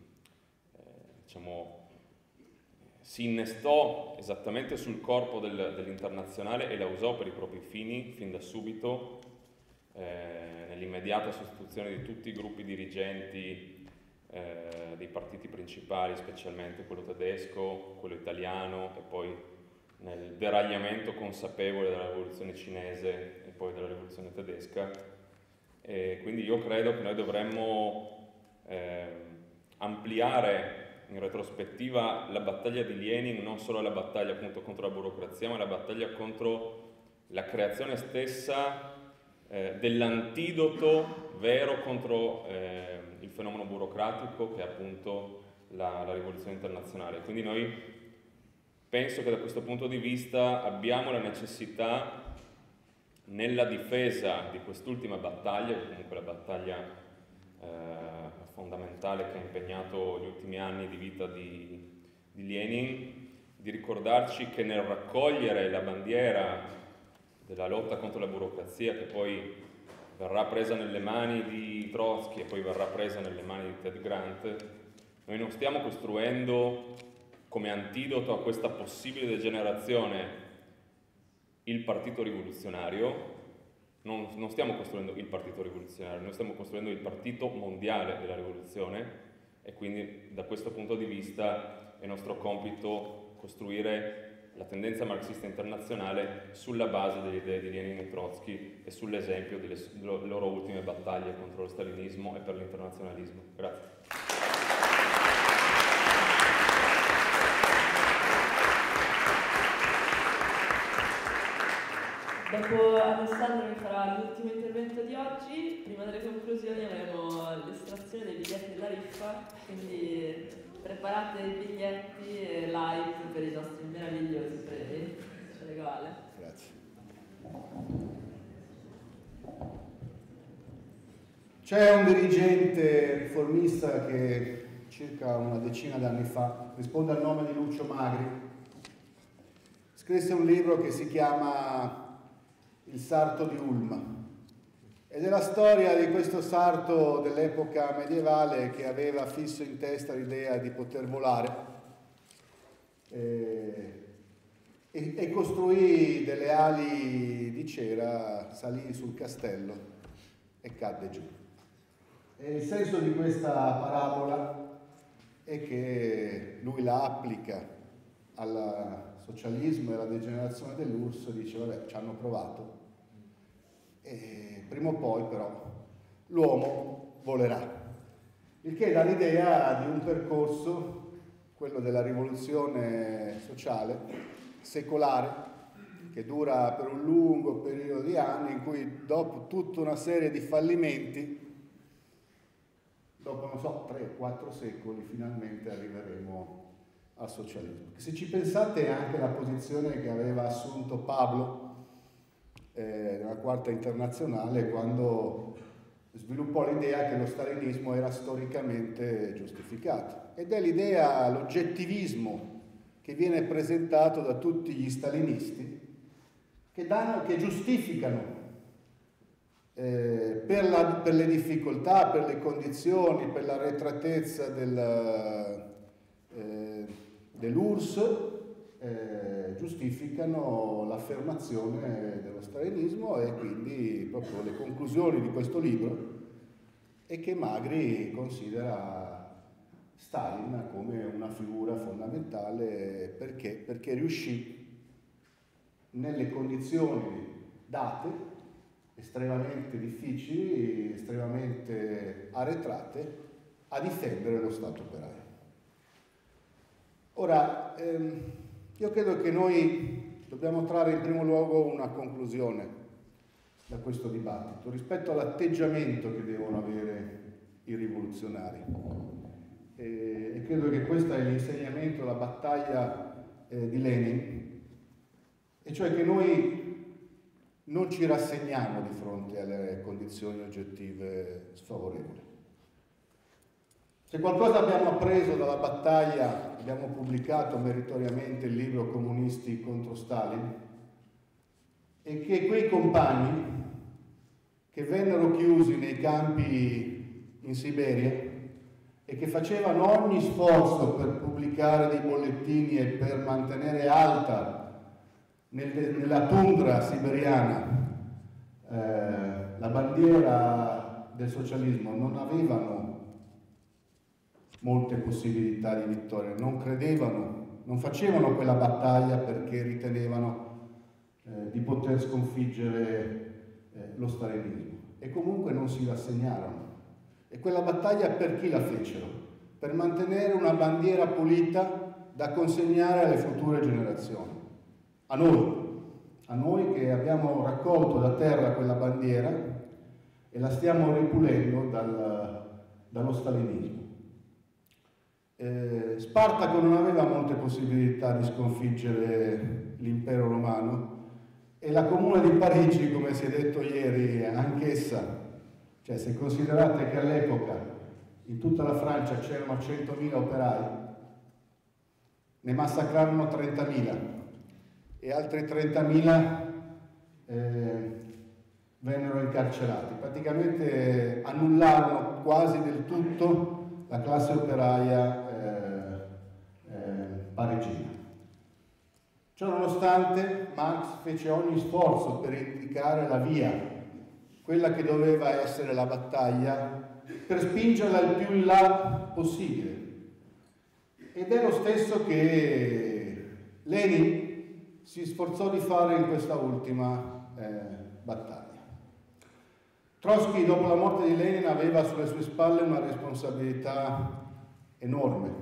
innestò esattamente sul corpo dell'internazionale e la usò per i propri fini fin da subito, nell'immediata sostituzione di tutti i gruppi dirigenti dei partiti principali, specialmente quello tedesco, quello italiano, e poi nel deragliamento consapevole della rivoluzione cinese e poi della rivoluzione tedesca. E quindi io credo che noi dovremmo ampliare in retrospettiva la battaglia di Lenin non solo la battaglia appunto contro la burocrazia, ma la battaglia contro la creazione stessa dell'antidoto vero contro il fenomeno burocratico che è appunto la rivoluzione internazionale. Quindi noi penso che da questo punto di vista abbiamo la necessità, nella difesa di quest'ultima battaglia, che comunque è la battaglia fondamentale che ha impegnato gli ultimi anni di vita di Lenin, di ricordarci che nel raccogliere la bandiera della lotta contro la burocrazia, che poi verrà presa nelle mani di Trotsky e poi verrà presa nelle mani di Ted Grant, noi non stiamo costruendo come antidoto a questa possibile degenerazione il partito rivoluzionario, non stiamo costruendo il partito rivoluzionario, noi stiamo costruendo il partito mondiale della rivoluzione, e quindi da questo punto di vista è nostro compito costruire la tendenza marxista internazionale sulla base delle idee di Lenin e Trotsky e sull'esempio delle loro ultime battaglie contro lo stalinismo e per l'internazionalismo. Grazie. Dopo Alessandro mi farà l'ultimo intervento di oggi. Prima delle conclusioni avremo l'estrazione dei biglietti della riffa, quindi preparate i biglietti e like per i nostri meravigliosi premi. Ce le regale. Grazie. C'è un dirigente riformista che circa una decina d'anni fa, risponde al nome di Lucio Magri, scrisse un libro che si chiama Il sarto di Ulm, ed è la storia di questo sarto dell'epoca medievale che aveva fisso in testa l'idea di poter volare e costruì delle ali di cera, salì sul castello e cadde giù. E il senso di questa parabola è che lui la applica al socialismo e alla degenerazione dell'URSS, dice vabbè, ci hanno provato e prima o poi però l'uomo volerà, il che dà l'idea di un percorso, quello della rivoluzione sociale secolare, che dura per un lungo periodo di anni, in cui dopo tutta una serie di fallimenti, dopo non so 3-4 secoli, finalmente arriveremo al socialismo. Se ci pensate, è anche la posizione che aveva assunto Pablo nella Quarta Internazionale, quando sviluppò l'idea che lo stalinismo era storicamente giustificato, ed è l'idea, l'oggettivismo che viene presentato da tutti gli stalinisti, che giustificano per le difficoltà, per le condizioni, per l'arretratezza dell'URSS, giustificano l'affermazione dello stalinismo, e quindi proprio le conclusioni di questo libro è che Magri considera Stalin come una figura fondamentale perché riuscì nelle condizioni date, estremamente difficili, estremamente arretrate, a difendere lo Stato operaio. Ora, io credo che noi dobbiamo trarre in primo luogo una conclusione da questo dibattito rispetto all'atteggiamento che devono avere i rivoluzionari. E credo che questo è l'insegnamento, la battaglia di Lenin, e cioè che noi non ci rassegniamo di fronte alle condizioni oggettive sfavorevoli. Se qualcosa abbiamo appreso dalla battaglia, abbiamo pubblicato meritoriamente il libro Comunisti contro Stalin, e che quei compagni che vennero chiusi nei campi in Siberia e che facevano ogni sforzo per pubblicare dei bollettini e per mantenere alta nella tundra siberiana la bandiera del socialismo, non avevano molte possibilità di vittoria, non credevano, non facevano quella battaglia perché ritenevano di poter sconfiggere lo stalinismo, e comunque non si rassegnarono. E quella battaglia per chi la fecero? per mantenere una bandiera pulita da consegnare alle future generazioni. A noi che abbiamo raccolto da terra quella bandiera e la stiamo ripulendo dallo stalinismo. Spartaco non aveva molte possibilità di sconfiggere l'impero romano e la Comune di Parigi, come si è detto ieri, anch'essa, cioè se considerate che all'epoca in tutta la Francia c'erano 100.000 operai, ne massacrarono 30.000 e altri 30.000 vennero incarcerati. Praticamente annullarono quasi del tutto la classe operaia parigina. Ciononostante, Marx fece ogni sforzo per indicare la via, quella che doveva essere la battaglia, per spingerla il più in là possibile. Ed è lo stesso che Lenin si sforzò di fare in questa ultima battaglia. Trotsky, dopo la morte di Lenin, aveva sulle sue spalle una responsabilità enorme.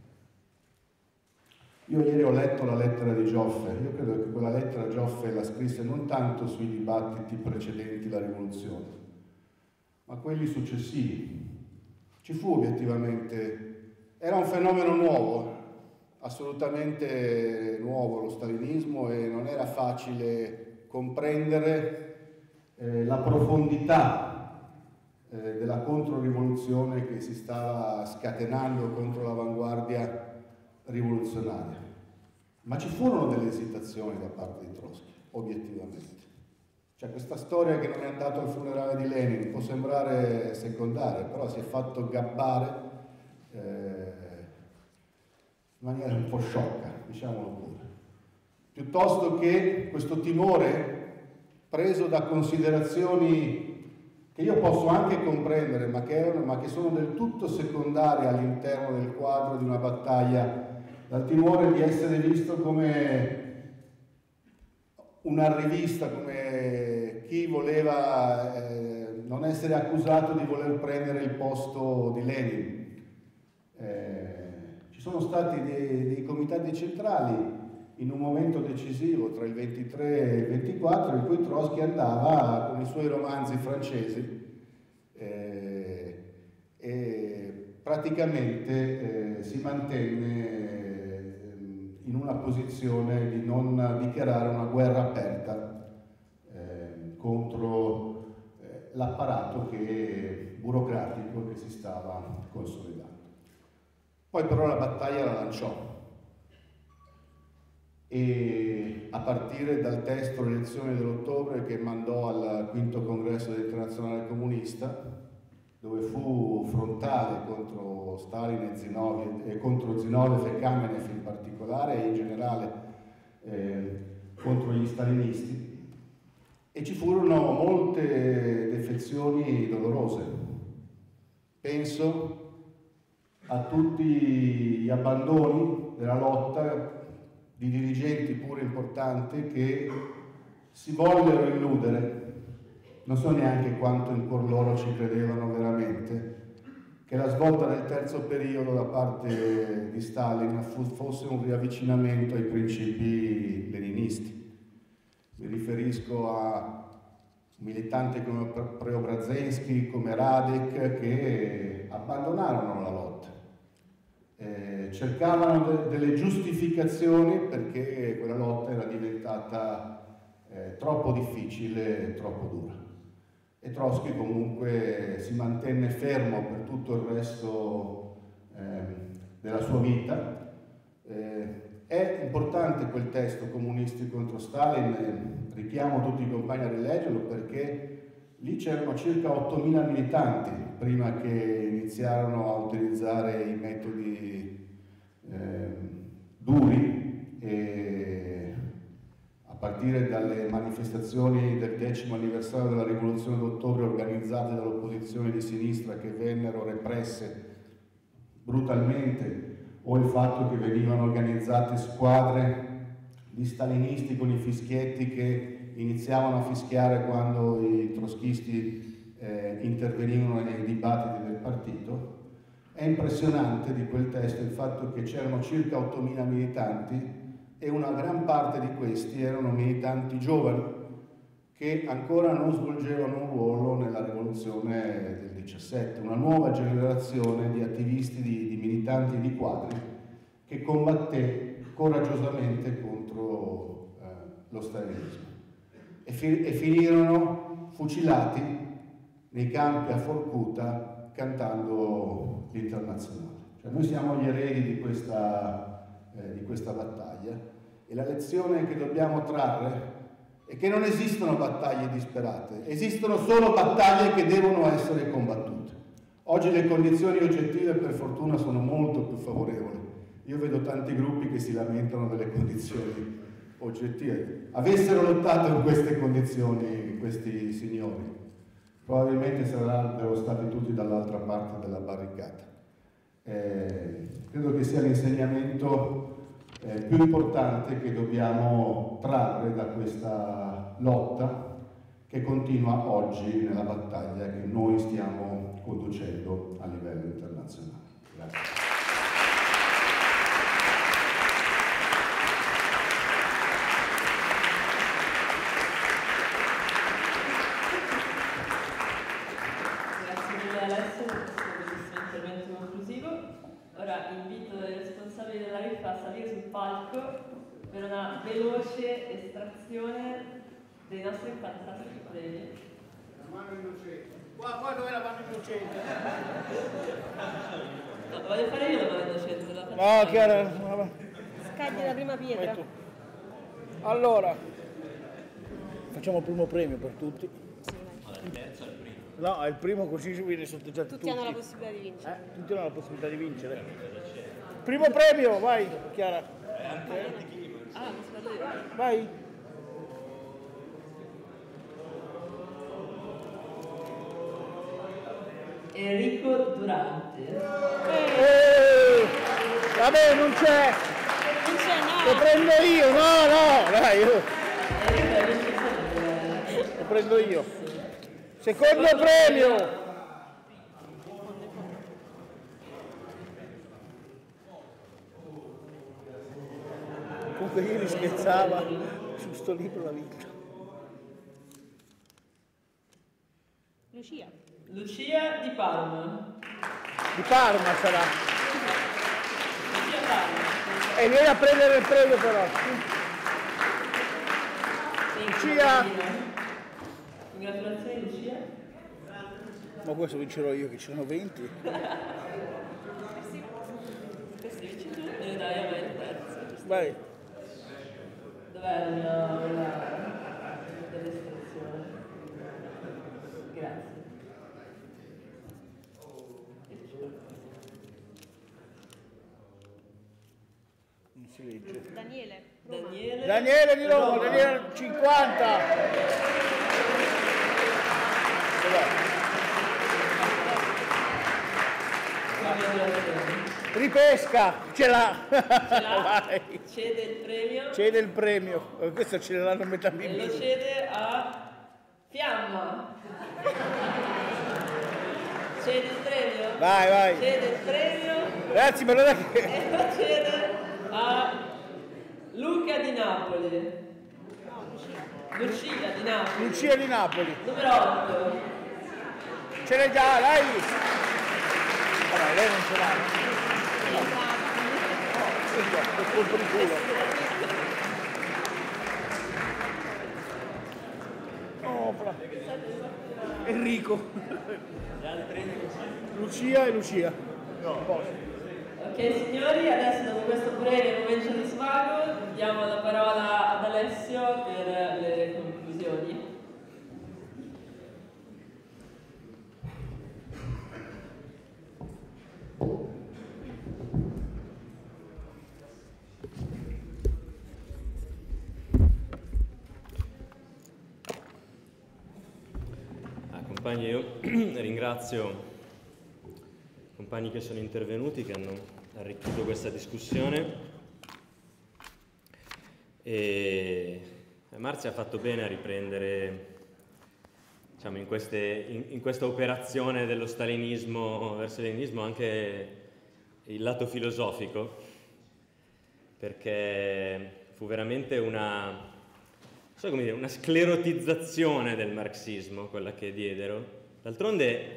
Io ieri ho letto la lettera di Gioffe. Io credo che quella lettera Gioffe la scrisse non tanto sui dibattiti precedenti la rivoluzione, ma quelli successivi. Ci fu obiettivamente, era un fenomeno nuovo, assolutamente nuovo lo stalinismo, e non era facile comprendere la profondità della controrivoluzione che si stava scatenando contro l'avanguardia rivoluzionaria. Ma ci furono delle esitazioni da parte di Trotsky, obiettivamente. Cioè, questa storia che non è andato al funerale di Lenin può sembrare secondaria, però si è fatto gabbare in maniera un po' sciocca, diciamolo pure. Piuttosto che questo timore preso da considerazioni che io posso anche comprendere, ma che sono del tutto secondarie all'interno del quadro di una battaglia, dal timore di essere visto come un arrivista, come chi voleva non essere accusato di voler prendere il posto di Lenin. Ci sono stati dei comitati centrali in un momento decisivo tra il 23 e il 24, in cui Trotsky andava con i suoi romanzi francesi e praticamente si mantenne in una posizione di non dichiarare una guerra aperta contro l'apparato burocratico che si stava consolidando. Poi però la battaglia la lanciò, e a partire dal testo Le lezioni dell'ottobre che mandò al quinto congresso dell'Internazionale Comunista, dove fu frontale contro Stalin e contro Zinoviev e Kamenev in particolare, e in generale contro gli stalinisti, e ci furono molte defezioni dolorose. Penso a tutti gli abbandoni della lotta di dirigenti pure importanti che si vollero illudere, non so neanche quanto in cuor loro ci credevano veramente, che la svolta del terzo periodo da parte di Stalin fosse un riavvicinamento ai principi leninisti. Mi riferisco a militanti come Preobrazhensky, come Radek, che abbandonarono la lotta. Cercavano delle giustificazioni perché quella lotta era diventata troppo difficile, troppo dura. E Trotsky comunque si mantenne fermo per tutto il resto della sua vita. È importante quel testo, Comunisti contro Stalin, richiamo tutti i compagni a rileggerlo, perché lì c'erano circa 8.000 militanti prima che iniziarono a utilizzare i metodi duri, e a partire dalle manifestazioni del 10° anniversario della rivoluzione d'ottobre organizzate dall'opposizione di sinistra, che vennero represse brutalmente, o il fatto che venivano organizzate squadre di stalinisti con i fischietti che iniziavano a fischiare quando i trotskisti intervenivano nei dibattiti del partito. È impressionante di quel testo il fatto che c'erano circa 8.000 militanti e una gran parte di questi erano militanti giovani che ancora non svolgevano un ruolo nella rivoluzione del 17, una nuova generazione di attivisti, di militanti e di quadri che combatté coraggiosamente contro lo stalinismo e finirono fucilati nei campi a Vorkuta cantando l'Internazionale. Cioè, noi siamo gli eredi di questa battaglia e la lezione che dobbiamo trarre è che non esistono battaglie disperate, esistono solo battaglie che devono essere combattute. Oggi le condizioni oggettive per fortuna sono molto più favorevoli. Io vedo tanti gruppi che si lamentano delle condizioni oggettive. Avessero lottato in queste condizioni questi signori, probabilmente sarebbero stati tutti dall'altra parte della barricata. Credo che sia l'insegnamento più importante che dobbiamo trarre da questa lotta che continua oggi nella battaglia che noi stiamo conducendo a livello internazionale. Grazie. Per una veloce estrazione dei nostri fantastici premi. La mano innocente. Qua dov'è la mano innocente? No, voglio fare io la mano innocente. No, Chiara. Scagli la prima pietra. Allora, facciamo il primo premio per tutti. Sì, il terzo è il primo. No, è il primo, così viene sorteggiato tutti. Tutti hanno la possibilità di vincere. Tutti hanno la possibilità di vincere. Primo premio, vai Chiara. Vai. Enrico Durante. Vabbè, non c'è. Non c'è, no. Lo prendo io, no, dai. Lo prendo io. Secondo premio. Comunque ieri scherzava su sto libro la vinta. Lucia di Parma. Di Parma sarà. Lucia Parma. E vieni a prendere il premio però. Lucia. Congratulazioni Lucia. Ma questo vincerò io che ce ne ho 20. Questo vinci tu e ne dai a me il terzo. Vai. Dov'è la mia dell'estrazione? Grazie. Non si legge. Daniele di Roma, Daniele 50. Ripesca, ce l'ha. Cede il premio. Cede il premio. Questo ce l'hanno metà E lo cede a Fiamma. Cede il premio. Vai. Cede il premio. Grazie, ma non è che... E lo cede a Luca di Napoli. Lucia di Napoli. Lucia di Napoli. Numero 8. Ce l'hai già, dai. Vabbè, lei non ce l'ha. Che colpo di culo. Oh, Enrico. Lucia e Lucia. Ok signori, adesso dopo questo breve momento di svago diamo la parola ad Alessio per le conclusioni. Compagni, io ringrazio i compagni che sono intervenuti, che hanno arricchito questa discussione e Marzia ha fatto bene a riprendere diciamo, in questa operazione dello stalinismo verso il leninismo anche il lato filosofico, perché fu veramente una sclerotizzazione del marxismo, quella che diedero. D'altronde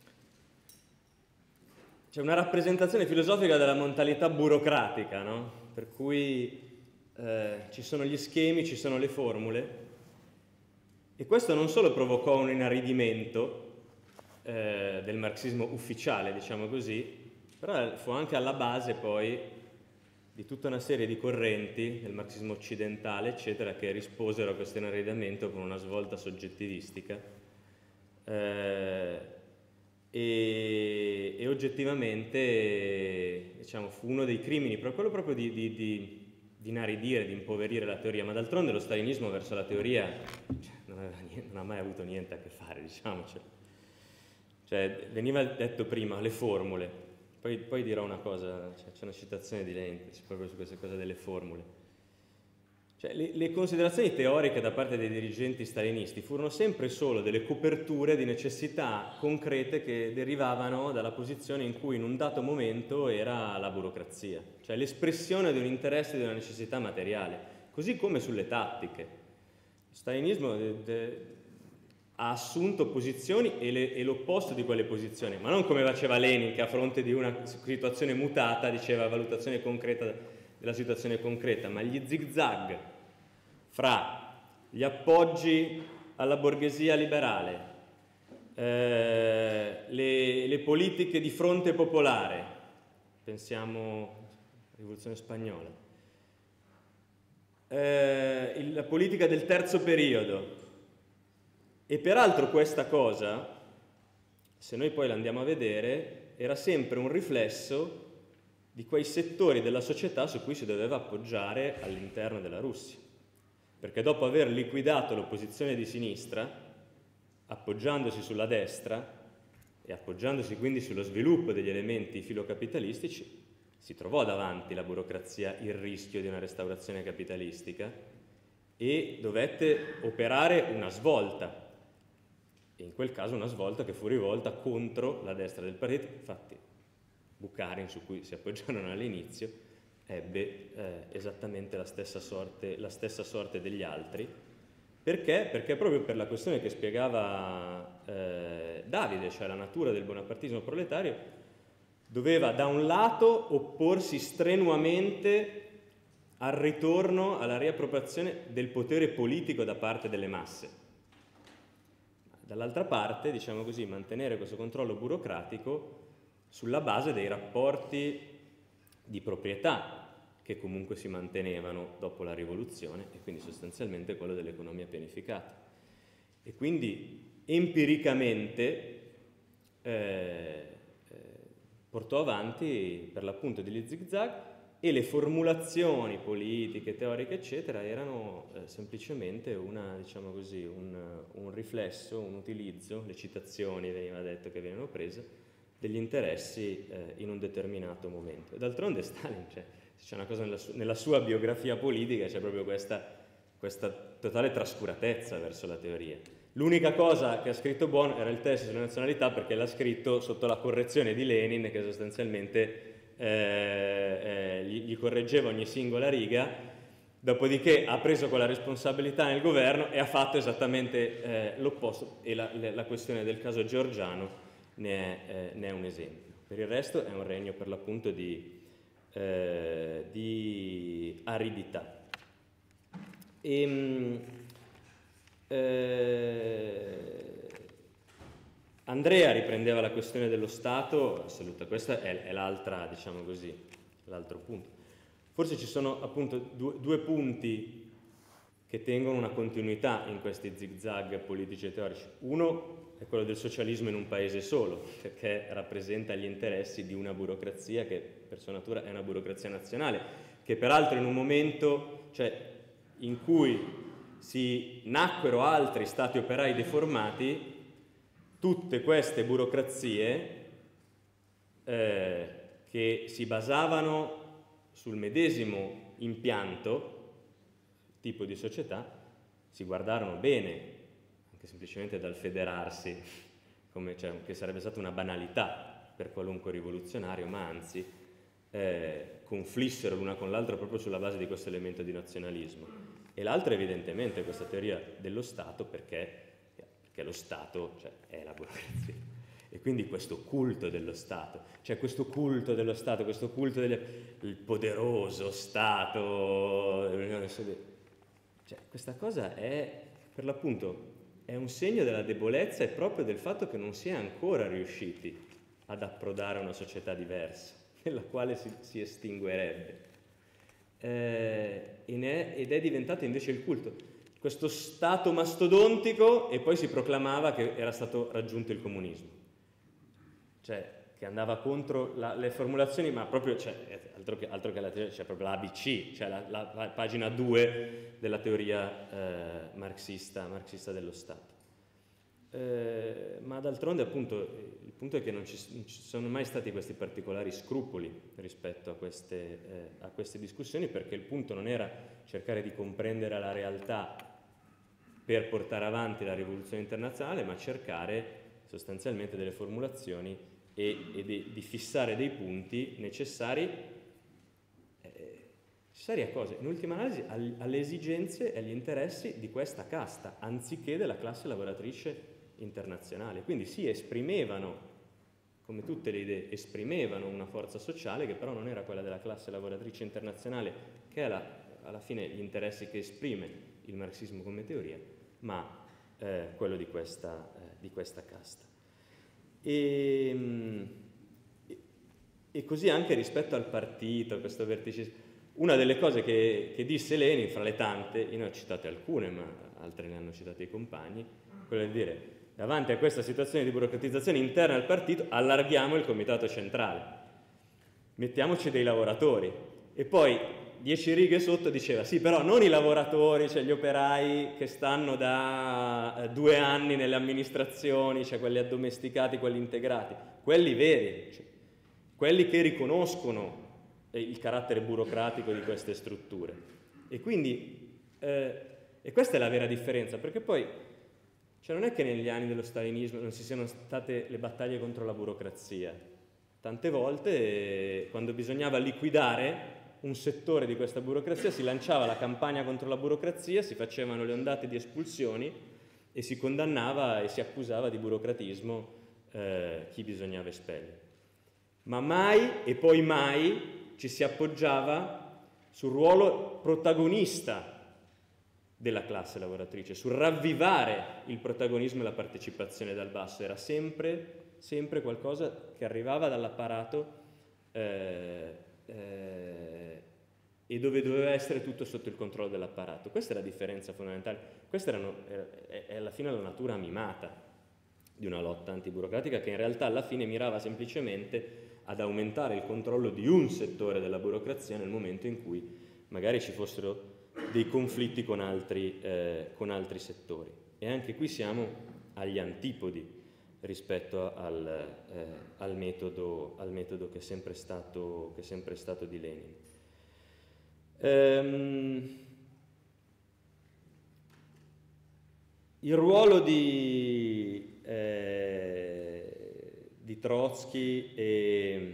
c'è una rappresentazione filosofica della mentalità burocratica, no? Per cui ci sono gli schemi, ci sono le formule, e questo non solo provocò un inaridimento del marxismo ufficiale, diciamo così, però fu anche alla base poi di tutta una serie di correnti del marxismo occidentale, eccetera, che risposero a questo inaridimento con una svolta soggettivistica e oggettivamente, diciamo, fu uno dei crimini, quello proprio di inaridire, di impoverire la teoria, ma d'altronde lo stalinismo verso la teoria non ha mai avuto niente a che fare, diciamocelo. Cioè, veniva detto prima, le formule, poi dirò una cosa, c'è una citazione di Lenin proprio su queste cose delle formule. Cioè, le considerazioni teoriche da parte dei dirigenti stalinisti furono sempre solo delle coperture di necessità concrete che derivavano dalla posizione in cui in un dato momento era la burocrazia, cioè l'espressione di un interesse e di una necessità materiale, così come sulle tattiche. Lo stalinismo ha assunto posizioni e l'opposto di quelle posizioni, ma non come faceva Lenin, che a fronte di una situazione mutata diceva valutazione concreta della situazione concreta, ma gli zigzag fra gli appoggi alla borghesia liberale, le politiche di fronte popolare, pensiamo alla rivoluzione spagnola, la politica del terzo periodo. E peraltro questa cosa, se noi poi la andiamo a vedere, era sempre un riflesso di quei settori della società su cui si doveva appoggiare all'interno della Russia. Perché dopo aver liquidato l'opposizione di sinistra, appoggiandosi sulla destra e appoggiandosi quindi sullo sviluppo degli elementi filocapitalistici, si trovò davanti la burocrazia il rischio di una restaurazione capitalistica e dovette operare una svolta. E in quel caso una svolta che fu rivolta contro la destra del partito. Infatti Bukharin, su cui si appoggiarono all'inizio, ebbe esattamente la stessa sorte degli altri. Perché? Perché proprio per la questione che spiegava Davide, cioè la natura del bonapartismo proletario, doveva da un lato opporsi strenuamente al ritorno alla riappropriazione del potere politico da parte delle masse. Dall'altra parte, diciamo così, mantenere questo controllo burocratico sulla base dei rapporti di proprietà che comunque si mantenevano dopo la rivoluzione e quindi sostanzialmente quello dell'economia pianificata. E quindi empiricamente portò avanti per l'appunto degli zigzag e le formulazioni politiche, teoriche, eccetera, erano semplicemente diciamo così, un riflesso, un utilizzo, le citazioni, veniva detto che venivano prese, degli interessi in un determinato momento. E d'altronde Stalin, c'è una cosa nella sua biografia politica, c'è proprio questa totale trascuratezza verso la teoria. L'unica cosa che ha scritto Bon era il testo sulla nazionalità, perché l'ha scritto sotto la correzione di Lenin, che sostanzialmente gli correggeva ogni singola riga, dopodiché ha preso quella responsabilità nel governo e ha fatto esattamente l'opposto, e la questione del caso georgiano ne è un esempio. Per il resto è un regno per l'appunto di aridità. Andrea riprendeva la questione dello Stato assoluta, questo è l'altra, diciamo così, l'altro punto. Forse ci sono appunto due punti che tengono una continuità in questi zigzag politici e teorici. Uno è quello del socialismo in un paese solo, perché rappresenta gli interessi di una burocrazia che per sua natura è una burocrazia nazionale, che peraltro in un momento, in cui si nacquero altri stati operai deformati, tutte queste burocrazie che si basavano sul medesimo impianto, tipo di società, si guardarono bene, anche semplicemente dal federarsi, come, cioè, che sarebbe stata una banalità per qualunque rivoluzionario, ma anzi conflissero l'una con l'altra proprio sulla base di questo elemento di nazionalismo. E l'altra evidentemente questa teoria dello Stato, perché lo Stato, cioè, è la burocrazia. E quindi questo culto dello Stato, cioè questo culto dello Stato, questo culto del poderoso Stato, cioè, questa cosa è, per l'appunto, è un segno della debolezza e proprio del fatto che non si è ancora riusciti ad approdare a una società diversa, nella quale si estinguerebbe. Ed è diventato invece il culto. Questo Stato mastodontico, e poi si proclamava che era stato raggiunto il comunismo. Cioè, che andava contro le formulazioni, ma proprio, cioè, altro che la teoria, cioè proprio l'ABC, cioè la pagina 2 della teoria marxista dello Stato. Ma d'altronde, appunto, il punto è che non ci sono mai stati questi particolari scrupoli rispetto a queste discussioni, perché il punto non era cercare di comprendere la realtà per portare avanti la rivoluzione internazionale, ma cercare sostanzialmente delle formulazioni e di fissare dei punti necessari a cosa? In ultima analisi alle esigenze e agli interessi di questa casta, anziché della classe lavoratrice internazionale. Quindi si esprimevano, come tutte le idee, esprimevano una forza sociale che però non era quella della classe lavoratrice internazionale, che è alla fine gli interessi che esprime il marxismo come teoria, ma quello di questa casta. E così anche rispetto al partito, questo verticismo. Una delle cose che disse Lenin, fra le tante, io ne ho citate alcune, ma altre ne hanno citate i compagni, quello di dire: davanti a questa situazione di burocratizzazione interna al partito, allarghiamo il comitato centrale, mettiamoci dei lavoratori. E poi 10 righe sotto diceva: sì, però non i lavoratori, cioè gli operai che stanno da 2 anni nelle amministrazioni, cioè quelli addomesticati, quelli integrati, quelli veri, cioè, quelli che riconoscono il carattere burocratico di queste strutture. E quindi e questa è la vera differenza, perché poi, cioè, non è che negli anni dello stalinismo non ci siano state le battaglie contro la burocrazia. Tante volte, quando bisognava liquidare un settore di questa burocrazia, si lanciava la campagna contro la burocrazia, si facevano le ondate di espulsioni e si condannava e si accusava di burocratismo chi bisognava espellere. Ma mai e poi mai ci si appoggiava sul ruolo protagonista della classe lavoratrice, sul ravvivare il protagonismo e la partecipazione dal basso. Era sempre qualcosa che arrivava dall'apparato e dove doveva essere tutto sotto il controllo dell'apparato. Questa è la differenza fondamentale. Questa è alla fine la natura mimata di una lotta antiburocratica, che in realtà alla fine mirava semplicemente ad aumentare il controllo di un settore della burocrazia nel momento in cui magari ci fossero dei conflitti con altri settori. E anche qui siamo agli antipodi rispetto al metodo che è sempre stato di Lenin. Il ruolo di Trotsky e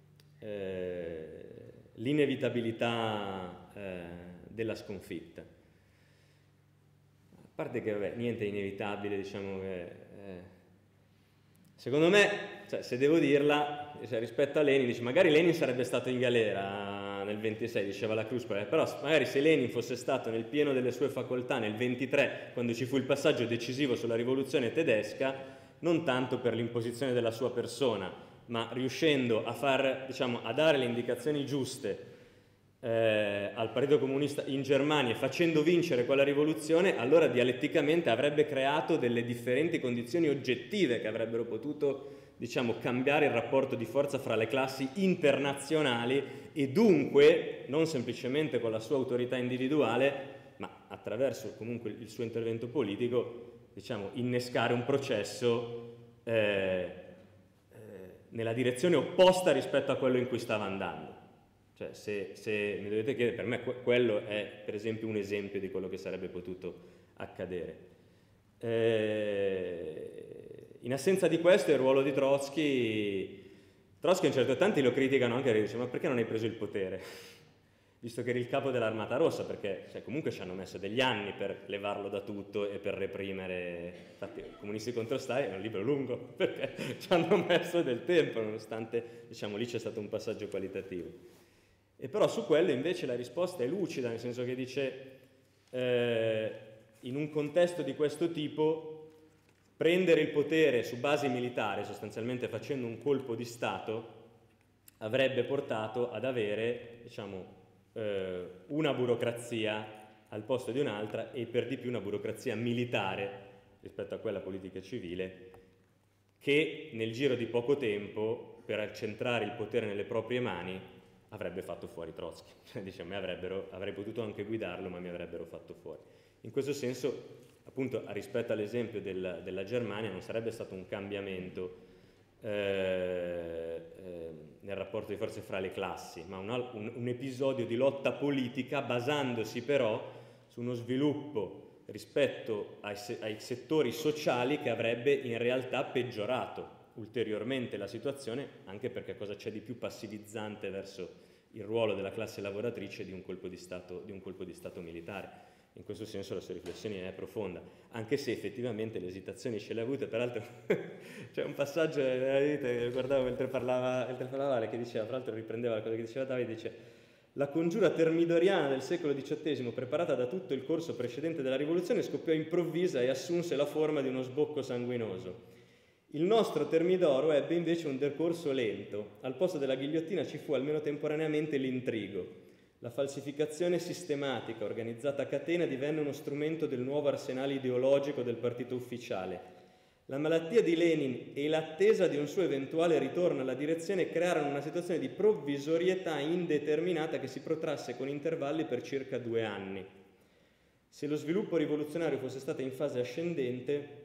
l'inevitabilità della sconfitta. A parte che, vabbè, niente è inevitabile, diciamo che secondo me, cioè, se devo dirla, cioè, rispetto a Lenin, dice, magari Lenin sarebbe stato in galera nel 26, diceva la Cruz, però magari se Lenin fosse stato nel pieno delle sue facoltà nel 23, quando ci fu il passaggio decisivo sulla rivoluzione tedesca, non tanto per l'imposizione della sua persona, ma riuscendo a dare le indicazioni giuste al Partito Comunista in Germania, facendo vincere quella rivoluzione, allora dialetticamente avrebbe creato delle differenti condizioni oggettive che avrebbero potuto, cambiare il rapporto di forza fra le classi internazionali e dunque, non semplicemente con la sua autorità individuale, ma attraverso comunque il suo intervento politico, innescare un processo nella direzione opposta rispetto a quello in cui stava andando. Cioè, se mi dovete chiedere, per me quello è, per esempio, un esempio di quello che sarebbe potuto accadere. In assenza di questo, il ruolo di Trotsky in certo tanti lo criticano anche perché dice: ma perché non hai preso il potere? Visto che eri il capo dell'Armata Rossa, perché comunque ci hanno messo degli anni per levarlo da tutto e per reprimere. Infatti Comunisti contro Stalin è un libro lungo, perché ci hanno messo del tempo, nonostante, diciamo, lì c'è stato un passaggio qualitativo. E però su quello invece la risposta è lucida, nel senso che dice in un contesto di questo tipo prendere il potere su base militare, sostanzialmente facendo un colpo di Stato, avrebbe portato ad avere, diciamo, una burocrazia al posto di un'altra, e per di più una burocrazia militare rispetto a quella politica e civile, che nel giro di poco tempo, per accentrare il potere nelle proprie mani, avrebbe fatto fuori Trotsky. Cioè, diciamo, avrei potuto anche guidarlo, ma mi avrebbero fatto fuori. In questo senso, appunto, rispetto all'esempio della Germania, non sarebbe stato un cambiamento nel rapporto di forze fra le classi, ma un episodio di lotta politica basandosi però su uno sviluppo rispetto ai settori sociali che avrebbe in realtà peggiorato ulteriormente la situazione, anche perché cosa c'è di più passivizzante verso il ruolo della classe lavoratrice di un colpo di Stato militare. In questo senso la sua riflessione è profonda, anche se effettivamente le esitazioni ce le ha avute. Peraltro c'è un passaggio, guardavo mentre parlava Ale, che diceva, tra l'altro riprendeva la cosa che diceva Davide, dice: la congiura termidoriana del secolo XVIII, preparata da tutto il corso precedente della rivoluzione, scoppiò improvvisa e assunse la forma di uno sbocco sanguinoso. Il nostro Termidoro ebbe invece un decorso lento. Al posto della ghigliottina ci fu almeno temporaneamente l'intrigo. La falsificazione sistematica, organizzata a catena, divenne uno strumento del nuovo arsenale ideologico del partito ufficiale. La malattia di Lenin e l'attesa di un suo eventuale ritorno alla direzione crearono una situazione di provvisorietà indeterminata che si protrasse con intervalli per circa 2 anni. Se lo sviluppo rivoluzionario fosse stato in fase ascendente,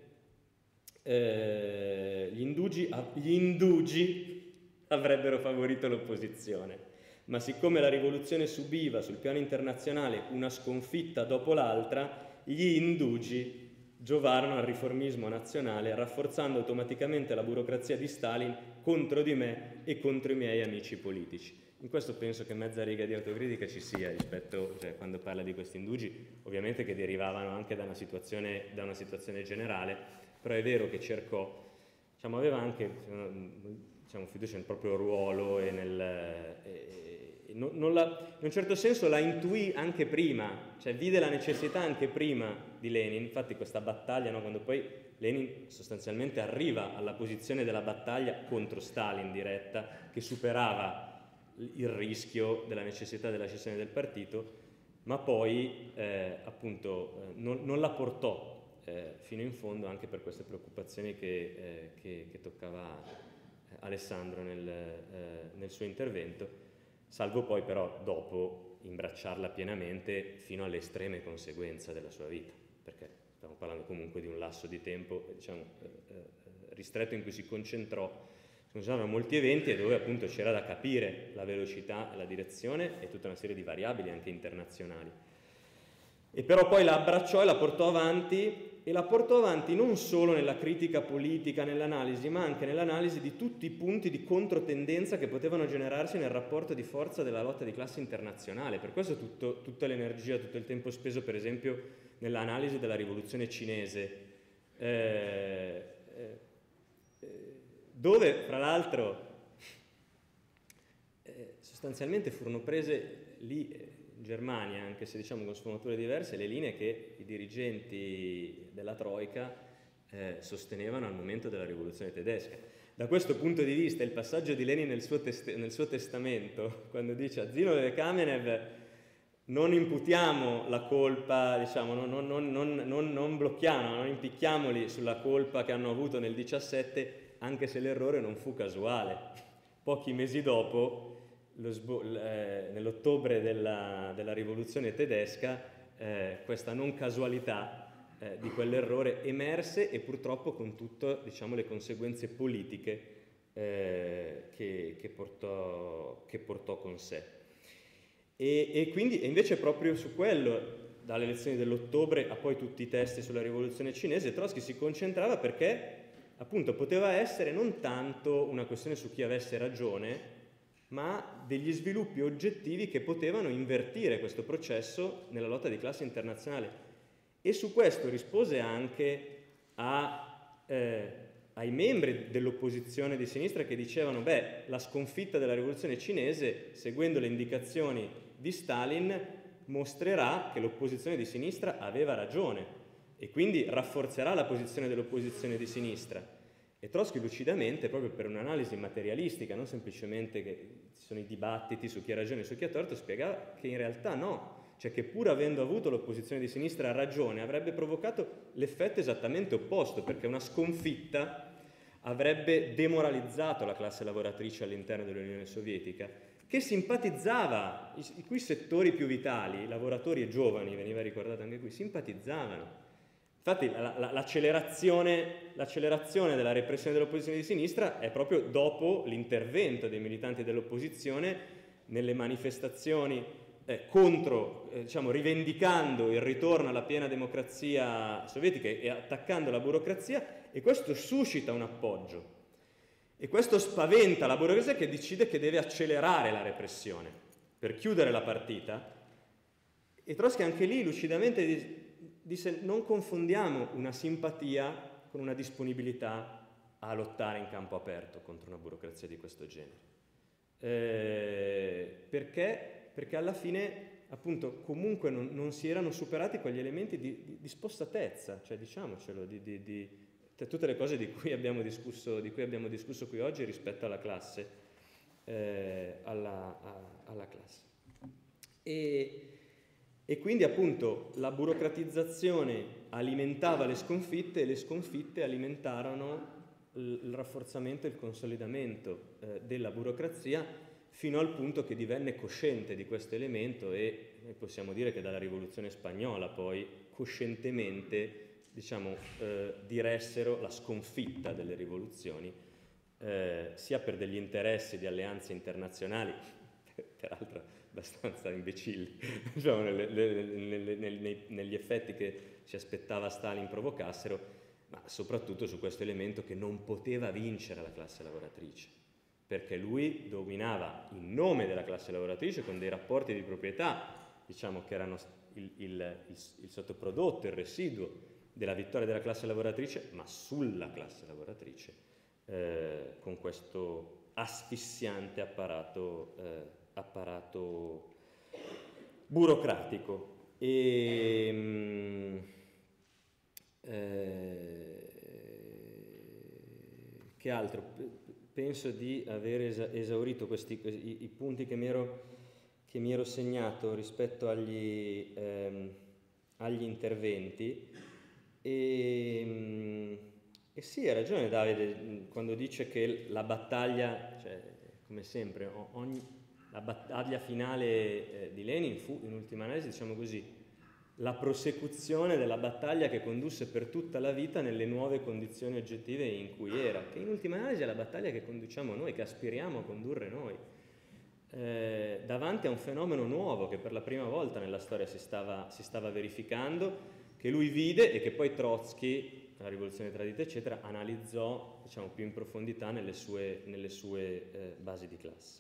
gli indugi avrebbero favorito l'opposizione. Ma siccome la rivoluzione subiva sul piano internazionale una sconfitta dopo l'altra, gli indugi giovarono al riformismo nazionale, rafforzando automaticamente la burocrazia di Stalin contro di me e contro i miei amici politici. In questo penso che mezza riga di autocritica ci sia rispetto, cioè, quando parla di questi indugi, ovviamente che derivavano anche da una situazione generale, però è vero che cercò, diciamo, aveva anche fiducia nel proprio ruolo e in un certo senso la intuì anche prima, cioè vide la necessità anche prima di Lenin. Infatti questa battaglia, no, quando poi Lenin sostanzialmente arriva alla posizione della battaglia contro Stalin diretta, che superava il rischio della necessità della scissione del partito, ma poi non la portò fino in fondo, anche per queste preoccupazioni che toccava Alessandro nel suo intervento, salvo poi però dopo imbracciarla pienamente fino alle estreme conseguenze della sua vita, perché stiamo parlando comunque di un lasso di tempo, diciamo, ristretto, in cui si concentrarono molti eventi e dove appunto c'era da capire la velocità e la direzione e tutta una serie di variabili anche internazionali. E però poi la abbracciò e la portò avanti, non solo nella critica politica, nell'analisi, ma anche nell'analisi di tutti i punti di controtendenza che potevano generarsi nel rapporto di forza della lotta di classe internazionale. Per questo tutta l'energia, tutto il tempo speso, per esempio, nell'analisi della rivoluzione cinese, dove, fra l'altro, sostanzialmente furono prese lì, in Germania, anche se diciamo con sfumature diverse, le linee che i dirigenti della Troika sostenevano al momento della rivoluzione tedesca. Da questo punto di vista il passaggio di Lenin nel suo testamento, quando dice a Zinoviev e Kamenev: non imputiamo la colpa, diciamo, non blocchiamo, non impicchiamoli sulla colpa che hanno avuto nel 17, anche se l'errore non fu casuale. Pochi mesi dopo, nell'ottobre della rivoluzione tedesca, questa non casualità di quell'errore emerse, e purtroppo con tutte, diciamo, le conseguenze politiche che portò con sé. E quindi invece proprio su quello dalle lezioni dell'ottobre a poi tutti i testi sulla rivoluzione cinese, Trotsky si concentrava perché appunto poteva essere non tanto una questione su chi avesse ragione, ma degli sviluppi oggettivi che potevano invertire questo processo nella lotta di classe internazionale. E su questo rispose anche ai membri dell'opposizione di sinistra che dicevano: beh, la sconfitta della rivoluzione cinese, seguendo le indicazioni di Stalin, mostrerà che l'opposizione di sinistra aveva ragione e quindi rafforzerà la posizione dell'opposizione di sinistra. E Trotsky lucidamente, proprio per un'analisi materialistica, non semplicemente che ci sono i dibattiti su chi ha ragione e su chi ha torto, spiegava che in realtà no, cioè che pur avendo avuto l'opposizione di sinistra ragione avrebbe provocato l'effetto esattamente opposto, perché una sconfitta avrebbe demoralizzato la classe lavoratrice all'interno dell'Unione Sovietica, che simpatizzava, i cui settori più vitali, lavoratori e giovani, veniva ricordato anche qui, simpatizzavano. Infatti l'accelerazione della repressione dell'opposizione di sinistra è proprio dopo l'intervento dei militanti dell'opposizione nelle manifestazioni contro, diciamo, rivendicando il ritorno alla piena democrazia sovietica e attaccando la burocrazia, e questo suscita un appoggio. E questo spaventa la burocrazia, che decide che deve accelerare la repressione per chiudere la partita. E Trotsky anche lì lucidamente disse: non confondiamo una simpatia con una disponibilità a lottare in campo aperto contro una burocrazia di questo genere. Perché alla fine, appunto, comunque non si erano superati quegli elementi di spostatezza, cioè diciamocelo, tutte le cose di cui abbiamo discusso qui oggi rispetto alla classe, alla classe. E quindi appunto la burocratizzazione alimentava le sconfitte e le sconfitte alimentarono il rafforzamento e il consolidamento della burocrazia, fino al punto che divenne cosciente di questo elemento, e possiamo dire che dalla rivoluzione spagnola poi coscientemente, diciamo, diressero la sconfitta delle rivoluzioni, sia per degli interessi di alleanze internazionali, peraltro abbastanza imbecilli, diciamo, negli effetti che si aspettava Stalin provocassero, ma soprattutto su questo elemento che non poteva vincere la classe lavoratrice, perché lui dominava in nome della classe lavoratrice con dei rapporti di proprietà, diciamo, che erano il sottoprodotto, il residuo della vittoria della classe lavoratrice, ma sulla classe lavoratrice, con questo asfissiante apparato burocratico. Che altro? Penso di aver esaurito i punti che mi ero segnato rispetto agli interventi. E sì, ha ragione Davide quando dice che la battaglia, cioè, come sempre, la battaglia finale di Lenin fu, in ultima analisi, diciamo così, la prosecuzione della battaglia che condusse per tutta la vita nelle nuove condizioni oggettive in cui era, che in ultima analisi è la battaglia che conduciamo noi, che aspiriamo a condurre noi, davanti a un fenomeno nuovo che per la prima volta nella storia si stava verificando, che lui vide e che poi Trotsky, la rivoluzione tradita eccetera, analizzò, diciamo, più in profondità nelle sue basi di classe.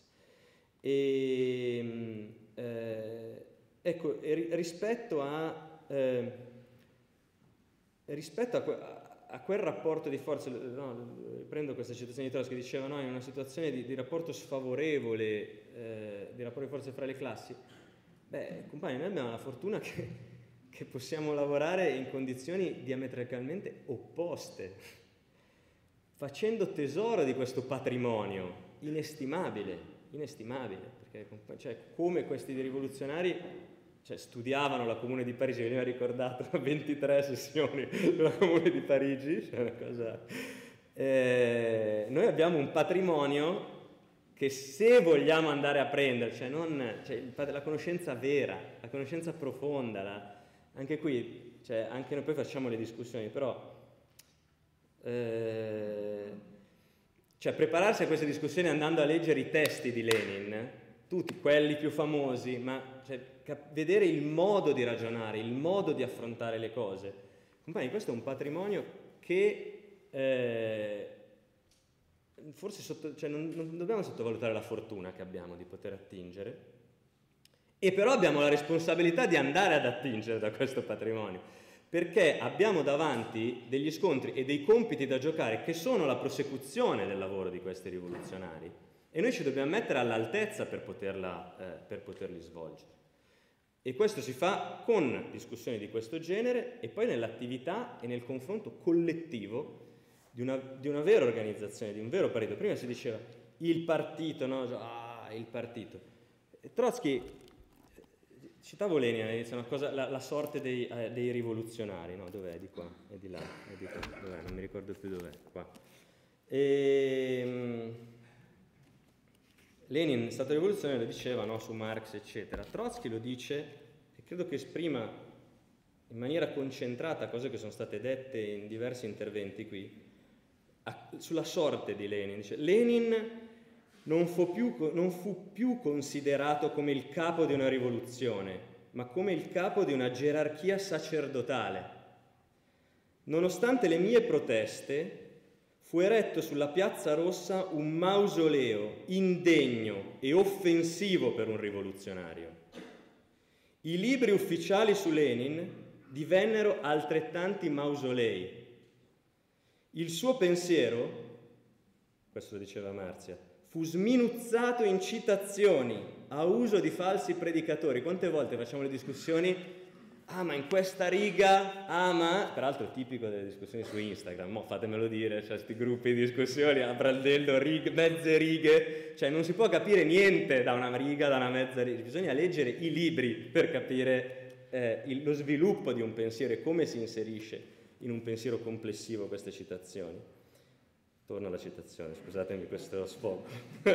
Ecco, rispetto a quel rapporto di forza, no, riprendo questa citazione di Trotsky, che diceva: no, in una situazione di rapporto sfavorevole, di rapporto di forza fra le classi, beh, compagni, noi abbiamo la fortuna che possiamo lavorare in condizioni diametralmente opposte, facendo tesoro di questo patrimonio inestimabile, perché, cioè, come questi rivoluzionari, cioè, studiavano la Comune di Parigi, veniva ricordato 23 sessioni della Comune di Parigi, cioè una cosa. Noi abbiamo un patrimonio che, se vogliamo andare a prendere, cioè la conoscenza vera, la conoscenza profonda, anche qui, cioè, anche noi poi facciamo le discussioni, però cioè, prepararsi a queste discussioni andando a leggere i testi di Lenin, tutti, quelli più famosi, ma cioè, vedere il modo di ragionare, il modo di affrontare le cose. Compagni, questo è un patrimonio che forse cioè non dobbiamo sottovalutare la fortuna che abbiamo di poter attingere, e però abbiamo la responsabilità di andare ad attingere da questo patrimonio, perché abbiamo davanti degli scontri e dei compiti da giocare che sono la prosecuzione del lavoro di questi rivoluzionari, e noi ci dobbiamo mettere all'altezza per poterli svolgere. E questo si fa con discussioni di questo genere e poi nell'attività e nel confronto collettivo di una vera organizzazione, di un vero partito. Prima si diceva il partito, no? Il partito. Trotsky, citavo Lenin all'inizio, una cosa, la sorte dei rivoluzionari, no? Dov'è? Di qua, è di là, è di qua, dov'è? Non mi ricordo più dov'è, qua. Lenin, Stato rivoluzionario, lo diceva, no? Su Marx, eccetera. Trotsky lo dice, e credo che esprima in maniera concentrata cose che sono state dette in diversi interventi qui, sulla sorte di Lenin. Dice, Lenin non fu più considerato come il capo di una rivoluzione, ma come il capo di una gerarchia sacerdotale. Nonostante le mie proteste, fu eretto sulla Piazza Rossa un mausoleo indegno e offensivo per un rivoluzionario. I libri ufficiali su Lenin divennero altrettanti mausolei. Il suo pensiero, questo lo diceva Marzia, fu sminuzzato in citazioni a uso di falsi predicatori. Quante volte facciamo le discussioni? Ma in questa riga, ma... Peraltro è tipico delle discussioni su Instagram, fatemelo dire, c'è questi gruppi di discussioni, a brandello, mezze righe, cioè non si può capire niente da una riga, da una mezza riga, bisogna leggere i libri per capire lo sviluppo di un pensiero e come si inserisce in un pensiero complessivo queste citazioni. Torno alla citazione, scusatemi questo sfogo.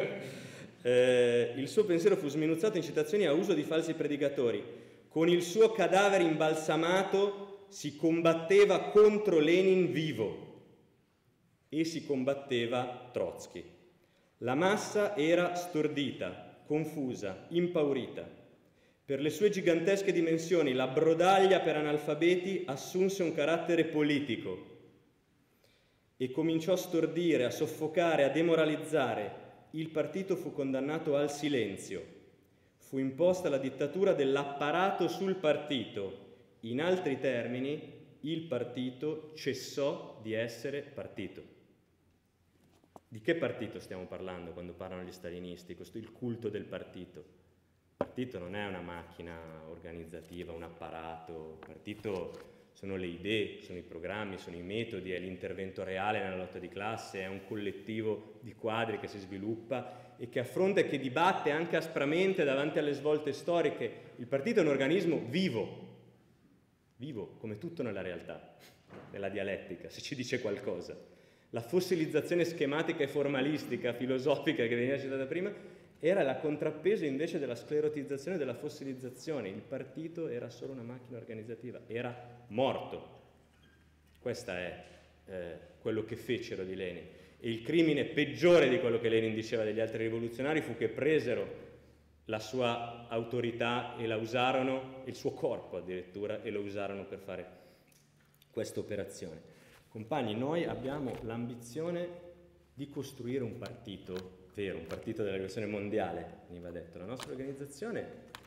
Il suo pensiero fu sminuzzato in citazioni a uso di falsi predicatori. Con il suo cadavere imbalsamato si combatteva contro Lenin vivo e si combatteva Trotsky. La massa era stordita, confusa, impaurita. Per le sue gigantesche dimensioni la brodaglia per analfabeti assunse un carattere politico e cominciò a stordire, a soffocare, a demoralizzare. Il partito fu condannato al silenzio. Fu imposta la dittatura dell'apparato sul partito. In altri termini, il partito cessò di essere partito. Di che partito stiamo parlando quando parlano gli stalinisti? Il culto del partito. Il partito non è una macchina organizzativa, un apparato. Il partito sono le idee, sono i programmi, sono i metodi, è l'intervento reale nella lotta di classe, è un collettivo di quadri che si sviluppa e che affronta e che dibatte anche aspramente davanti alle svolte storiche. Il partito è un organismo vivo, come tutto nella realtà, nella dialettica, se ci dice qualcosa. La fossilizzazione schematica e formalistica, filosofica che veniva citata prima, era la contrappeso invece della sclerotizzazione e della fossilizzazione. Il partito era solo una macchina organizzativa, era morto. Questo è quello che fecero di Lenin. E il crimine peggiore di quello che Lenin diceva degli altri rivoluzionari fu che presero la sua autorità e la usarono, il suo corpo addirittura, e lo usarono per fare questa operazione. Compagni, noi abbiamo l'ambizione di costruire un partito vero, un partito della rivoluzione mondiale, veniva detto. La nostra organizzazione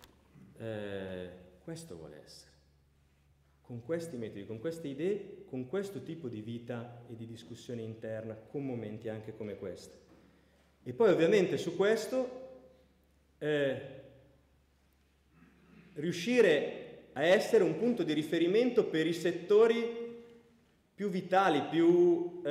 questo vuole essere. Con questi metodi, con queste idee, con questo tipo di vita e di discussione interna, con momenti anche come questo. E poi ovviamente su questo riuscire a essere un punto di riferimento per i settori più vitali, più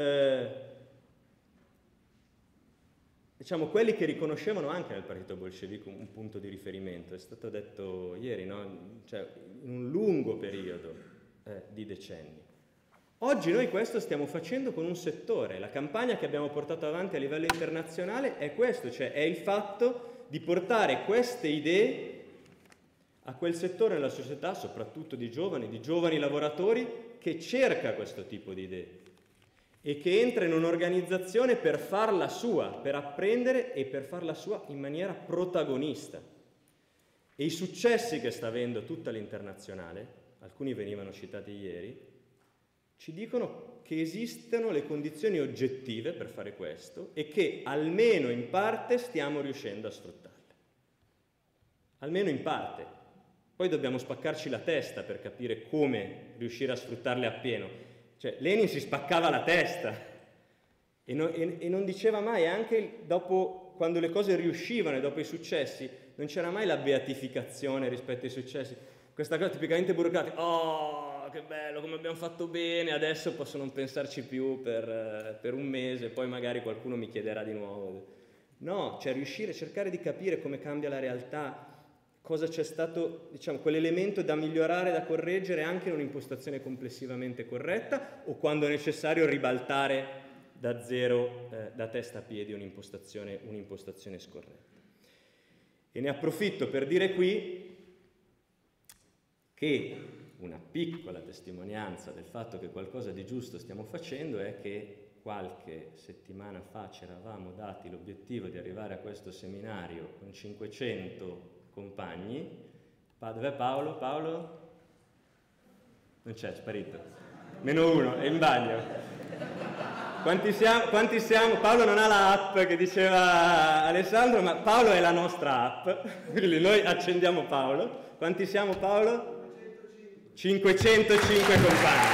diciamo quelli che riconoscevano anche nel partito bolscevico un punto di riferimento. È stato detto ieri, no? Cioè, in un lungo periodo di decenni. Oggi noi questo stiamo facendo con un settore. La campagna che abbiamo portato avanti a livello internazionale è questo, cioè è il fatto di portare queste idee a quel settore nella società, soprattutto di giovani lavoratori, che cerca questo tipo di idee. e che entra in un'organizzazione per farla sua, per apprendere e per farla sua in maniera protagonista. E i successi che sta avendo tutta l'internazionale, alcuni venivano citati ieri, ci dicono che esistono le condizioni oggettive per fare questo e che almeno in parte stiamo riuscendo a sfruttarle. Almeno in parte. Poi dobbiamo spaccarci la testa per capire come riuscire a sfruttarle appieno. Cioè, Lenin si spaccava la testa e non diceva mai, anche dopo, quando le cose riuscivano e dopo i successi, non c'era mai la beatificazione rispetto ai successi. Questa cosa tipicamente burocratica, oh, che bello, come abbiamo fatto bene, adesso posso non pensarci più per un mese, poi magari qualcuno mi chiederà di nuovo. No, cioè riuscire a cercare di capire come cambia la realtà, cosa c'è stato, diciamo, quell'elemento da migliorare, da correggere anche in un'impostazione complessivamente corretta o quando è necessario ribaltare da zero, da testa a piedi un'impostazione scorretta. E ne approfitto per dire qui che una piccola testimonianza del fatto che qualcosa di giusto stiamo facendo è che qualche settimana fa ci eravamo dati l'obiettivo di arrivare a questo seminario con 500 compagni. Dov'è Paolo? Paolo? Non c'è, è sparito. -1, è in bagno. Quanti siamo? Paolo non ha la app che diceva Alessandro, ma Paolo è la nostra app, quindi noi accendiamo Paolo. Quanti siamo, Paolo? 505 compagni.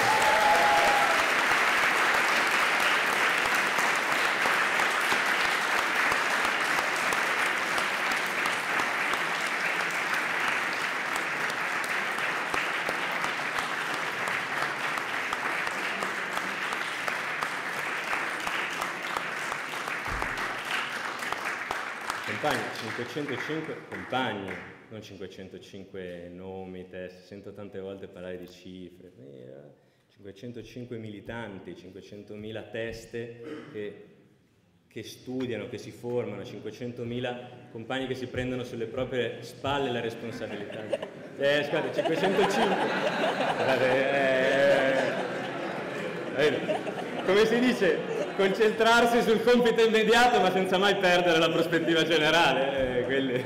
Compagni, 505 compagni, non 505 nomi, test. Sento tante volte parlare di cifre. 505 militanti, 500.000 teste che studiano, che si formano, 500.000 compagni che si prendono sulle proprie spalle la responsabilità. Scusate, 505. Come si dice? Concentrarsi sul compito immediato ma senza mai perdere la prospettiva generale.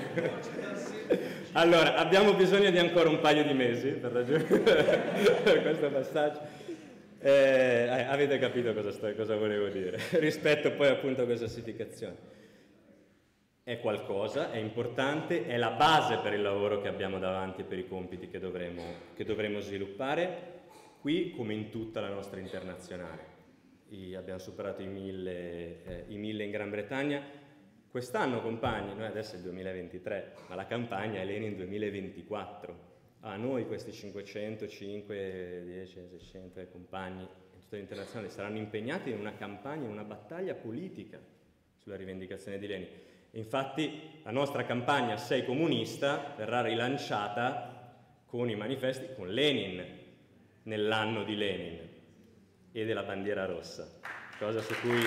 Allora, abbiamo bisogno di ancora un paio di mesi per raggiungere questo passaggio. Avete capito cosa volevo dire rispetto poi appunto a questa classificazione. È qualcosa, è importante, è la base per il lavoro che abbiamo davanti e per i compiti che dovremo sviluppare qui come in tutta la nostra internazionale. Abbiamo superato i 1000 in Gran Bretagna. Quest'anno, compagni, noi adesso è il 2023, ma la campagna è Lenin 2024. A noi questi 505, 10, 600 compagni in tutta l'internazionale saranno impegnati in una campagna, in una battaglia politica sulla rivendicazione di Lenin. Infatti la nostra campagna Sei comunista verrà rilanciata con i manifesti con Lenin nell'anno di Lenin e della bandiera rossa, cosa su cui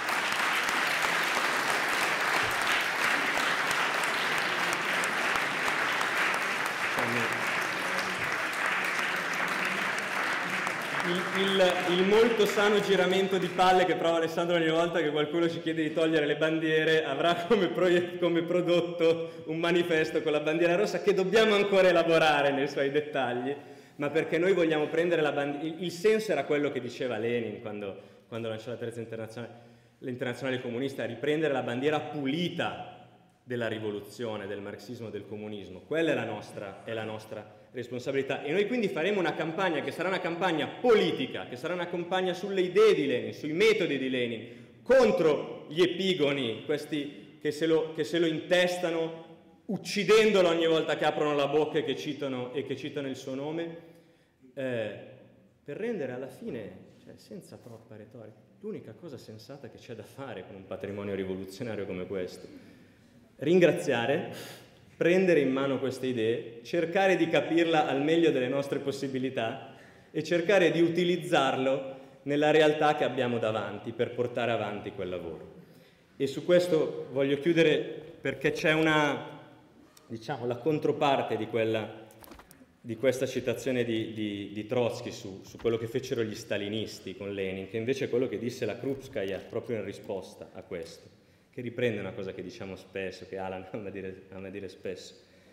il molto sano giramento di palle che prova Alessandro ogni volta che qualcuno ci chiede di togliere le bandiere avrà come prodotto un manifesto con la bandiera rossa che dobbiamo ancora elaborare nei suoi dettagli, ma perché noi vogliamo prendere la bandiera. Il senso era quello che diceva Lenin quando lanciò la terza l'internazionale comunista, riprendere la bandiera pulita della rivoluzione, del marxismo, del comunismo. Quella è la nostra responsabilità. E noi quindi faremo una campagna che sarà una campagna politica, che sarà una campagna sulle idee di Lenin, sui metodi di Lenin, contro gli epigoni, questi che se lo intestano, uccidendolo ogni volta che aprono la bocca e che citano il suo nome, per rendere alla fine, cioè, senza troppa retorica, l'unica cosa sensata che c'è da fare con un patrimonio rivoluzionario come questo. Ringraziare, prendere in mano queste idee, cercare di capirla al meglio delle nostre possibilità e cercare di utilizzarlo nella realtà che abbiamo davanti per portare avanti quel lavoro. E su questo voglio chiudere perché c'è la controparte di di questa citazione di Trotsky su quello che fecero gli stalinisti con Lenin, che invece è quello che disse la Krupskaya proprio in risposta a questo, che riprende una cosa che diciamo spesso, che Alan ama dire spesso.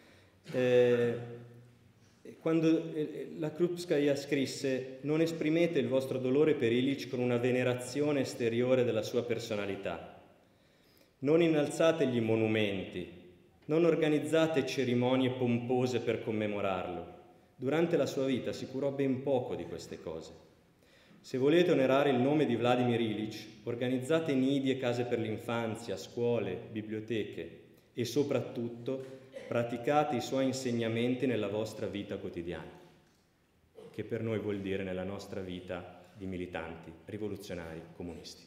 Quando la Krupskaya scrisse: non esprimete il vostro dolore per Illich con una venerazione esteriore della sua personalità, non innalzategli monumenti, non organizzate cerimonie pompose per commemorarlo. Durante la sua vita si curò ben poco di queste cose. Se volete onorare il nome di Vladimir Illich, organizzate nidi e case per l'infanzia, scuole, biblioteche e soprattutto praticate i suoi insegnamenti nella vostra vita quotidiana, che per noi vuol dire nella nostra vita di militanti rivoluzionari comunisti.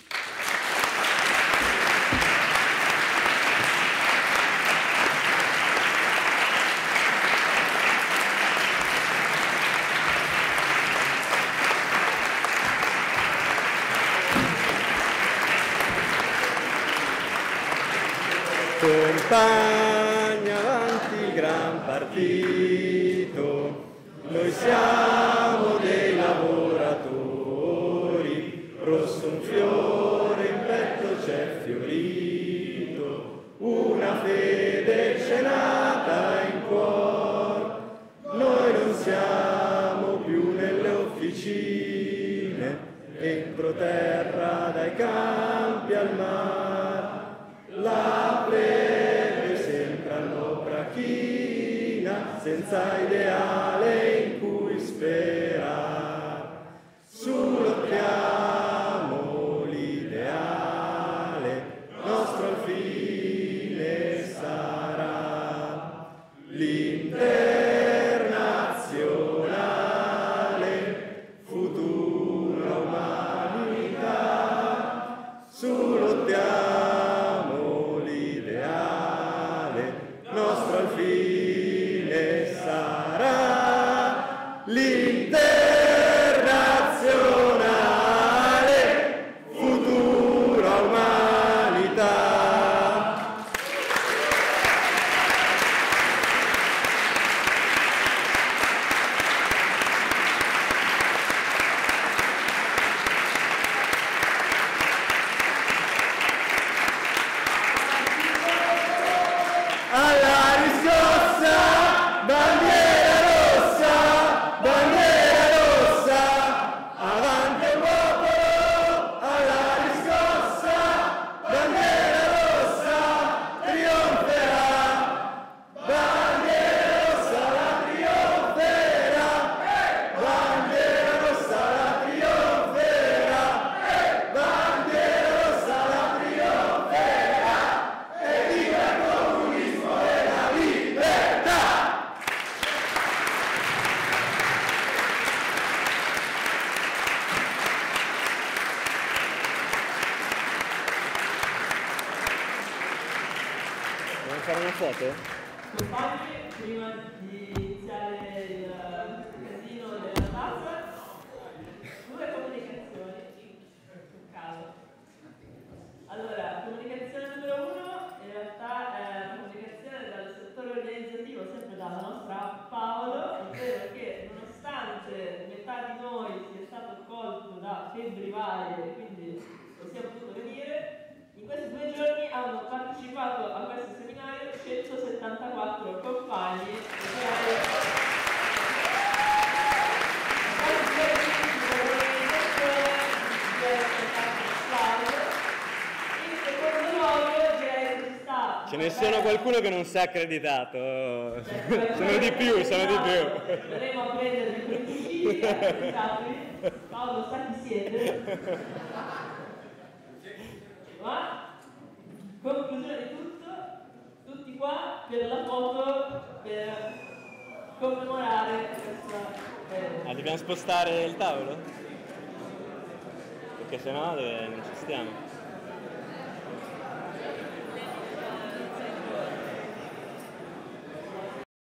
Compagni, avanti il gran partito, noi siamo dei lavoratori, rosso un fiore in petto c'è fiorito, una fede c'è nata in cuor, noi non siamo più nelle officine, entro terra dai campi al mar. La plebe sempre all'oprachina, senza ideale in cui sperare. Sull'occhiamo l'ideale, nostro al fine sarà l'internazionale, futura umanità. Sull'occhiamo nostro al fine sarà l'internazionale, futura umanità. Alla riscossa, bandiera rossa, avanti il popolo. Alla riscossa, bandiera rossa, trionferà. Bandiera rossa la trionferà, bandiera rossa la trionferà, bandiera rossa la trionferà, e viva il comunismo e la libertà! Vogliamo fare una foto? Compagni, prima di iniziare il casino della tazza, 2 comunicazioni, sul caso. Allora, comunicazione numero 1, in realtà è una comunicazione dal settore organizzativo, sempre dalla nostra Paolo, ovvero che nonostante metà di noi sia stato colto da febbri varie e quindi non sia potuto venire, in questi 2 giorni hanno partecipato a questo seminario 174 compagni. Ce ne sono qualcuno che non si è accreditato. Sono di più. Andremo a prendervi con i fucili, Paolo sa chi siete. Ma, conclusione di tutto, tutti qua per la foto, per commemorare questa... Dobbiamo spostare il tavolo? Perché sennò non ci stiamo.